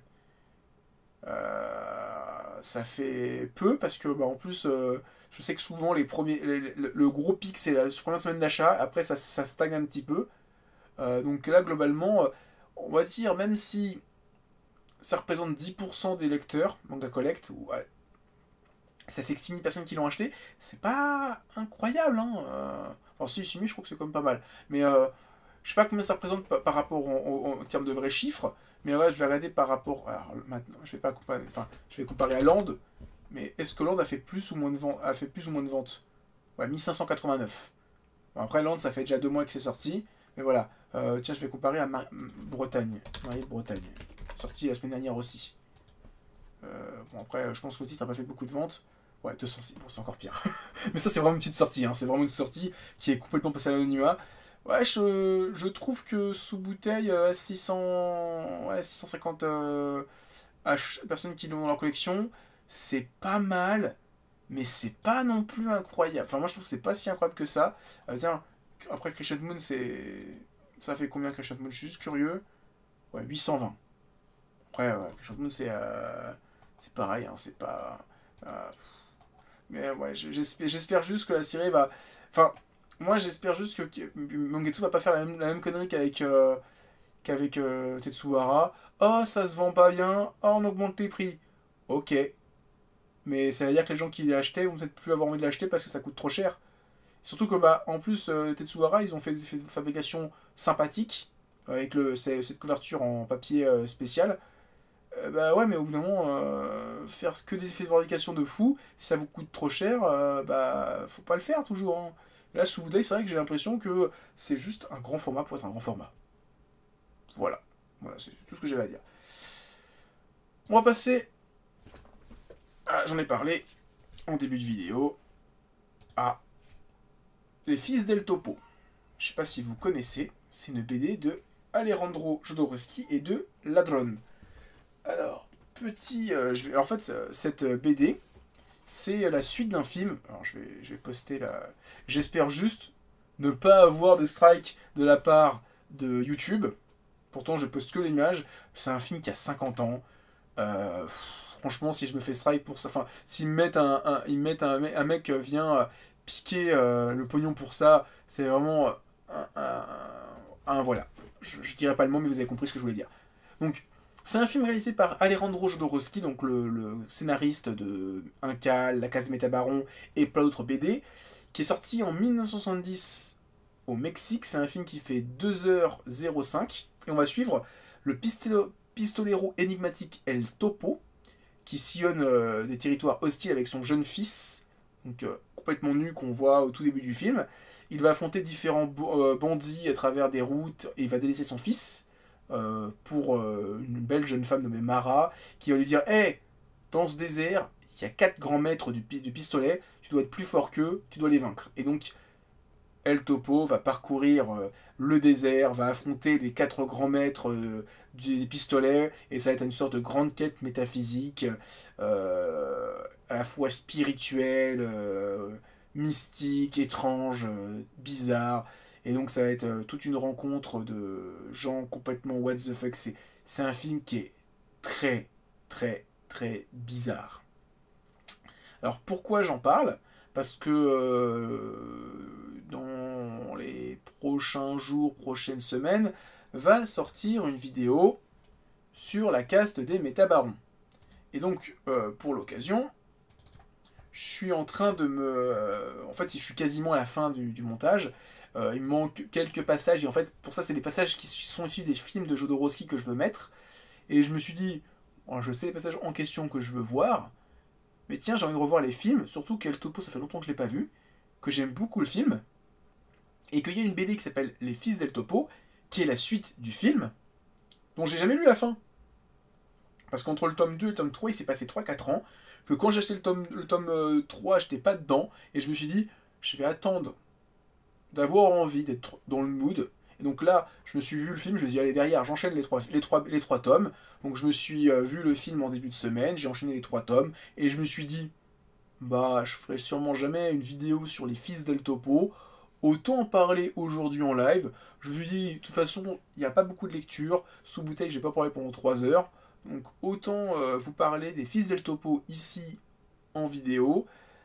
Ça fait peu parce que, bah, en plus, je sais que souvent, le gros pic, c'est la première semaine d'achat. Après, ça stagne un petit peu. Donc là, globalement, on va dire, même si ça représente 10% des lecteurs, Manga Collect, ouais, ça fait que 6000 personnes qui l'ont acheté, c'est pas incroyable, hein. Enfin, si, 6000, je crois que c'est quand même pas mal. Mais je sais pas combien ça représente par rapport en termes de vrais chiffres, mais là, je vais regarder par rapport. Alors maintenant, je vais pas comparer, enfin, je vais comparer à Land, mais est-ce que Land a fait plus ou moins de ventes? Ouais, 1589. Bon, après, Land, ça fait déjà 2 mois que c'est sorti, mais voilà. Tiens, je vais comparer à Bretagne. Mariée de Bretagne. Sorti la semaine dernière aussi. Bon, après, je pense que le titre n'a pas fait beaucoup de ventes. Ouais, 206, bon, c'est encore pire. Mais ça, c'est vraiment une petite sortie. Hein. C'est vraiment une sortie qui est complètement passée à l'anonymat. Ouais, je trouve que sous bouteille, 650 personnes qui l'ont dans leur collection, c'est pas mal, mais c'est pas non plus incroyable. Enfin, moi, je trouve que c'est pas si incroyable que ça. Tiens, après Crescent Moon, ça fait combien Crescent Moon? Je suis juste curieux. Ouais, 820. Après, ouais, Crescent Moon, c'est pareil, hein, c'est pas. euh, mais ouais, j'espère juste que la série va. Enfin, moi j'espère juste que Mangetsu va pas faire la même connerie qu'avec Tetsuhara. Oh, ça se vend pas bien. Oh, on augmente les prix. Ok. Mais ça veut dire que les gens qui l'achetaient vont peut-être plus avoir envie de l'acheter parce que ça coûte trop cher. Surtout que, bah, en plus, Tetsuhara, ils ont fait des effets de fabrication sympathiques avec cette couverture en papier spécial. Bah ouais, mais au bout d'un moment, faire que des effets de fabrication de fou, si ça vous coûte trop cher, bah faut pas le faire toujours. Hein. Là, sous bouteille, c'est vrai que j'ai l'impression que c'est juste un grand format pour être un grand format. Voilà. Voilà, c'est tout ce que j'avais à dire. On va passer, j'en ai parlé en début de vidéo, à Les Fils del Topo. Je sais pas si vous connaissez, c'est une BD de Alejandro Jodorowsky et de Ladron. Alors, en fait, cette BD, c'est la suite d'un film. Alors, je vais poster la. J'espère juste ne pas avoir de strike de la part de YouTube. Pourtant, je poste que l'image. C'est un film qui a 50 ans. Franchement, si je me fais strike pour ça. Enfin, s'ils mettent un mec vient piquer le pognon pour ça, c'est vraiment voilà. Je dirais pas le mot, mais vous avez compris ce que je voulais dire. Donc, c'est un film réalisé par Alejandro Jodorowsky, donc le scénariste de Inca, La Casa de Métabaron et plein d'autres BD, qui est sorti en 1970 au Mexique. C'est un film qui fait 2h05 et on va suivre le pistolero énigmatique El Topo, qui sillonne des territoires hostiles avec son jeune fils, donc complètement nu qu'on voit au tout début du film. Il va affronter différents bandits à travers des routes et il va délaisser son fils. Pour une belle jeune femme nommée Mara, qui va lui dire: Hey, dans ce désert, il y a 4 grands maîtres du pistolet, tu dois être plus fort qu'eux, tu dois les vaincre. Et donc, El Topo va parcourir le désert, va affronter les 4 grands maîtres des pistolets, et ça va être une sorte de grande quête métaphysique, à la fois spirituelle, mystique, étrange, bizarre. Et donc ça va être toute une rencontre de gens complètement what the fuck. C'est un film qui est très, très, très bizarre. Alors pourquoi j'en parle? Parce que dans les prochains jours, prochaines semaines, va sortir une vidéo sur la caste des métabarons. Et donc, pour l'occasion, je suis en train de me... en fait, je suis quasiment à la fin du montage. Il me manque quelques passages, et en fait, pour ça, c'est des passages qui sont issus des films de Jodorowsky que je veux mettre. Et je me suis dit, bon, je sais les passages en question que je veux voir, mais tiens, j'ai envie de revoir les films, surtout qu'El Topo, ça fait longtemps que je l'ai pas vu, que j'aime beaucoup le film, et qu'il y a une BD qui s'appelle Les Fils d'El Topo, qui est la suite du film, dont j'ai jamais lu la fin. Parce qu'entre le tome 2 et le tome 3, il s'est passé 3-4 ans, que quand j'ai acheté le tome 3, j'étais pas dedans, et je me suis dit, je vais attendre d'avoir envie d'être dans le mood. Et donc là, je me suis vu le film, je me suis dit, allez, derrière, j'enchaîne les trois tomes. Donc je me suis vu le film en début de semaine, j'ai enchaîné les 3 tomes, et je me suis dit, bah, je ferai sûrement jamais une vidéo sur les Fils d'El Topo, autant en parler aujourd'hui en live. Je me suis dit, de toute façon, il n'y a pas beaucoup de lecture, sous bouteille, je vais pas parler pendant 3 heures, donc autant vous parler des Fils d'El Topo ici en vidéo.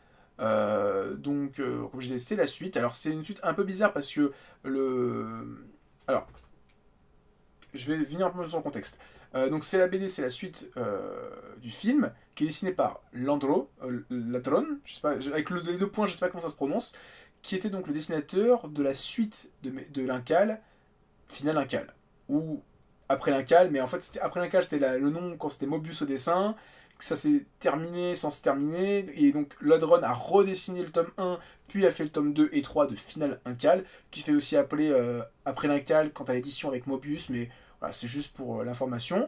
Comme je disais, c'est la suite. Alors, c'est une suite un peu bizarre parce que le. Alors, je vais venir un peu sur le contexte. Donc, c'est la BD, c'est la suite du film qui est dessiné par Ladron, je sais pas, avec les 2 points, je sais pas comment ça se prononce, qui était donc le dessinateur de la suite de l'Incal, Final Incal. Ou après l'Incal, mais en fait, après l'Incal, c'était le nom quand c'était Mobius au dessin. Ça s'est terminé sans se terminer, et donc Ladron a redessiné le tome 1, puis a fait le tome 2 et 3 de Final Incal, qui se fait aussi appeler après l'Incal quant à l'édition avec Mobius, mais voilà, c'est juste pour l'information.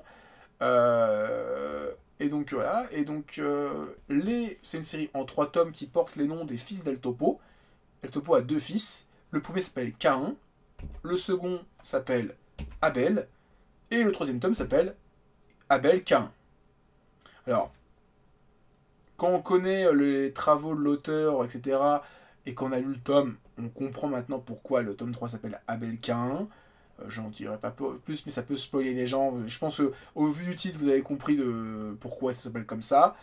Et donc voilà, et donc c'est une série en 3 tomes qui porte les noms des fils d'El Topo. El Topo a 2 fils, le premier s'appelle Cain, le second s'appelle Abel, et le 3e tome s'appelle Abel Cain. Alors, quand on connaît les travaux de l'auteur, etc., et qu'on a lu le tome, on comprend maintenant pourquoi le tome 3 s'appelle Abel Cain. J'en dirai pas plus, mais ça peut spoiler des gens. Je pense qu'au vu du titre, vous avez compris de pourquoi ça s'appelle comme ça.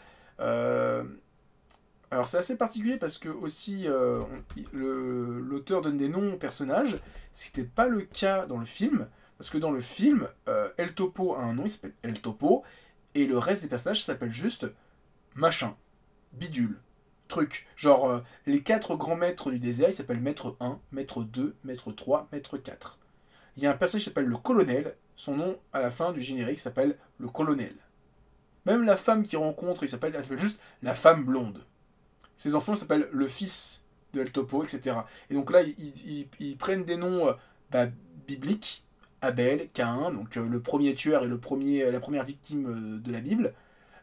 Alors, c'est assez particulier parce que aussi l'auteur donne des noms aux personnages, ce qui n'était pas le cas dans le film. Parce que dans le film, El Topo a un nom, il s'appelle El Topo, et le reste des personnages s'appelle juste machin, bidule, truc. Genre, les 4 grands maîtres du désert, ils s'appellent maître 1, maître 2, maître 3, maître 4. Il y a un personnage qui s'appelle le colonel, son nom à la fin du générique s'appelle le colonel. Même la femme qu'il rencontre, elle s'appelle juste la femme blonde. Ses enfants s'appellent le fils de El Topo, etc. Et donc là, ils prennent des noms bibliques. Abel, Caïn, donc le premier tueur et la première victime de la Bible.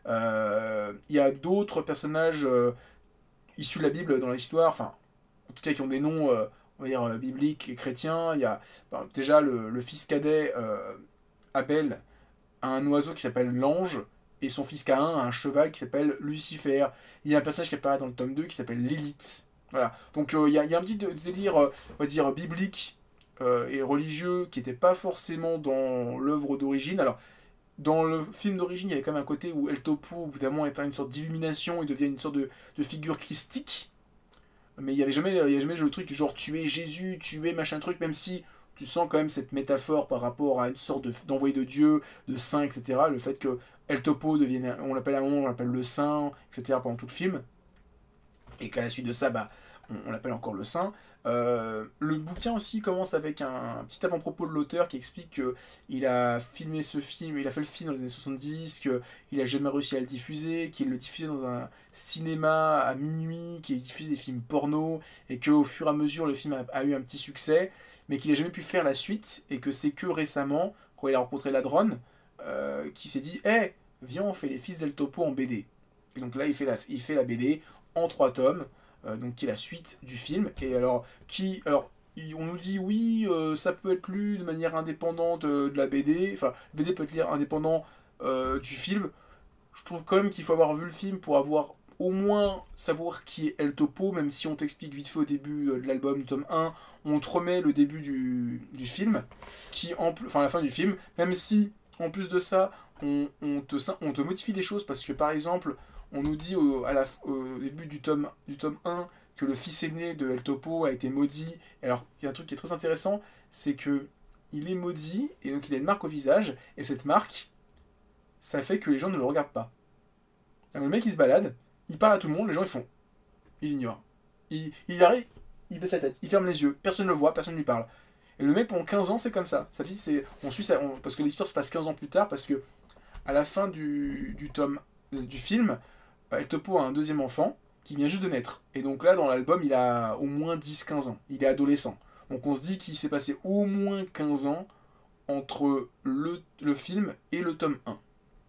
Il y a d'autres personnages issus de la Bible dans l'histoire, enfin, en tout cas qui ont des noms, on va dire, bibliques et chrétiens. Il y a déjà le fils cadet, Abel, a un oiseau qui s'appelle l'ange, et son fils Caïn a un cheval qui s'appelle Lucifer. Il y a un personnage qui apparaît dans le tome 2 qui s'appelle Lilith. Voilà, donc il y a un petit délire, on va dire, biblique et religieux qui n'était pas forcément dans l'œuvre d'origine. Alors, dans le film d'origine, il y avait quand même un côté où El Topo, évidemment, est une sorte d'illumination, il devient une sorte de figure christique. Mais il n'y avait jamais le truc genre tuer Jésus, tuer machin truc, même si tu sens quand même cette métaphore par rapport à une sorte d'envoyé de Dieu, de saint, etc. Le fait que El Topo devienne, on l'appelle à un moment, on l'appelle le saint, etc. pendant tout le film. Et qu'à la suite de ça, on l'appelle encore le saint. Le bouquin aussi commence avec un petit avant-propos de l'auteur qui explique qu'il a filmé ce film, il a fait le film dans les années 70, qu'il a jamais réussi à le diffuser, qu'il le diffusait dans un cinéma à minuit, qu'il diffusait des films porno, et qu'au fur et à mesure le film a eu un petit succès, mais qu'il n'a jamais pu faire la suite, et que c'est que récemment, quand il a rencontré Ladron, qui s'est dit hey, viens, on fait les Fils d'El Topo en BD. Et donc là, il fait la BD en 3 tomes. Donc qui est la suite du film, et alors on nous dit oui, ça peut être lu de manière indépendante de la BD, enfin la BD peut être lu indépendant du film. Je trouve quand même qu'il faut avoir vu le film pour avoir au moins savoir qui est El Topo, même si on t'explique vite fait au début de l'album, tome 1, on te remet le début du film, enfin la fin du film, même si en plus de ça on te modifie des choses, parce que par exemple on nous dit au début du tome 1 que le fils aîné de El Topo a été maudit. Alors, il y a un truc qui est très intéressant, c'est que il est maudit, et donc il a une marque au visage, et cette marque, ça fait que les gens ne le regardent pas. Alors, le mec, il se balade, il parle à tout le monde, les gens, ils font. Il ignore. Il arrive, il baisse la tête, il ferme les yeux, personne ne le voit, personne ne lui parle. Et le mec, pendant 15 ans, c'est comme ça. Sa vie, c'est. On suit ça. Parce que l'histoire se passe 15 ans plus tard, parce que à la fin du tome du film, El Topo a un deuxième enfant qui vient juste de naître. Et donc là, dans l'album, il a au moins 10-15 ans. Il est adolescent. Donc on se dit qu'il s'est passé au moins 15 ans entre le film et le tome 1.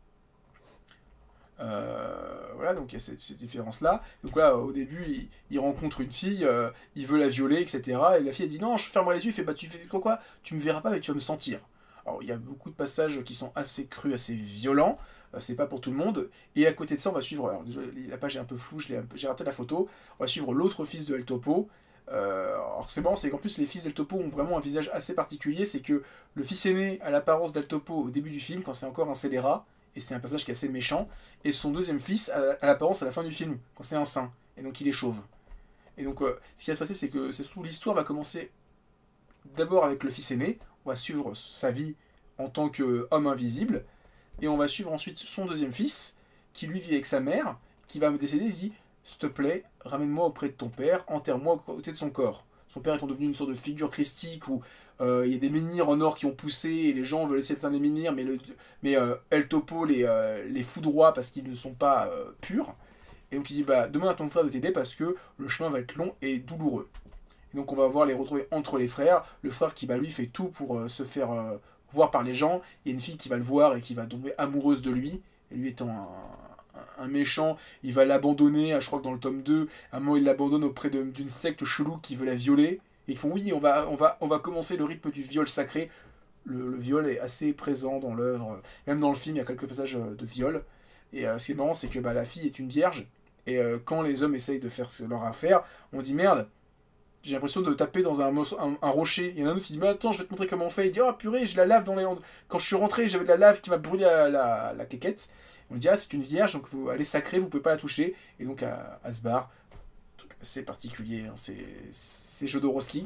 Voilà, donc il y a cette différence-là. Donc là, au début, il rencontre une fille, il veut la violer, etc. Et la fille, elle dit non, ferme-moi les yeux, il fait bah tu fais quoi, tu me verras pas, mais tu vas me sentir. Alors il y a beaucoup de passages qui sont assez crus, assez violents. C'est pas pour tout le monde. Et à côté de ça, on va suivre. Alors déjà, la page est un peu floue, j'ai raté la photo. On va suivre l'autre fils de El Topo. Alors c'est bon, c'est qu'en plus les fils d'El Topo ont vraiment un visage assez particulier. C'est que le fils aîné a l'apparence d'El Topo au début du film, quand c'est encore un scélérat. Et c'est un passage qui est assez méchant. Et son deuxième fils a l'apparence à la fin du film, quand c'est un saint. Et donc il est chauve. Et donc ce qui va se passer, c'est que surtout l'histoire va commencer d'abord avec le fils aîné. On va suivre sa vie en tant qu'homme invisible. Et on va suivre ensuite son deuxième fils, qui lui vit avec sa mère, qui va me décéder. Il dit s'il te plaît, ramène-moi auprès de ton père, enterre-moi à côté de son corps. Son père étant devenu une sorte de figure christique où il y a des menhirs en or qui ont poussé et les gens veulent essayer d'atteindre les menhirs, mais El Topo les foudroie parce qu'ils ne sont pas purs. Et donc il dit bah, demande à ton frère de t'aider parce que le chemin va être long et douloureux. Et donc on va voir les retrouver entre les frères. Le frère qui lui fait tout pour se faire voir par les gens. Il y a une fille qui va le voir et qui va tomber amoureuse de lui. Et lui étant un méchant, il va l'abandonner, je crois que dans le tome 2, à un moment il l'abandonne auprès d'une secte chelou qui veut la violer. Et ils font oui, on va commencer le rythme du viol sacré. Le viol est assez présent dans l'œuvre. Même dans le film, il y a quelques passages de viol. Et ce qui est marrant, c'est que la fille est une vierge. Et quand les hommes essayent de faire leur affaire, on dit merde, j'ai l'impression de taper dans un rocher. Il y en a un autre qui dit mais attends, je vais te montrer comment on fait. Il dit oh purée, j'ai de la lave dans les... Quand je suis rentré, j'avais de la lave qui m'a brûlé la quéquette. On dit ah c'est une vierge, donc elle est sacrée, vous pouvez pas la toucher. Et donc à se barre. C'est particulier, hein, c'est Jodorowsky.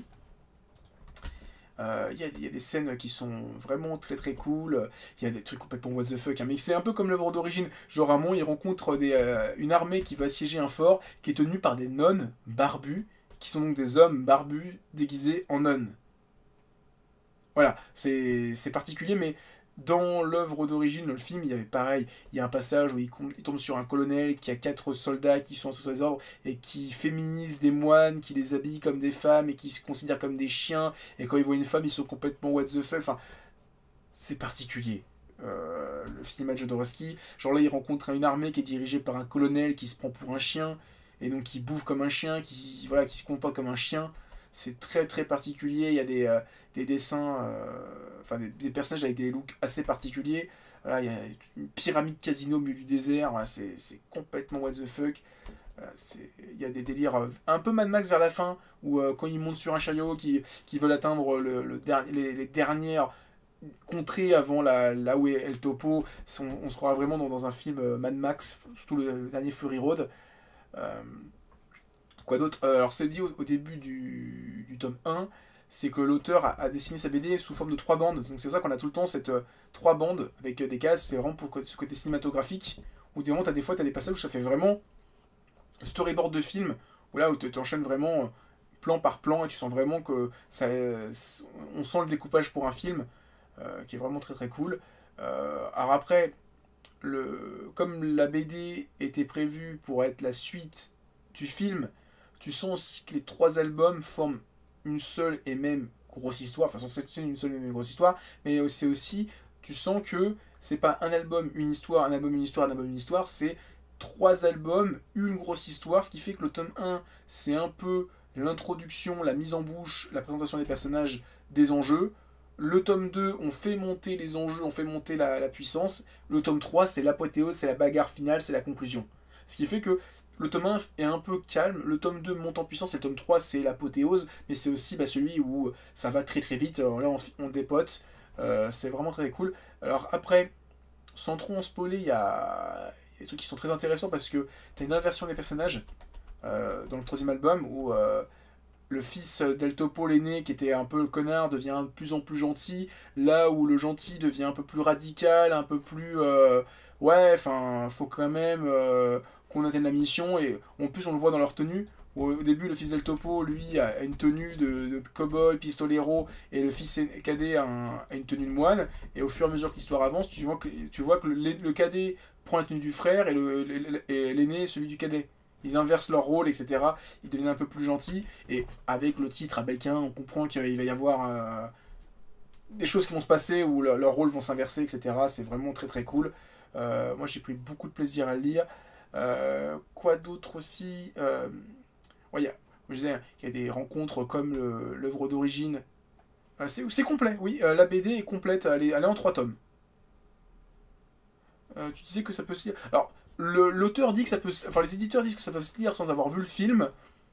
Il y a des scènes qui sont vraiment très très cool. Il y a des trucs complètement what the fuck. Hein, mais c'est un peu comme l'œuvre d'origine. Genre à un moment, il rencontre une armée qui va assiéger un fort qui est tenu par des nonnes barbues, qui sont donc des hommes barbus déguisés en nonnes. Voilà, c'est particulier, mais dans l'œuvre d'origine, le film, il y avait pareil. Il y a un passage où il tombe sur un colonel qui a 4 soldats qui sont sous ses ordres et qui féminise des moines, qui les habille comme des femmes et qui se considèrent comme des chiens. Et quand ils voient une femme, ils sont complètement what the fuck. Enfin, c'est particulier. Le cinéma de Jodorowsky. Genre là, il rencontre une armée qui est dirigée par un colonel qui se prend pour un chien et donc qui bouffe comme un chien, qui se comporte comme un chien. C'est très très particulier. Il y a des dessins, enfin des personnages avec des looks assez particuliers. Voilà, il y a une pyramide casino au milieu du désert. Voilà, c'est complètement what the fuck. Il y a des délires un peu Mad Max vers la fin, où quand ils montent sur un chariot qui veulent atteindre les dernières contrées avant là où est El Topo, on se croirait vraiment dans un film Mad Max, surtout le dernier Fury Road. Quoi d'autre alors c'est dit au début du tome 1, c'est que l'auteur a dessiné sa BD sous forme de 3 bandes. Donc c'est pour ça qu'on a tout le temps cette 3 bandes avec des cases. C'est vraiment pour ce côté cinématographique, où des fois tu as des passages où ça fait vraiment storyboard de film, où là où tu enchaînes vraiment plan par plan et tu sens vraiment que on sent le découpage pour un film qui est vraiment très très cool. Alors après, comme la BD était prévue pour être la suite du film, tu sens aussi que les 3 albums forment une seule et même grosse histoire. Enfin, c'est une seule et même grosse histoire, mais c'est aussi, tu sens que c'est pas un album, une histoire, un album, une histoire, un album, une histoire, c'est 3 albums, une grosse histoire, ce qui fait que le tome 1, c'est un peu l'introduction, la mise en bouche, la présentation des personnages, des enjeux. Le tome 2, on fait monter les enjeux, on fait monter la puissance. Le tome 3, c'est l'apothéose, c'est la bagarre finale, c'est la conclusion. Ce qui fait que le tome 1 est un peu calme, le tome 2 monte en puissance et le tome 3 c'est l'apothéose, mais c'est aussi celui où ça va très très vite, là on dépote, c'est vraiment très cool. Alors après, sans trop en spoiler, il y a des trucs qui sont très intéressants parce que tu as une inversion des personnages dans le 3e album où le fils d'El Topo l'aîné qui était un peu le connard devient de plus en plus gentil, là où le gentil devient un peu plus radical, un peu plus ouais, enfin faut quand même qu'on atteigne la mission, et en plus on le voit dans leur tenue, Au début, le fils del Topo, lui, a une tenue de cow-boy, pistolero, et le fils cadet a une tenue de moine. Et au fur et à mesure que l'histoire avance, tu vois que le cadet prend la tenue du frère et l'aîné celui du cadet. Ils inversent leur rôle, etc. Ils deviennent un peu plus gentils. Et avec le titre Abelkin, on comprend qu'il va y avoir des choses qui vont se passer où leurs rôles vont s'inverser, etc. C'est vraiment très très cool. Moi, j'ai pris beaucoup de plaisir à le lire. Quoi d'autre aussi ouais, je disais, il y a des rencontres comme l'œuvre d'origine. C'est complet, oui. La BD est complète, elle est en 3 tomes. Tu disais que ça peut se lire. Alors, l'auteur dit que ça peut enfin, les éditeurs disent que ça peut se lire sans avoir vu le film.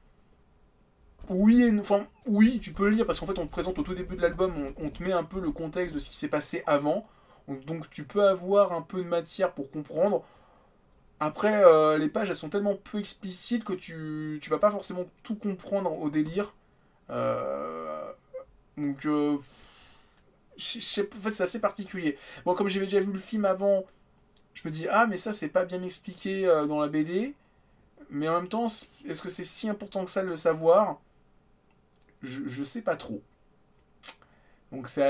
Oui, enfin, oui, tu peux le lire parce qu'en fait, on te présente au tout début de l'album, on te met un peu le contexte de ce qui s'est passé avant. Donc, tu peux avoir un peu de matière pour comprendre. Après, les pages, elles sont tellement peu explicites que tu vas pas forcément tout comprendre au délire. Euh, donc, en fait, c'est assez particulier. Bon, comme j'avais déjà vu le film avant, je me dis, ah, mais ça, c'est pas bien expliqué dans la BD. Mais en même temps, est-ce que c'est si important que ça de le savoir? Je sais pas trop. Donc, c'est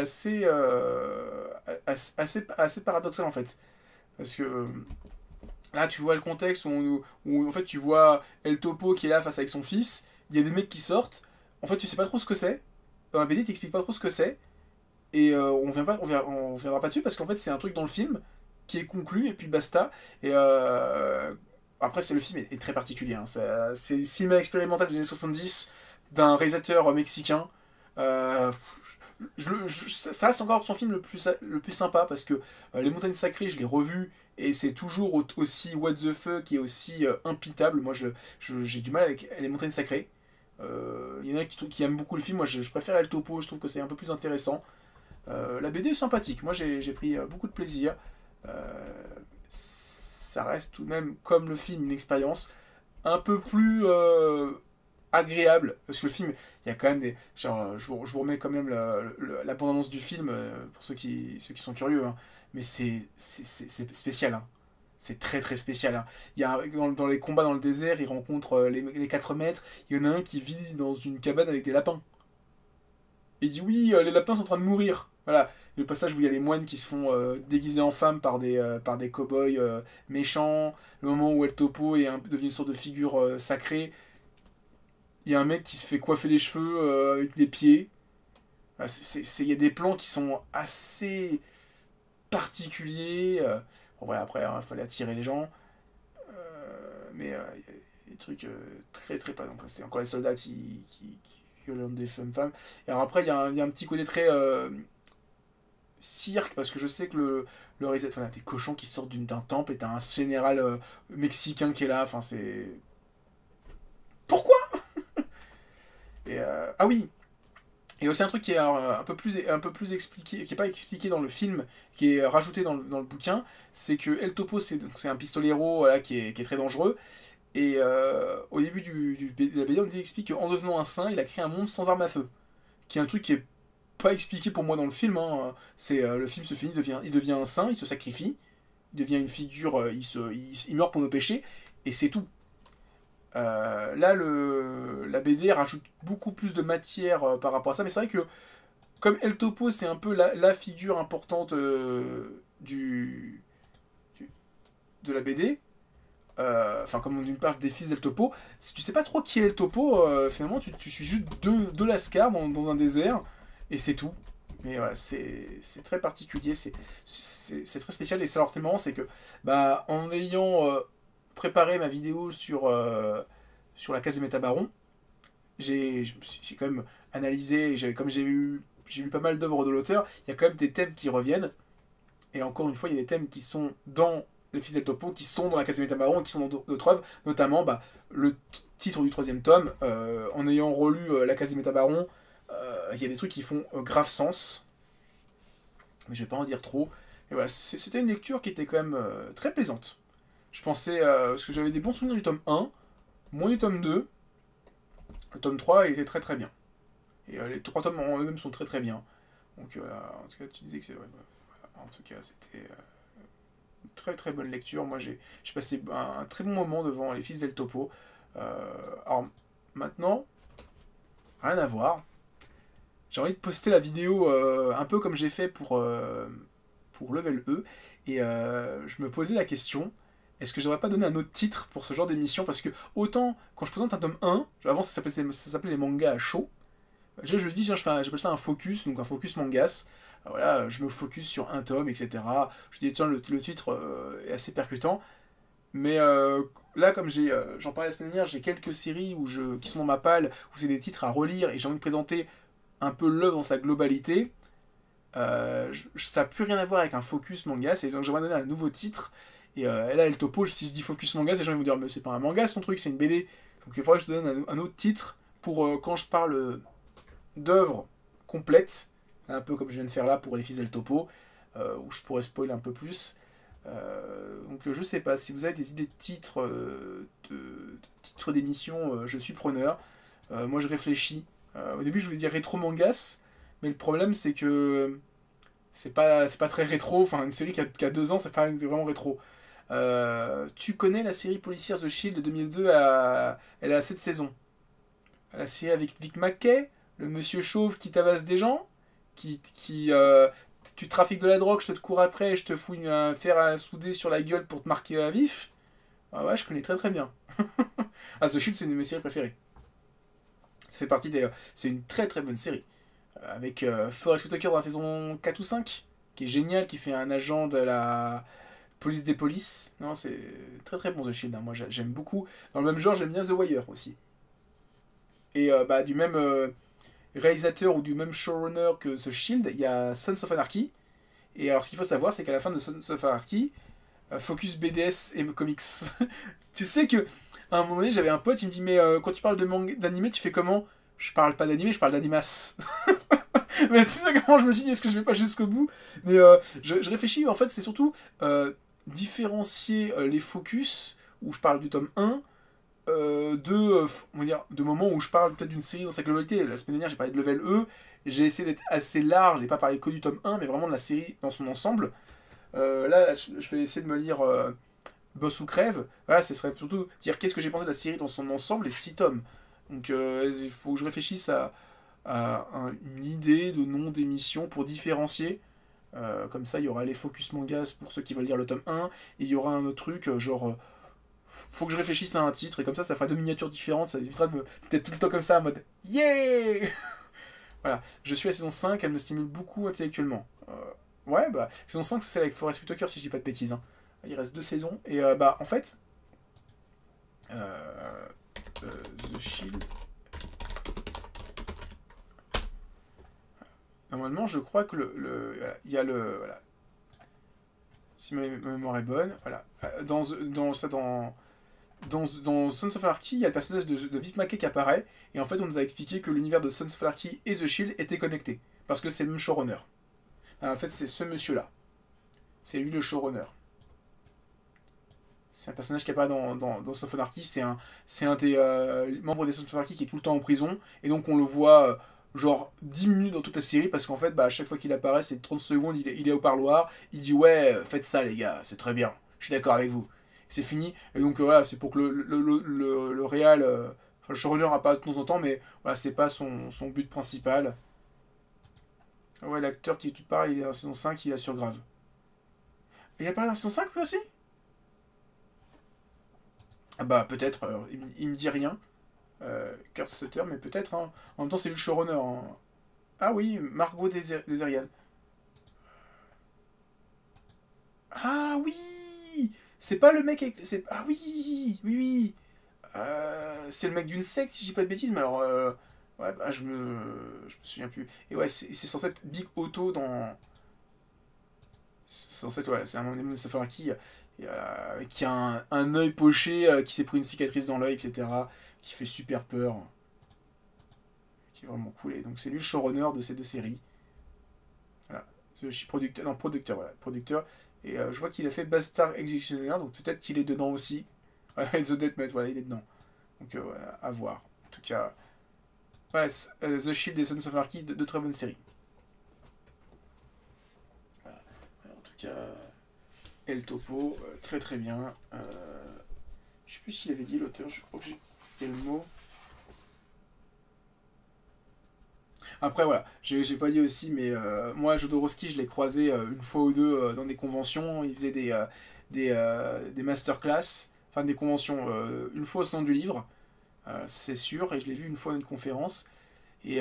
assez paradoxal, en fait. Parce que là, tu vois le contexte où, en fait, tu vois El Topo qui est là face avec son fils. Il y a des mecs qui sortent. En fait, tu sais pas trop ce que c'est. Dans la BD, t'expliques pas trop ce que c'est. Et on viendra pas dessus parce qu'en fait, c'est un truc dans le film qui est conclu et puis basta. Et après, le film est très particulier. Hein. C'est le cinéma expérimental des années 70 d'un réalisateur mexicain. Euh, Ça reste encore son film le plus sympa parce que Les Montagnes Sacrées, je l'ai revu et c'est toujours aussi what the fuck et aussi impitable. Moi, j'ai du mal avec Les Montagnes Sacrées. Il y en a qui aiment beaucoup le film. Moi, je préfère El Topo. Je trouve que c'est un peu plus intéressant. La BD est sympathique. Moi, j'ai pris beaucoup de plaisir. Ça reste tout de même, comme le film, une expérience un peu plus agréable. Parce que le film, il y a quand même des. Genre, je vous remets quand même la bande-annonce du film pour ceux qui sont curieux. Hein. Mais c'est spécial. Hein. C'est très très spécial. Hein. Il y a, dans les combats dans le désert, il rencontre les 4 maîtres. Il y en a un qui vit dans une cabane avec des lapins. Et il dit oui, les lapins sont en train de mourir. Voilà. Le passage où il y a les moines qui se font déguiser en femmes par des cow-boys méchants. Le moment où El Topo devient une sorte de figure sacrée. Il y a un mec qui se fait coiffer les cheveux avec des pieds. Ah, il y a des plans qui sont assez particuliers. Bon, voilà, après, il fallait attirer les gens. Mais il y a des trucs très très pas. Donc, c'est encore les soldats qui violentent des femmes. Et alors après, il y a un petit côté très cirque, parce que je sais que le réalisateur, voilà, des cochons qui sortent d'un temple et t'as un général mexicain qui est là. Enfin, c'est. Pourquoi? Et, ah oui, et aussi un truc qui est alors, un peu plus expliqué, qui n'est pas expliqué dans le film, qui est rajouté dans le bouquin, c'est que El Topo, c'est un pistolero voilà, qui est très dangereux. Et au début de la BD, on explique qu'en devenant un saint, il a créé un monde sans armes à feu. Qui est un truc qui est pas expliqué pour moi dans le film. Hein. Le film se finit, il devient un saint, il se sacrifie, il devient une figure, il meurt pour nos péchés, et c'est tout. Là, la BD rajoute beaucoup plus de matière par rapport à ça, mais c'est vrai que comme El Topo, c'est un peu la figure importante du- de la BD, enfin comme on nous parle des fils d'El Topo, si tu sais pas trop qui est El Topo, finalement tu suis juste deux lascars dans un désert, et c'est tout. Mais voilà, c'est très particulier, c'est très spécial, et alors c'est marrant, c'est que bah, en ayant préparé ma vidéo sur la case des métabarons, j'ai quand même analysé, comme j'ai lu pas mal d'œuvres de l'auteur, il y a quand même des thèmes qui reviennent, et encore une fois, il y a des thèmes qui sont dans les fils del Topo, qui sont dans la case des métabarons, et qui sont dans d'autres œuvres, notamment bah, le titre du 3e tome, en ayant relu la case des métabarons, il y a des trucs qui font grave sens, mais je vais pas en dire trop. Et voilà, c'était une lecture qui était quand même très plaisante. Je pensais, parce que j'avais des bons souvenirs du tome 1, moins du tome 2, le tome 3 il était très très bien. Et les 3 tomes en eux-mêmes sont très très bien. Donc en tout cas tu disais que c'est... Ouais, en tout cas c'était une très très bonne lecture. Moi j'ai passé un très bon moment devant les fils del Topo. Alors maintenant, rien à voir. J'ai envie de poster la vidéo un peu comme j'ai fait pour Level E. Et je me posais la question, est-ce que je devrais pas donner un autre titre pour ce genre d'émission? Parce que autant, quand je présente un tome 1, avant ça s'appelait les mangas à chaud. Je dis, tiens, j'appelle ça un focus, donc un focus mangas. Voilà, je me focus sur un tome, etc. Je dis, tiens, le titre est assez percutant. Mais là, comme j'en parlais la semaine dernière, j'ai quelques séries qui sont dans ma palle, où c'est des titres à relire, et j'ai envie de présenter un peu l'œuvre dans sa globalité. Ça n'a plus rien à voir avec un focus manga, et donc j'aimerais donner un nouveau titre. Et là, le topo, si je dis focus manga, les gens vont me dire, mais c'est pas un manga, son truc, c'est une BD. Donc il faudrait que je te donne un autre titre pour quand je parle d'œuvres complètes, un peu comme je viens de faire là pour les le topo, où je pourrais spoiler un peu plus. Donc je sais pas, si vous avez des idées de titres titres d'émission, je suis preneur. Moi je réfléchis. Au début je voulais dire rétro mangas, mais le problème c'est que c'est pas très rétro, enfin une série qui a 2 ans, c'est pas vraiment rétro. Tu connais la série policière The Shield de 2002, elle a 7 saisons. La série avec Vic Mackey, le monsieur chauve qui tabasse des gens, tu trafiques de la drogue, je te cours après et je te fous un fer à souder sur la gueule pour te marquer à vif. Ah ouais, je connais très très bien. Ah, The Shield, c'est une de mes séries préférées. Ça fait partie des. C'est une très très bonne série. Avec Forest Whitaker dans la saison 4 ou 5, qui est génial, qui fait un agent de la police des polices. Non, c'est très très bon The Shield, hein. Moi j'aime beaucoup. Dans le même genre, j'aime bien The Wire aussi. Et du même réalisateur ou du même showrunner que The Shield, il y a Sons of Anarchy. Et alors ce qu'il faut savoir, c'est qu'à la fin de Sons of Anarchy, Focus BDS et Comics. Tu sais que à un moment donné, j'avais un pote, il me dit, mais quand tu parles d'animé, tu fais comment? Je parle pas d'animé, je parle d'animas. Mais c'est ça comment je me suis dit, est-ce que je vais pas jusqu'au bout? Mais je réfléchis, en fait, c'est surtout différencier les focus, où je parle du tome 1, on va dire, de moments où je parle peut-être d'une série dans sa globalité. La semaine dernière, j'ai parlé de Level E, j'ai essayé d'être assez large et pas parler que du tome 1, mais vraiment de la série dans son ensemble. Là, je vais essayer de me lire Boss ou Crève. Voilà, ce serait surtout dire qu'est-ce que j'ai pensé de la série dans son ensemble, les 6 tomes. Donc il faut que je réfléchisse à une idée de nom d'émission pour différencier. Comme ça, il y aura les focus mangas pour ceux qui veulent lire le tome 1, et il y aura un autre truc, genre faut que je réfléchisse à un titre, et comme ça fera 2 miniatures différentes, ça évitera d'être tout le temps comme ça en mode yeah. Voilà, je suis à la saison 5, elle me stimule beaucoup intellectuellement. Ouais, bah, saison 5, c'est celle avec Forest Whitaker, si je dis pas de bêtises, hein. Il reste 2 saisons, et en fait, The Shield. Normalement, je crois que il y a le. Voilà. Si ma mémoire est bonne, voilà. Dans Sons of Anarchy, il y a le personnage de Vic Mackey qui apparaît, et en fait, on nous a expliqué que l'univers de Sons of Anarchy et The Shield étaient connectés, parce que c'est le même showrunner. En fait, c'est ce monsieur-là. C'est lui le showrunner. C'est un personnage qui apparaît dans Sons of Anarchy, c'est un des membres des Sons of Anarchy qui est tout le temps en prison, et donc on le voit genre 10 minutes dans toute la série, parce qu'en fait, à chaque fois qu'il apparaît, c'est 30 secondes, il est au parloir, il dit ouais, faites ça les gars, c'est très bien, je suis d'accord avec vous. C'est fini, et donc voilà, c'est pour que le réal, enfin, le showrunner apparaît de temps en temps, mais voilà, c'est pas son but principal. Ouais, l'acteur qui tu parles, il est dans la saison 5, il est sur Grave. Il apparaît dans la saison 5 lui aussi? Ah bah peut-être, il me dit rien. Kurt Sutter, mais peut-être, hein. En même temps, c'est lui le showrunner, hein. Ah oui, Margot Deserian. Ah oui. C'est pas le mec avec. Ah oui, oui, oui. C'est le mec d'une secte, si je dis pas de bêtises, mais alors. Ouais, bah, je me souviens plus. Et ouais, c'est censé être Big Otto dans. C'est censé être, ouais, c'est un démon de Safari qui a un œil poché, qui s'est pris une cicatrice dans l'œil, etc. Qui fait super peur. Qui est vraiment cool. Et donc, c'est lui le showrunner de ces 2 séries. Voilà. Je suis producteur. Non, producteur, voilà. Producteur. Et je vois qu'il a fait Bastard Executioner, donc peut-être qu'il est dedans aussi. Et The Death Note, voilà, il est dedans. Donc, à voir. En tout cas, ouais, The Shield et Sons of Anarchy, de très bonnes séries. Voilà. En tout cas, El Topo, très très bien. Je sais plus s'il avait dit l'auteur, je crois que j'ai le mot. Après, voilà, j'ai pas dit aussi, mais moi, Jodorowsky, je l'ai croisé une fois ou deux dans des conventions. Il faisait des masterclass, enfin des conventions, une fois au Salon du Livre, c'est sûr, et je l'ai vu une fois à une conférence. Et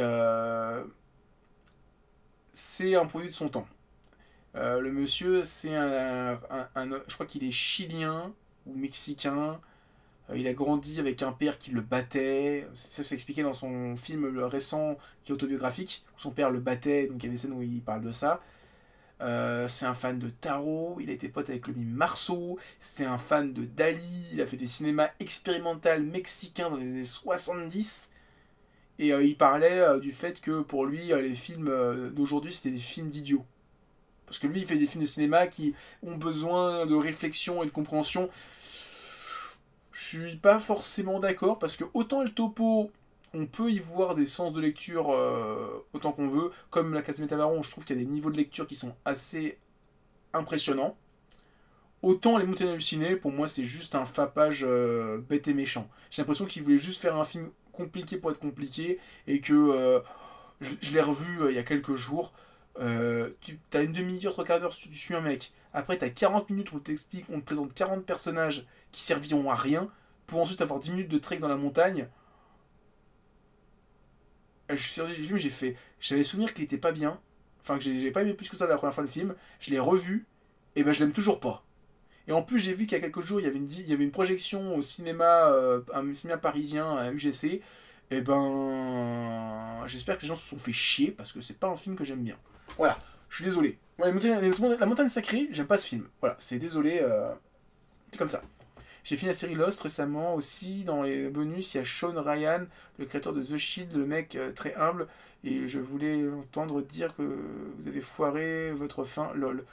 c'est un produit de son temps. Le monsieur, c'est je crois qu'il est chilien ou mexicain. Il a grandi avec un père qui le battait. Ça s'est expliqué dans son film récent qui est autobiographique, où son père le battait, donc il y a des scènes où il parle de ça. C'est un fan de tarot, il a été pote avec le mime Marceau, c'est un fan de Dali, il a fait des cinémas expérimental mexicains dans les années 70. Et il parlait du fait que pour lui, les films d'aujourd'hui, c'était des films d'idiots. Parce que lui, il fait des films de cinéma qui ont besoin de réflexion et de compréhension. Je suis pas forcément d'accord, parce que autant le topo, on peut y voir des sens de lecture autant qu'on veut, comme la classe Métamaron, je trouve qu'il y a des niveaux de lecture qui sont assez impressionnants. Autant les montagnes hallucinées, pour moi, c'est juste un fapage bête et méchant. J'ai l'impression qu'il voulait juste faire un film compliqué pour être compliqué, et que je l'ai revu il y a quelques jours. Tu as une demi-heure, trois quarts d'heure, tu suis un mec. Après, tu as 40 minutes où on te présente 40 personnages qui serviront à rien, pour ensuite avoir 10 minutes de trek dans la montagne. Je suis sur du film, j'ai fait. J'avais souvenir qu'il était pas bien. Enfin, que j'ai pas aimé plus que ça la première fois le film. Je l'ai revu, et ben je l'aime toujours pas. Et en plus, j'ai vu qu'il y a quelques jours, il y avait une projection au cinéma, un cinéma parisien, à UGC. Et ben. J'espère que les gens se sont fait chier, parce que c'est pas un film que j'aime bien. Voilà, je suis désolé. Ouais, la montagne sacrée, j'aime pas ce film. Voilà, c'est désolé, c'est comme ça. J'ai fini la série Lost récemment aussi. Dans les bonus, il y a Sean Ryan, le créateur de The Shield, le mec très humble. Et je voulais entendre dire que vous avez foiré votre fin, lol.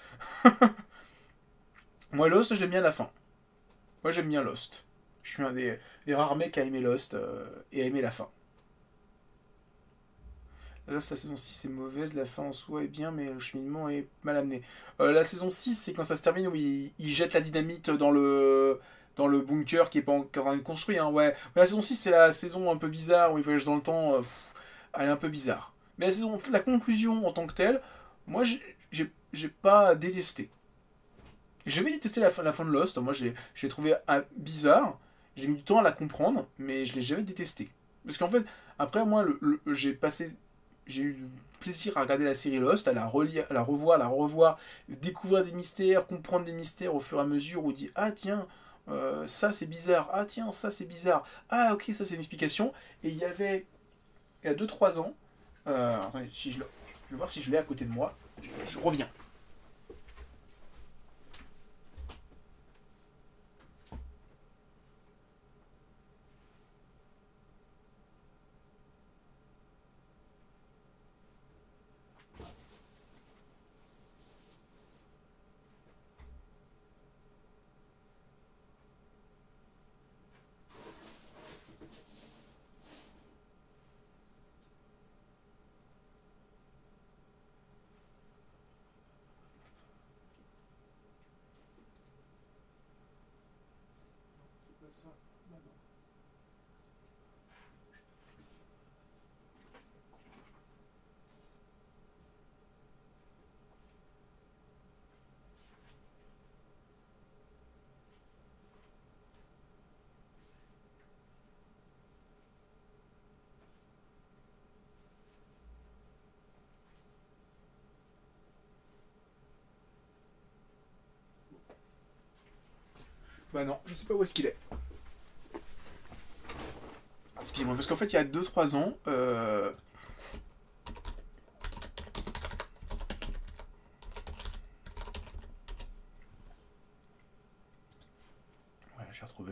Moi, Lost, j'aime bien la fin. Moi, j'aime bien Lost. Je suis un des rares mecs à aimer Lost et à aimer la fin. Lost, la saison 6 est mauvaise, la fin en soi est bien, mais le cheminement est mal amené. La saison 6, c'est quand ça se termine où il jette la dynamite dans le bunker qui est pas encore construit. Hein, ouais. La saison 6, c'est la saison un peu bizarre où il voyage dans le temps. Elle est un peu bizarre. Mais la conclusion en tant que telle, moi, j'ai pas détesté. J'ai jamais détesté la fin de Lost. Moi, j'ai trouvé bizarre. J'ai mis du temps à la comprendre, mais je l'ai jamais détesté. Parce qu'en fait, après, moi, j'ai eu du plaisir à regarder la série Lost, à la relire, à la revoir, découvrir des mystères, comprendre des mystères au fur et à mesure, où on dit ah tiens, ça c'est bizarre, ah tiens, ça c'est bizarre, ah ok, ça c'est une explication. Et il y a 2 3 ans, attendez, je vais voir si je l'ai à côté de moi, je reviens. Bah non, je sais pas où est-ce qu'il est. Excusez-moi, parce qu'en fait, il y a 2 3 ans, voilà, j'ai retrouvé.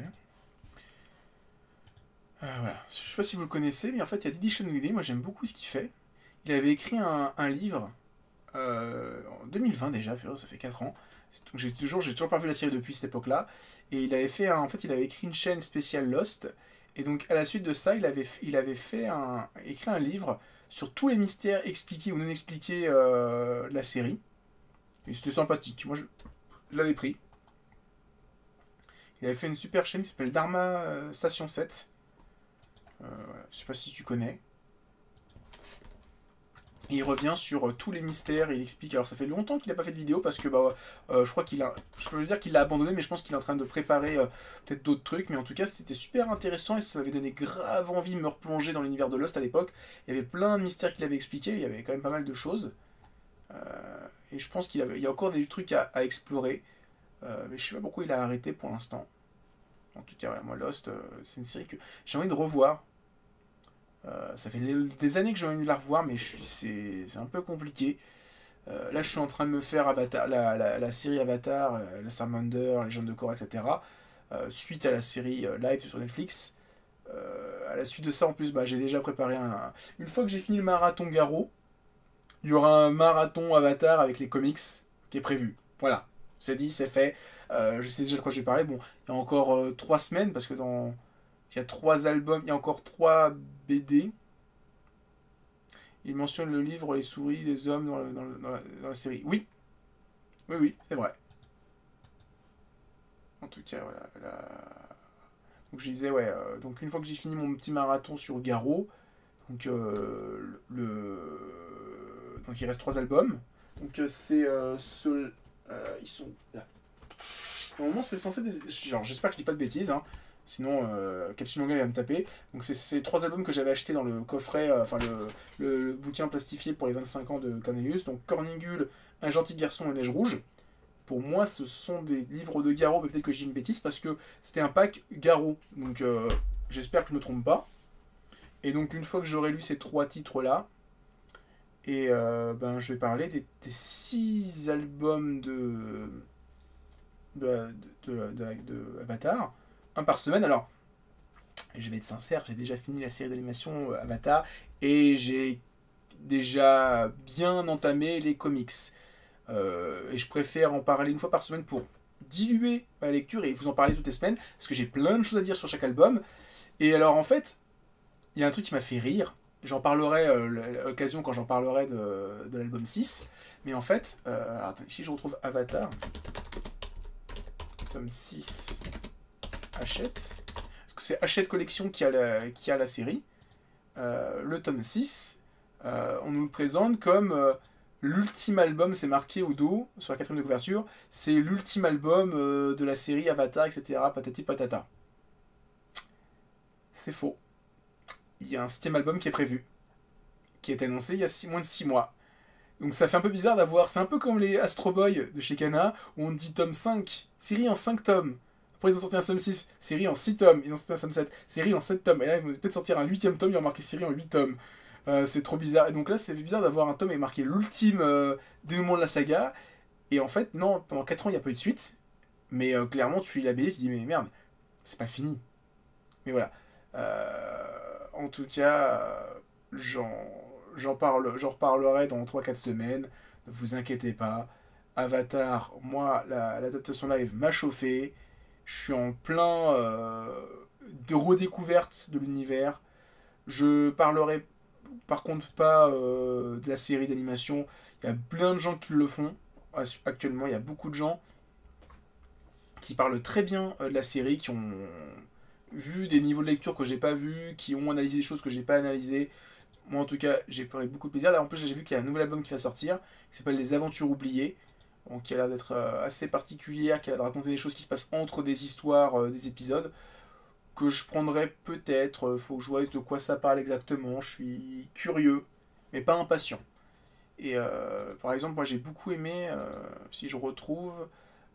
Voilà. Je sais pas si vous le connaissez, mais en fait, il y a Didi Chonogiri, moi j'aime beaucoup ce qu'il fait. Il avait écrit un livre en 2020 déjà, ça fait 4 ans. Donc j'ai toujours pas vu la série depuis cette époque-là. Et il avait en fait, il avait écrit une chaîne spéciale Lost. Et donc à la suite de ça, il avait écrit un livre sur tous les mystères expliqués ou non expliqués de la série. Et c'était sympathique. Moi, je l'avais pris. Il avait fait une super chaîne qui s'appelle Dharma Station 7. Voilà. Je sais pas si tu connais. Et il revient sur tous les mystères et il explique. Alors ça fait longtemps qu'il n'a pas fait de vidéo parce que bah, je crois qu'il a. Je peux dire qu'il l'a abandonné, mais je pense qu'il est en train de préparer peut-être d'autres trucs. Mais en tout cas, c'était super intéressant et ça m'avait donné grave envie de me replonger dans l'univers de Lost à l'époque. Il y avait plein de mystères qu'il avait expliqués, il y avait quand même pas mal de choses. Et je pense il y a encore des trucs à explorer. Mais je sais pas pourquoi il a arrêté pour l'instant. En tout cas, voilà, moi Lost, c'est une série que j'ai envie de revoir. Ça fait des années que j'ai envie de la revoir, mais c'est un peu compliqué. Là, je suis en train de me faire Avatar, la série Avatar, la Salamander, Légende de Korra, etc. Suite à la série live sur Netflix. À la suite de ça, en plus, bah, j'ai déjà préparé une fois que j'ai fini le marathon Garo, il y aura un marathon Avatar avec les comics qui est prévu. Voilà, c'est dit, c'est fait. Je sais déjà de quoi je vais parler. Bon, il y a encore 3 semaines, parce que il y a 3 albums, il y a encore 3 BD. Il mentionne le livre Les souris des hommes dans la série. Oui, oui, oui, c'est vrai. En tout cas, voilà. Donc je disais, ouais, donc une fois que j'ai fini mon petit marathon sur Garo, donc, donc il reste 3 albums. Donc c'est ils sont là. Normalement c'est censé genre, j'espère que je dis pas de bêtises, hein. Sinon Capsule Manga va me taper. Donc c'est ces 3 albums que j'avais acheté dans le coffret, enfin le bouquin plastifié pour les 25 ans de Cornelius. Donc Corningule, Un gentil garçon et Neige rouge. Pour moi ce sont des livres de Garo, mais peut-être que je dis une bêtise parce que c'était un pack Garo. Donc j'espère que je me trompe pas. Et donc une fois que j'aurai lu ces 3 titres là, et ben, je vais parler des 6 albums de Avatar, un par semaine. Alors, je vais être sincère, j'ai déjà fini la série d'animation Avatar et j'ai déjà bien entamé les comics. Et je préfère en parler une fois par semaine pour diluer ma lecture et vous en parler toutes les semaines parce que j'ai plein de choses à dire sur chaque album. Et alors, en fait, il y a un truc qui m'a fait rire. J'en parlerai à l'occasion quand j'en parlerai de l'album 6. Mais en fait, attends, ici je retrouve Avatar. Tome 6. Hachette. Parce que c'est Hachette Collection qui a la série. Le tome 6, on nous le présente comme l'ultime album, c'est marqué au dos, sur la 4ème de couverture. C'est l'ultime album de la série Avatar, etc. Patati patata. C'est faux. Il y a un 7ème album qui est prévu, qui est annoncé il y a moins de 6 mois. Donc ça fait un peu bizarre d'avoir... C'est un peu comme les Astro Boy de chez Kana, où on dit tome 5, série en 5 tomes. Après ils ont sorti un tome 6, série en 6 tomes. Ils ont sorti un tome 7, série en 7 tomes. Et là ils vont peut-être sortir un 8ème tome, ils ont marqué série en 8 tomes. C'est trop bizarre. Et donc là c'est bizarre d'avoir un tome et marqué l'ultime dénouement de la saga. Et en fait, non, pendant 4 ans il n'y a pas eu de suite. Mais clairement tu lis la BD, tu te dis mais merde, c'est pas fini. Mais voilà. En tout cas, j'en reparlerai dans 3-4 semaines. Ne vous inquiétez pas. Avatar, moi, l'adaptation live m'a chauffé. Je suis en plein de redécouverte de l'univers. Je parlerai par contre pas de la série d'animation. Il y a plein de gens qui le font. Actuellement, il y a beaucoup de gens qui parlent très bien de la série, qui ont vu des niveaux de lecture que j'ai pas vus, qui ont analysé des choses que j'ai pas analysées. Moi en tout cas, j'ai pris beaucoup de plaisir. Là en plus, j'ai vu qu'il y a un nouvel album qui va sortir, qui s'appelle Les Aventures oubliées, donc qui a l'air d'être assez particulière, qui a l'air de raconter des choses qui se passent entre des histoires, des épisodes, que je prendrai peut-être. Faut que je vois de quoi ça parle exactement. Je suis curieux, mais pas impatient. Et par exemple, moi j'ai beaucoup aimé, si je retrouve,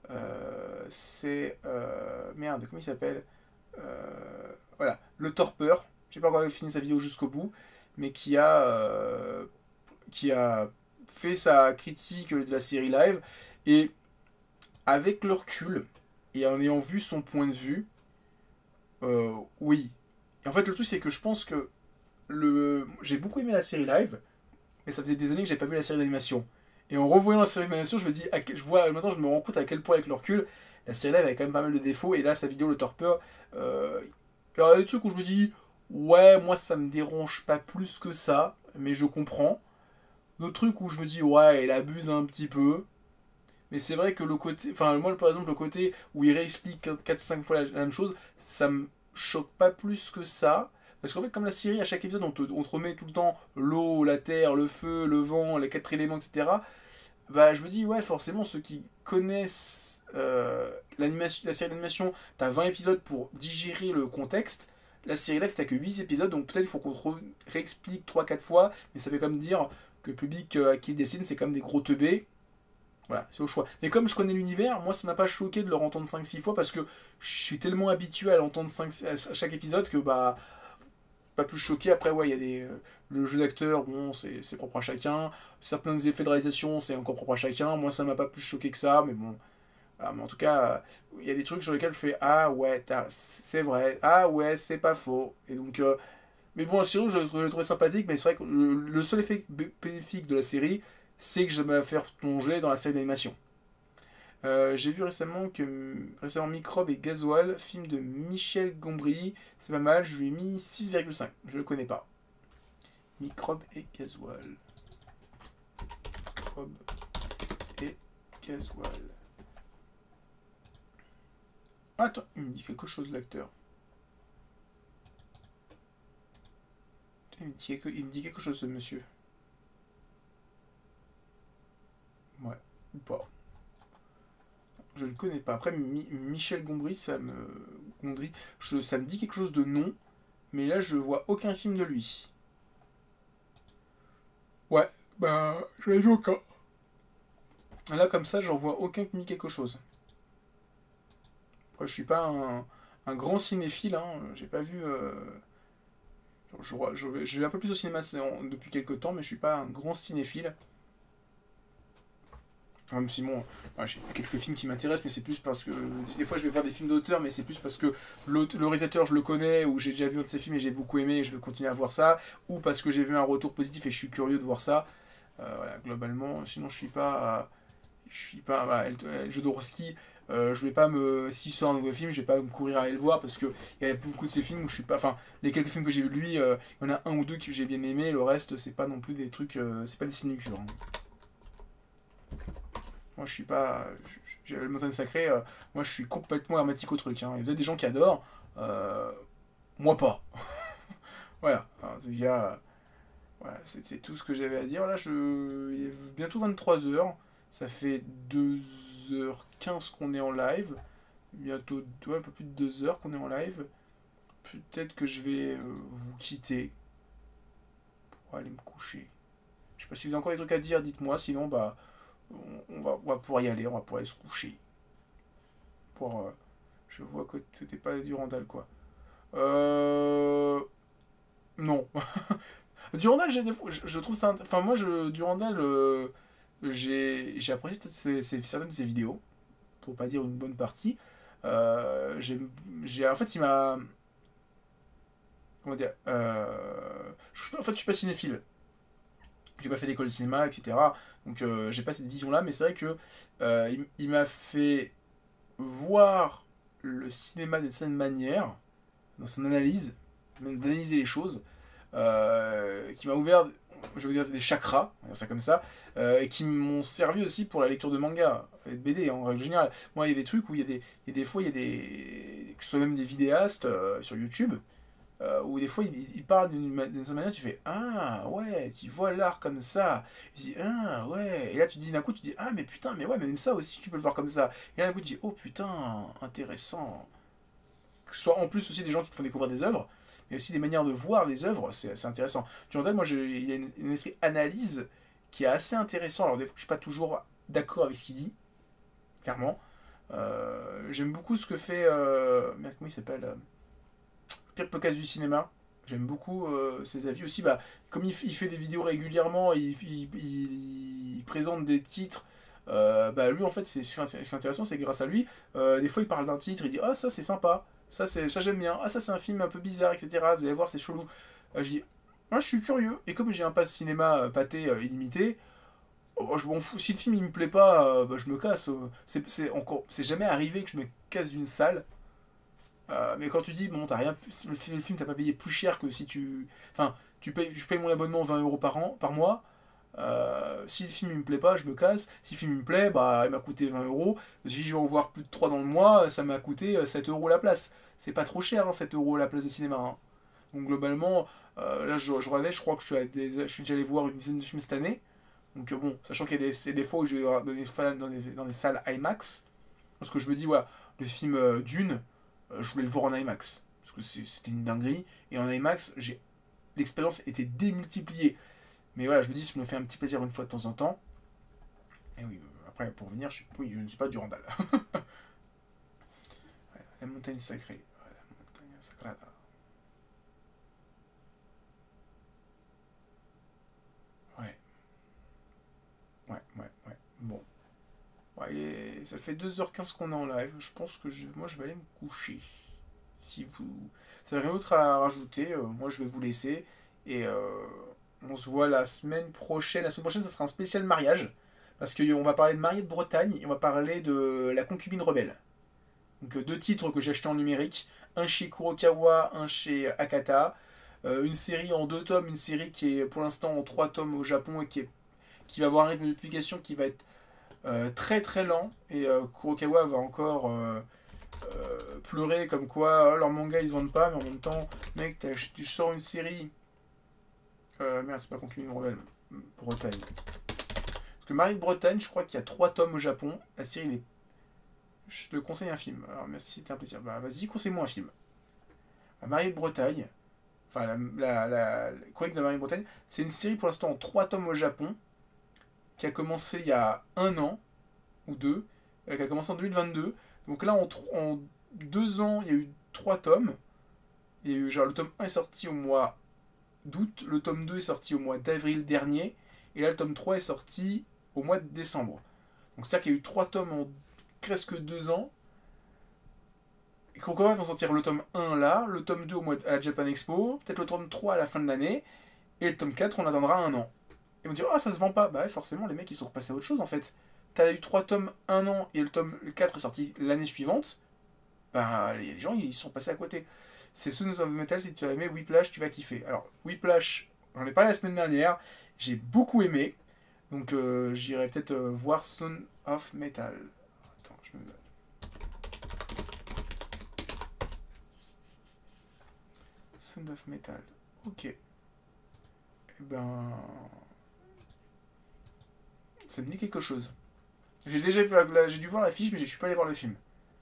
c'est... merde, comment il s'appelle voilà, le Torpeur. J'ai pas encore fini sa vidéo jusqu'au bout, mais qui a fait sa critique de la série live. Et avec le recul, et en ayant vu son point de vue, oui. Et en fait, le truc, c'est que je pense que j'ai beaucoup aimé la série live, mais ça faisait des années que j'avais pas vu la série d'animation. Et en revoyant la série d'animation, je me dis, maintenant je me rends compte à quel point, avec le recul, la série live avait quand même pas mal de défauts. Et là, sa vidéo, le Torpeur, il y a des trucs où je me dis, ouais, moi ça me dérange pas plus que ça, mais je comprends. D'autres trucs où je me dis, ouais, elle abuse un petit peu. Mais c'est vrai que le côté, enfin, moi par exemple, le côté où il réexplique 4-5 fois la même chose, ça me choque pas plus que ça. Parce qu'en fait, comme la série, à chaque épisode, on te remet tout le temps l'eau, la terre, le feu, le vent, les 4 éléments, etc. Bah, je me dis, ouais, forcément, ceux qui connaissent l'animation, la série d'animation, t'as 20 épisodes pour digérer le contexte. La série live, t'as que 8 épisodes, donc peut-être il faut qu'on te réexplique 3 4 fois, mais ça fait comme dire que le public à qui il dessine, c'est comme des gros teubés. Voilà, c'est au choix. Mais comme je connais l'univers, moi ça m'a pas choqué de le entendre 5 6 fois parce que je suis tellement habitué à l'entendre à chaque épisode que bah pas plus choqué. Après, ouais, il y a le jeu d'acteur, bon, c'est propre à chacun. Certains effets de réalisation, c'est encore propre à chacun. Moi, ça m'a pas plus choqué que ça, mais bon. Voilà, mais en tout cas, il y a des trucs sur lesquels je fais ah ouais, c'est vrai, ah ouais, c'est pas faux. Et donc, mais bon, la série, je l'ai trouvé sympathique, mais c'est vrai que le seul effet bénéfique de la série, c'est que ça m'a fait plonger dans la série d'animation. J'ai vu récemment Microbe et Gasoil, film de Michel Gombry. C'est pas mal, je lui ai mis 6,5. Je le connais pas. Microbe et Gasoil. Microbe et Gasoil. Attends, il me dit quelque chose l'acteur. Il me dit quelque chose ce monsieur. Ouais, ou pas. Je ne connais pas. Après, Michel Gondry, ça me dit quelque chose de non, mais là, je vois aucun film de lui. Ouais, bah, je n'ai vu aucun. Là, comme ça, j'en vois aucun qui me dit quelque chose. Après, je suis pas un grand cinéphile, hein. J'ai pas vu. Je vais un peu plus au cinéma depuis quelques temps, mais je suis pas un grand cinéphile. Même si bon, j'ai vu quelques films qui m'intéressent, mais c'est plus parce que des fois je vais voir des films d'auteur, mais c'est plus parce que le réalisateur je le connais, ou j'ai déjà vu un de ses films et j'ai beaucoup aimé et je veux continuer à voir ça, ou parce que j'ai vu un retour positif et je suis curieux de voir ça. Voilà, globalement, sinon je suis pas, voilà, Jodorowsky, je vais pas s'il sort un nouveau film, je vais pas me courir à aller le voir parce que il y a beaucoup de ces films où je suis pas, enfin, les quelques films que j'ai vu de lui, il y en a un ou deux que j'ai bien aimé, le reste c'est pas non plus des trucs, c'est pas des sinécures, hein. Moi, je suis pas. J'ai le montagne sacrée, moi, je suis complètement hermétique au truc, hein. Il y a des gens qui adorent, moi pas. Voilà. En tout cas, voilà, c'était tout ce que j'avais à dire. Là, il est bientôt 23 h. Ça fait 2 h 15 qu'on est en live. Bientôt ouais, un peu plus de 2 heures qu'on est en live. Peut-être que je vais vous quitter pour aller me coucher. Je sais pas si vous avez encore des trucs à dire, dites-moi. Sinon, bah. On va pouvoir y aller, on va pouvoir aller se coucher. Je vois que t'es pas Durandal, quoi. Non. Durandal, je trouve ça. Enfin, moi, Durandal, j'ai apprécié certaines de ses vidéos, pour pas dire une bonne partie. En fait, il m'a. Comment dire en fait, je suis pas cinéphile. J'ai pas fait d'école de cinéma, etc. Donc j'ai pas cette vision-là, mais c'est vrai que il m'a fait voir le cinéma d'une certaine manière, dans son analyse, même d'analyser les choses, qui m'a ouvert, je veux dire, des chakras, on va dire ça comme ça, et qui m'ont servi aussi pour la lecture de manga, et de BD en règle générale. Moi, il y a des trucs où il y a des fois, que ce soit même des vidéastes sur YouTube, où des fois il parle d'une certaine manière, tu fais ah ouais, tu vois l'art comme ça, tu dis ah ouais, et là tu dis d'un coup, tu dis ah mais putain, mais ouais, mais même ça aussi tu peux le voir comme ça, et là d'un coup tu dis oh putain, intéressant. Que ce soit en plus aussi des gens qui te font découvrir des œuvres, mais aussi des manières de voir les œuvres, c'est intéressant. Tu entends, moi il y a une esprit analyse qui est assez intéressant, alors des fois je suis pas toujours d'accord avec ce qu'il dit, clairement. J'aime beaucoup ce que fait, merde, comment il s'appelle Pire podcast du cinéma. J'aime beaucoup ses avis aussi. Bah, comme il fait des vidéos régulièrement, il présente des titres. Bah, lui, en fait, ce qui est intéressant, c'est que grâce à lui, des fois, il parle d'un titre, il dit ah, ça c'est sympa, ça j'aime bien, ah, ça c'est un film un peu bizarre, etc. Vous allez voir, c'est chelou. Je dis moi, je suis curieux. Et comme j'ai un pass cinéma pâté illimité, oh, je m'en fous. Si le film il me plaît pas, bah, je me casse. C'est jamais arrivé que je me casse d'une salle. Mais quand tu dis, bon, t'as rien, le film t'as pas payé plus cher que si tu. Enfin, je paye mon abonnement 20 € par mois. Si le film il me plaît pas, je me casse. Si le film il me plaît, bah il m'a coûté 20 €. Si je vais en voir plus de 3 dans le mois, ça m'a coûté 7 € la place. C'est pas trop cher, hein, 7 € la place de cinéma, hein. Donc globalement, là je regardais, je crois que je suis déjà allé voir une dizaine de films cette année. Donc bon, sachant qu'il y a des fois où je vais dans des salles IMAX, parce que je me dis, voilà, le film Dune, je voulais le voir en IMAX, parce que c'était une dinguerie, et en IMAX, l'expérience était démultipliée. Mais voilà, je me dis, ça me fait un petit plaisir une fois de temps en temps. Et oui, après, pour venir, oui, je ne suis pas du Randall. La montagne sacrée. La montagne sacrée. Ouais, ouais. Bon. Ouais, ça fait 2h15 qu'on est en live. Je pense que moi, je vais aller me coucher. Si vous n'avez rien d'autre à rajouter, moi, je vais vous laisser. Et on se voit la semaine prochaine. La semaine prochaine, ça sera un spécial mariage. Parce qu'on va parler de Mariée de Bretagne et on va parler de La concubine rebelle. Donc deux titres que j'ai achetés en numérique. Un chez Kurokawa, un chez Akata. Une série en 2 tomes, une série qui est pour l'instant en 3 tomes au Japon et qui va avoir un rythme de publication qui va être très très lent. Et Kurokawa va encore pleurer comme quoi leurs mangas ils se vendent pas. Mais en même temps, mec, tu sors une série. Merde, c'est pas Concubine Rebelle. Bretagne. Parce que Marie de Bretagne, je crois qu'il y a 3 tomes au Japon. La série, je te conseille un film. Alors merci, c'était un plaisir. Bah vas-y, conseille-moi un film. Marie de Bretagne. Enfin, la chronique de Marie de Bretagne. C'est une série pour l'instant en 3 tomes au Japon. Qui a commencé il y a 1 an. Ou 2. Qui a commencé en 2022. Donc là, en 2 ans, il y a eu 3 tomes. Il y a eu, genre, le tome 1 est sorti au mois d'août. Le tome 2 est sorti au mois d'avril dernier. Et là, le tome 3 est sorti au mois de décembre. Donc c'est-à-dire qu'il y a eu 3 tomes en presque 2 ans. Et qu'on va sortir le tome 1 là, le tome 2 à la Japan Expo, peut-être le tome 3 à la fin de l'année, et le tome 4, on attendra 1 an. Et on dit, ah, ça se vend pas. Bah ouais, forcément, les mecs, ils sont repassés à autre chose en fait. T'as eu 3 tomes 1 an, et le 4 est sorti l'année suivante. Bah, les gens, ils sont passés à côté. C'est Sons of Metal, si tu as aimé Whiplash, tu vas kiffer. Alors, Whiplash, j'en ai parlé la semaine dernière, j'ai beaucoup aimé. Donc j'irai peut-être voir Son of Metal. Attends, je me note. Son of Metal. Ok. Eh ben... Ça me dit quelque chose. J'ai déjà vu j'ai dû voir l'affiche, mais je suis pas allé voir le film.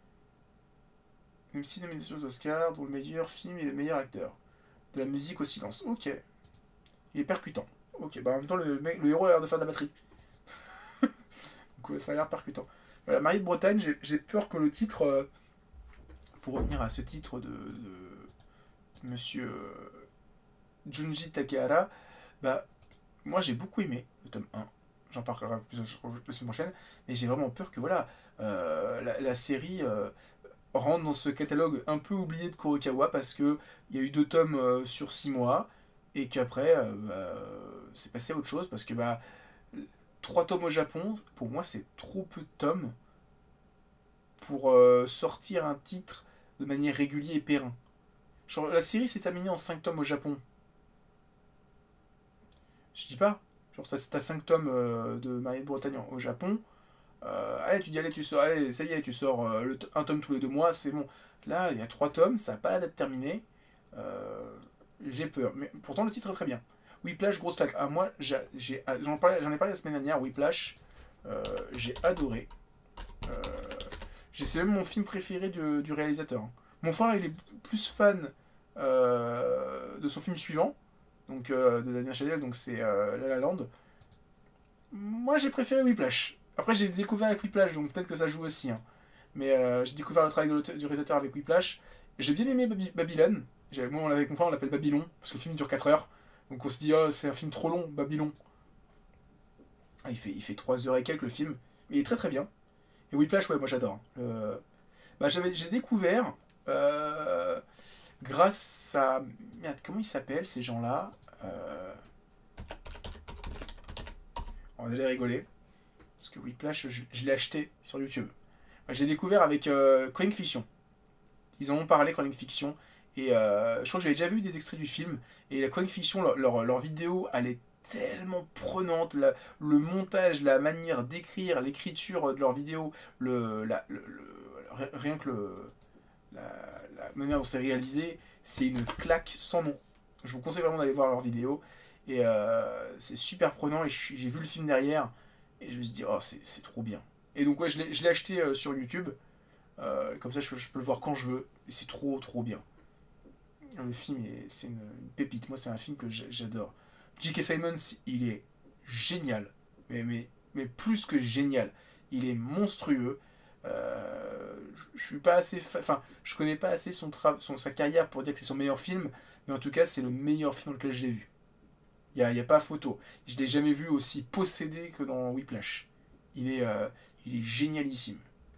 Même si nomination aux Oscars, dont le meilleur film et le meilleur acteur. De la musique au silence. Ok. Il est percutant. Ok, bah en même temps, le héros a l'air de faire de la batterie. Donc ça a l'air percutant. Voilà, Marie de Bretagne, j'ai peur que le titre, pour revenir à ce titre de monsieur Junji Takehara, bah, moi j'ai beaucoup aimé le tome 1. J'en parlerai plus la semaine prochaine. Mais j'ai vraiment peur que voilà, la série rentre dans ce catalogue un peu oublié de Kurokawa parce qu'il y a eu 2 tomes sur 6 mois et qu'après, c'est passé à autre chose parce que 3 tomes au Japon, pour moi, c'est trop peu de tomes pour sortir un titre de manière régulière et périn. Genre, la série s'est terminée en 5 tomes au Japon. Je dis pas. Genre, t'as 5 tomes de Marie de Bretagne au Japon. Allez, tu dis, allez, tu sors, allez, ça y est, tu sors un tome tous les 2 mois, c'est bon. Là, il y a 3 tomes, ça n'a pas la date terminée. J'ai peur. Mais pourtant, le titre est très bien. Whiplash, grosse claque. Ah, moi, j'en ai parlé la semaine dernière. Whiplash, j'ai adoré. C'est même mon film préféré du réalisateur. Mon frère, il est plus fan de son film suivant, donc de Damien Chazelle, donc c'est La La Land. Moi, j'ai préféré Whiplash. Après, j'ai découvert avec Whiplash, donc peut-être que ça joue aussi. Hein. Mais j'ai découvert le travail du réalisateur avec Whiplash. J'ai bien aimé Babylone. Moi, avec mon frère, on l'appelle Babylon, parce que le film dure 4 heures. Donc on se dit, oh, c'est un film trop long, Babylon. Ah, il fait 3 heures et quelques le film. Mais il est très très bien. Et Whiplash, ouais, moi j'adore. J'ai découvert, grâce à... Merde, comment ils s'appellent ces gens-là On va déjà rigoler. Parce que Whiplash, je l'ai acheté sur YouTube. J'ai découvert avec Chronic Fiction. Ils en ont parlé, Chronic Fiction. Et je crois que j'avais déjà vu des extraits du film. Et la Chronic Fiction, leur vidéo, elle est tellement prenante. Le montage, la manière d'écrire, l'écriture de leur vidéo, rien que la manière dont c'est réalisé, c'est une claque sans nom. Je vous conseille vraiment d'aller voir leurs vidéos. Et c'est super prenant. Et j'ai vu le film derrière. Et je me suis dit, oh, c'est trop bien. Et donc, ouais, je l'ai acheté sur YouTube. Comme ça, je peux le voir quand je veux. Et c'est trop, trop bien. Le film, c'est une pépite. Moi, c'est un film que j'adore. J.K. Simmons, il est génial. Mais plus que génial. Il est monstrueux. Je suis pas assez. Enfin, je connais pas assez sa carrière pour dire que c'est son meilleur film. Mais en tout cas, c'est le meilleur film dans lequel je l'ai vu. Y a pas photo. Je l'ai jamais vu aussi possédé que dans Whiplash. Il est génialissime.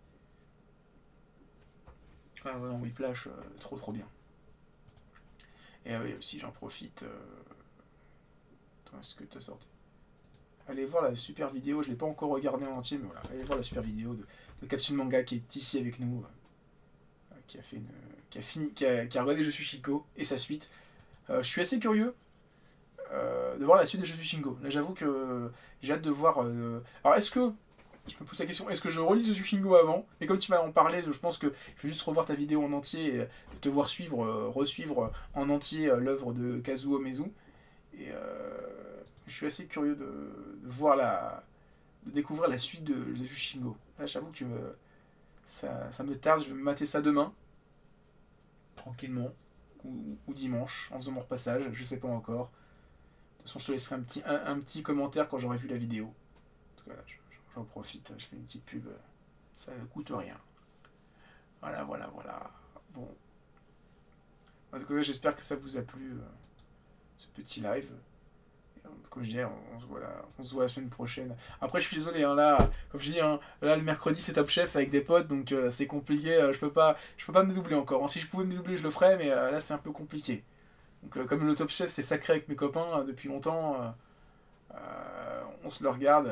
Ah ouais, dans Whiplash, trop trop bien. Et oui, aussi j'en profite. Est-ce que tu as sorti? Allez voir la super vidéo, je l'ai pas encore regardé en entier, mais voilà, allez voir la super vidéo de Capsule Manga qui est ici avec nous, qui a fait une, qui a regardé Je suis Chico et sa suite. Je suis assez curieux de voir la suite de Je suis Shingo. Là, j'avoue que j'ai hâte de voir. Alors, est-ce que. Je me pose la question, est-ce que je relis Je suis Shingo avant? Et comme tu vas en parler, je pense que je vais juste revoir ta vidéo en entier et te voir resuivre en entier l'œuvre de Kazuo Mezu. Et je suis assez curieux de voir de découvrir la suite de Je suis Shingo. Là, j'avoue que ça me tarde, je vais me mater ça demain, tranquillement, ou dimanche, en faisant mon repassage, je sais pas encore. De toute façon, je te laisserai un petit commentaire quand j'aurai vu la vidéo. En tout cas, là, j'en profite, je fais une petite pub, ça ne coûte rien. Voilà. Bon. En tout cas, j'espère que ça vous a plu, ce petit live. Comme je dis, on se voit la semaine prochaine. Après, je suis désolé, hein, là, comme je dis, hein, là, le mercredi, c'est Top Chef avec des potes, donc c'est compliqué. Je peux pas me dédoubler encore. Hein. Si je pouvais me dédoubler, je le ferais, mais là, c'est un peu compliqué. Donc, comme le Top Chef, c'est sacré avec mes copains depuis longtemps, on se le regarde.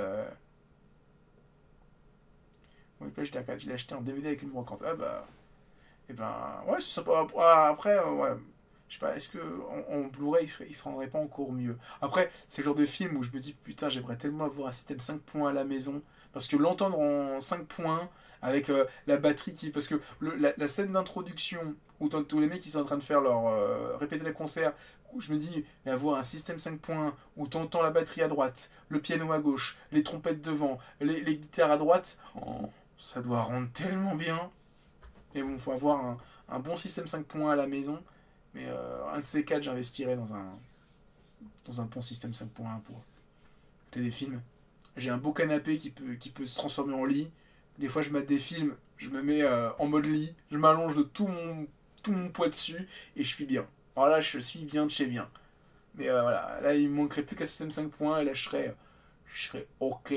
Oui, là, je l'ai acheté en DVD avec une brocante. Ah bah. Et ben, ouais, c'est sympa. Après, ouais. Je sais pas, est-ce que en Blu-ray il se rendrait pas encore mieux? Après, c'est le genre de film où je me dis putain, j'aimerais tellement avoir un système 5 points à la maison. Parce que l'entendre en 5 points, avec la batterie qui. Parce que la scène d'introduction, où tous les mecs qui sont en train de faire leur. Répéter les concerts, où je me dis, mais avoir un système 5 points, où t'entends la batterie à droite, le piano à gauche, les trompettes devant, les guitares à droite, oh, ça doit rendre tellement bien. Et bon, faut avoir un bon système 5 points à la maison. Mais un de ces quatre, j'investirais dans un bon système 5 points pour écouter des films. J'ai un beau canapé qui peut se transformer en lit. Des fois, je mets des films, je me mets en mode lit, je m'allonge de tout mon poids dessus et je suis bien. Alors là, je suis bien de chez bien. Mais voilà, là, il me manquerait plus qu'un système 5 points et là, je serais OK.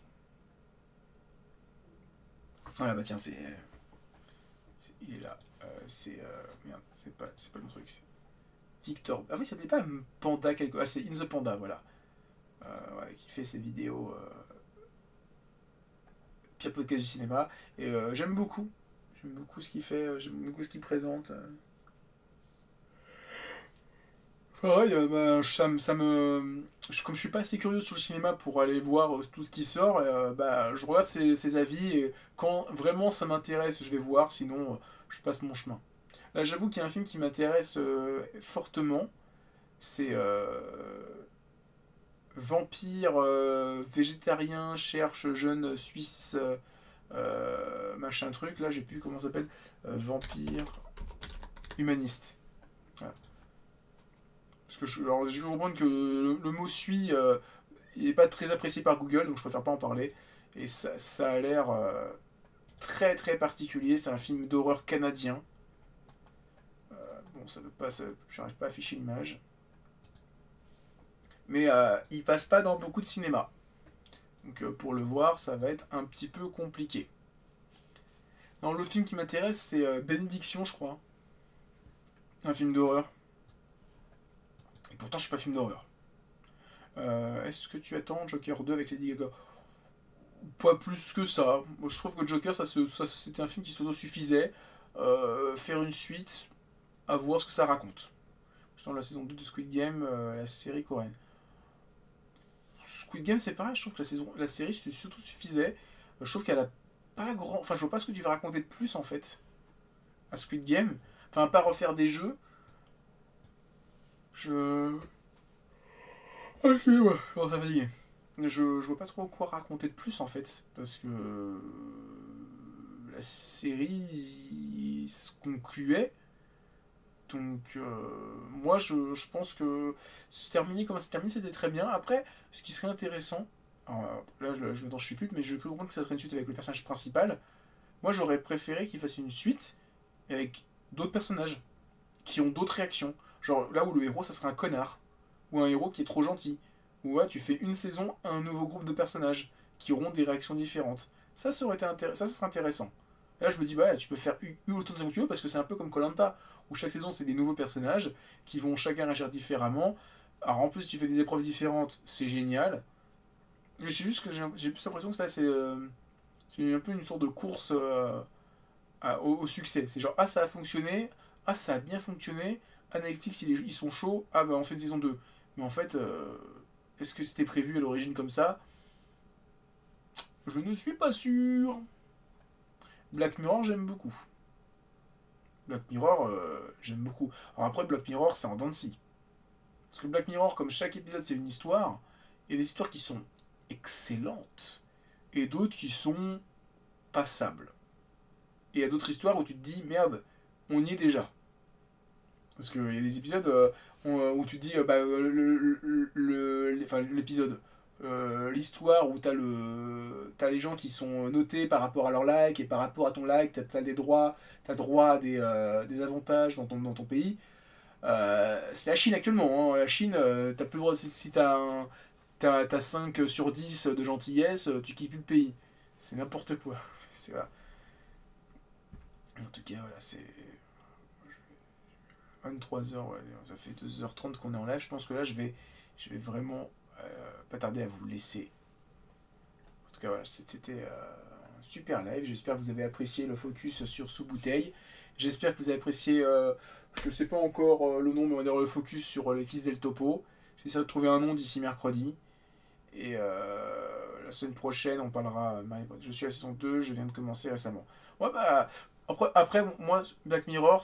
Voilà, bah tiens, il est là. Merde, c'est pas le bon truc. Victor. Ah oui, il s'appelait pas Panda quelque. Ah, c'est In the Panda, voilà. Ouais, qui fait ses vidéos. Pire podcast du cinéma. Et j'aime beaucoup. J'aime beaucoup ce qu'il fait. J'aime beaucoup ce qu'il présente. Ouais, comme je suis pas assez curieux sur le cinéma pour aller voir tout ce qui sort, bah, je regarde ses avis et quand vraiment ça m'intéresse, je vais voir, sinon je passe mon chemin. Là, j'avoue qu'il y a un film qui m'intéresse fortement, c'est Vampire végétarien cherche jeune Suisse machin truc, là j'ai plus comment ça s'appelle, Vampire humaniste. Voilà. Parce que je comprends que le mot suit, il n'est pas très apprécié par Google, donc je préfère pas en parler. Et ça a l'air très très particulier. C'est un film d'horreur canadien. Bon, ça veut pas, j'arrive pas à afficher l'image. Mais il passe pas dans beaucoup de cinéma. Donc pour le voir, ça va être un petit peu compliqué. Non, l'autre film qui m'intéresse, c'est Bénédiction, je crois. Un film d'horreur. Et pourtant, je suis pas film d'horreur. Est-ce que tu attends Joker 2 avec Lady Gaga? Pas plus que ça. Moi, je trouve que Joker, c'était un film qui s'autosuffisait. Faire une suite, à voir ce que ça raconte. Dans la saison 2 de Squid Game, la série coréenne. Squid Game, c'est pareil, je trouve que la série surtout suffisait. Je trouve qu'elle a pas grand. Enfin, je vois pas ce que tu veux raconter de plus en fait à Squid Game. Enfin, pas refaire des jeux. Je... Ok, ouais, alors ça fatigué. Je vois pas trop quoi raconter de plus en fait, parce que la série se concluait. Donc, moi, je pense que se terminer comme c'est terminé, c'était très bien. Après, ce qui serait intéressant, alors, là, je suis plus, mais je peux comprendre que ça serait une suite avec le personnage principal. Moi, j'aurais préféré qu'il fasse une suite avec d'autres personnages qui ont d'autres réactions. Genre, là où le héros, ça serait un connard, ou un héros qui est trop gentil. Ou là, tu fais une saison à un nouveau groupe de personnages qui auront des réactions différentes. Ça aurait été ça serait intéressant. Là, je me dis, bah, tu peux faire autant de saisons que tu veux parce que c'est un peu comme koh où chaque saison, c'est des nouveaux personnages qui vont chacun réagir différemment. Alors, en plus, tu fais des épreuves différentes, c'est génial. Mais c'est juste que j'ai plus l'impression que c'est un peu une sorte de course au succès. C'est genre, ah, ça a fonctionné, ah, ça a bien fonctionné, ah, Netflix, ils sont chauds, ah, bah, on fait une saison 2. Mais en fait, est-ce que c'était prévu à l'origine comme ça? Je ne suis pas sûr. Black Mirror, j'aime beaucoup. Black Mirror, j'aime beaucoup. Alors après, Black Mirror, c'est en dents de scie. Parce que Black Mirror, comme chaque épisode, c'est une histoire, il y a des histoires qui sont excellentes, et d'autres qui sont passables. Et il y a d'autres histoires où tu te dis, merde, on y est déjà. Parce qu'il y a des épisodes où tu te dis, bah, l'épisode, l'histoire où t'as les gens qui sont notés par rapport à leur like, et par rapport à ton like, t'as des droits, t'as droit à des avantages dans ton pays. C'est la Chine actuellement, hein. La Chine, t'as plus le droit, si t'as 5 sur 10 de gentillesse, tu quittes plus le pays. C'est n'importe quoi. C'est voilà. En tout cas, voilà, c'est 23h, ouais, ça fait 2h30 qu'on est en live. Je pense que là, je vais vraiment pas tarder à vous laisser. En tout cas, voilà, c'était un super live. J'espère que vous avez apprécié le focus sur sous-bouteille. J'espère que vous avez apprécié, je sais pas encore le nom, mais on va dire le focus sur les fils del Topo. J'essaie de trouver un nom d'ici mercredi. Et la semaine prochaine, on parlera. Je suis à la saison 2, je viens de commencer récemment. Ouais, bah, après moi, Black Mirror,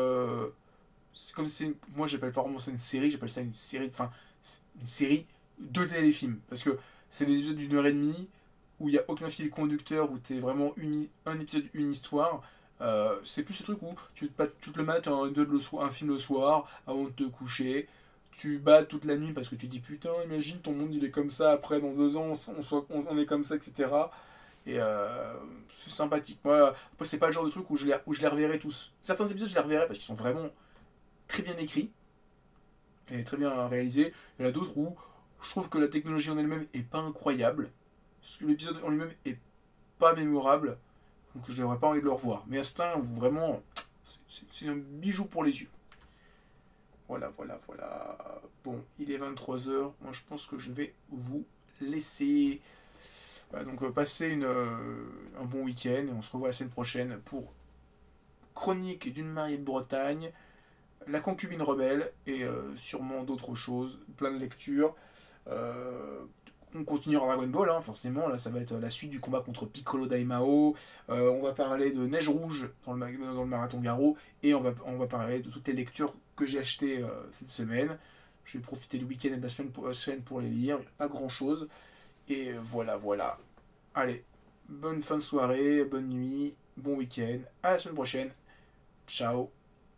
c'est comme c'est. Moi, j'appelle pas vraiment ça une série, j'appelle ça une série. Enfin, une série de téléfilms. Parce que c'est des épisodes d'une heure et demie où il n'y a aucun fil conducteur, où t'es vraiment un épisode, une histoire. C'est plus ce truc où tu te le mates un film le soir avant de te coucher. Tu bats toute la nuit parce que tu dis putain, imagine ton monde il est comme ça, après dans 2 ans on est comme ça, etc. Et c'est sympathique. Moi, après, c'est pas le genre de truc où je les reverrai tous. Certains épisodes, je les reverrai parce qu'ils sont vraiment très bien écrits et très bien réalisés. Il y en a d'autres où je trouve que la technologie en elle-même est pas incroyable. Parce que l'épisode en lui-même est pas mémorable. Donc je n'aurais pas envie de le revoir. Mais Instinct, vraiment, c'est un bijou pour les yeux. Voilà, voilà, voilà. Bon, il est 23h. Moi, je pense que je vais vous laisser. Voilà, donc passez un bon week-end et on se revoit la semaine prochaine pour Chronique d'une mariée de Bretagne, La concubine rebelle et sûrement d'autres choses, plein de lectures. On continuera Dragon Ball, hein, forcément. Là, ça va être la suite du combat contre Piccolo Daimao. On va parler de Neige Rouge dans le marathon Garo. Et on va parler de toutes les lectures que j'ai achetées cette semaine. Je vais profiter du week-end et de la semaine pour les lire. Pas grand-chose. Et voilà, voilà. Allez, bonne fin de soirée, bonne nuit, bon week-end. À la semaine prochaine. Ciao.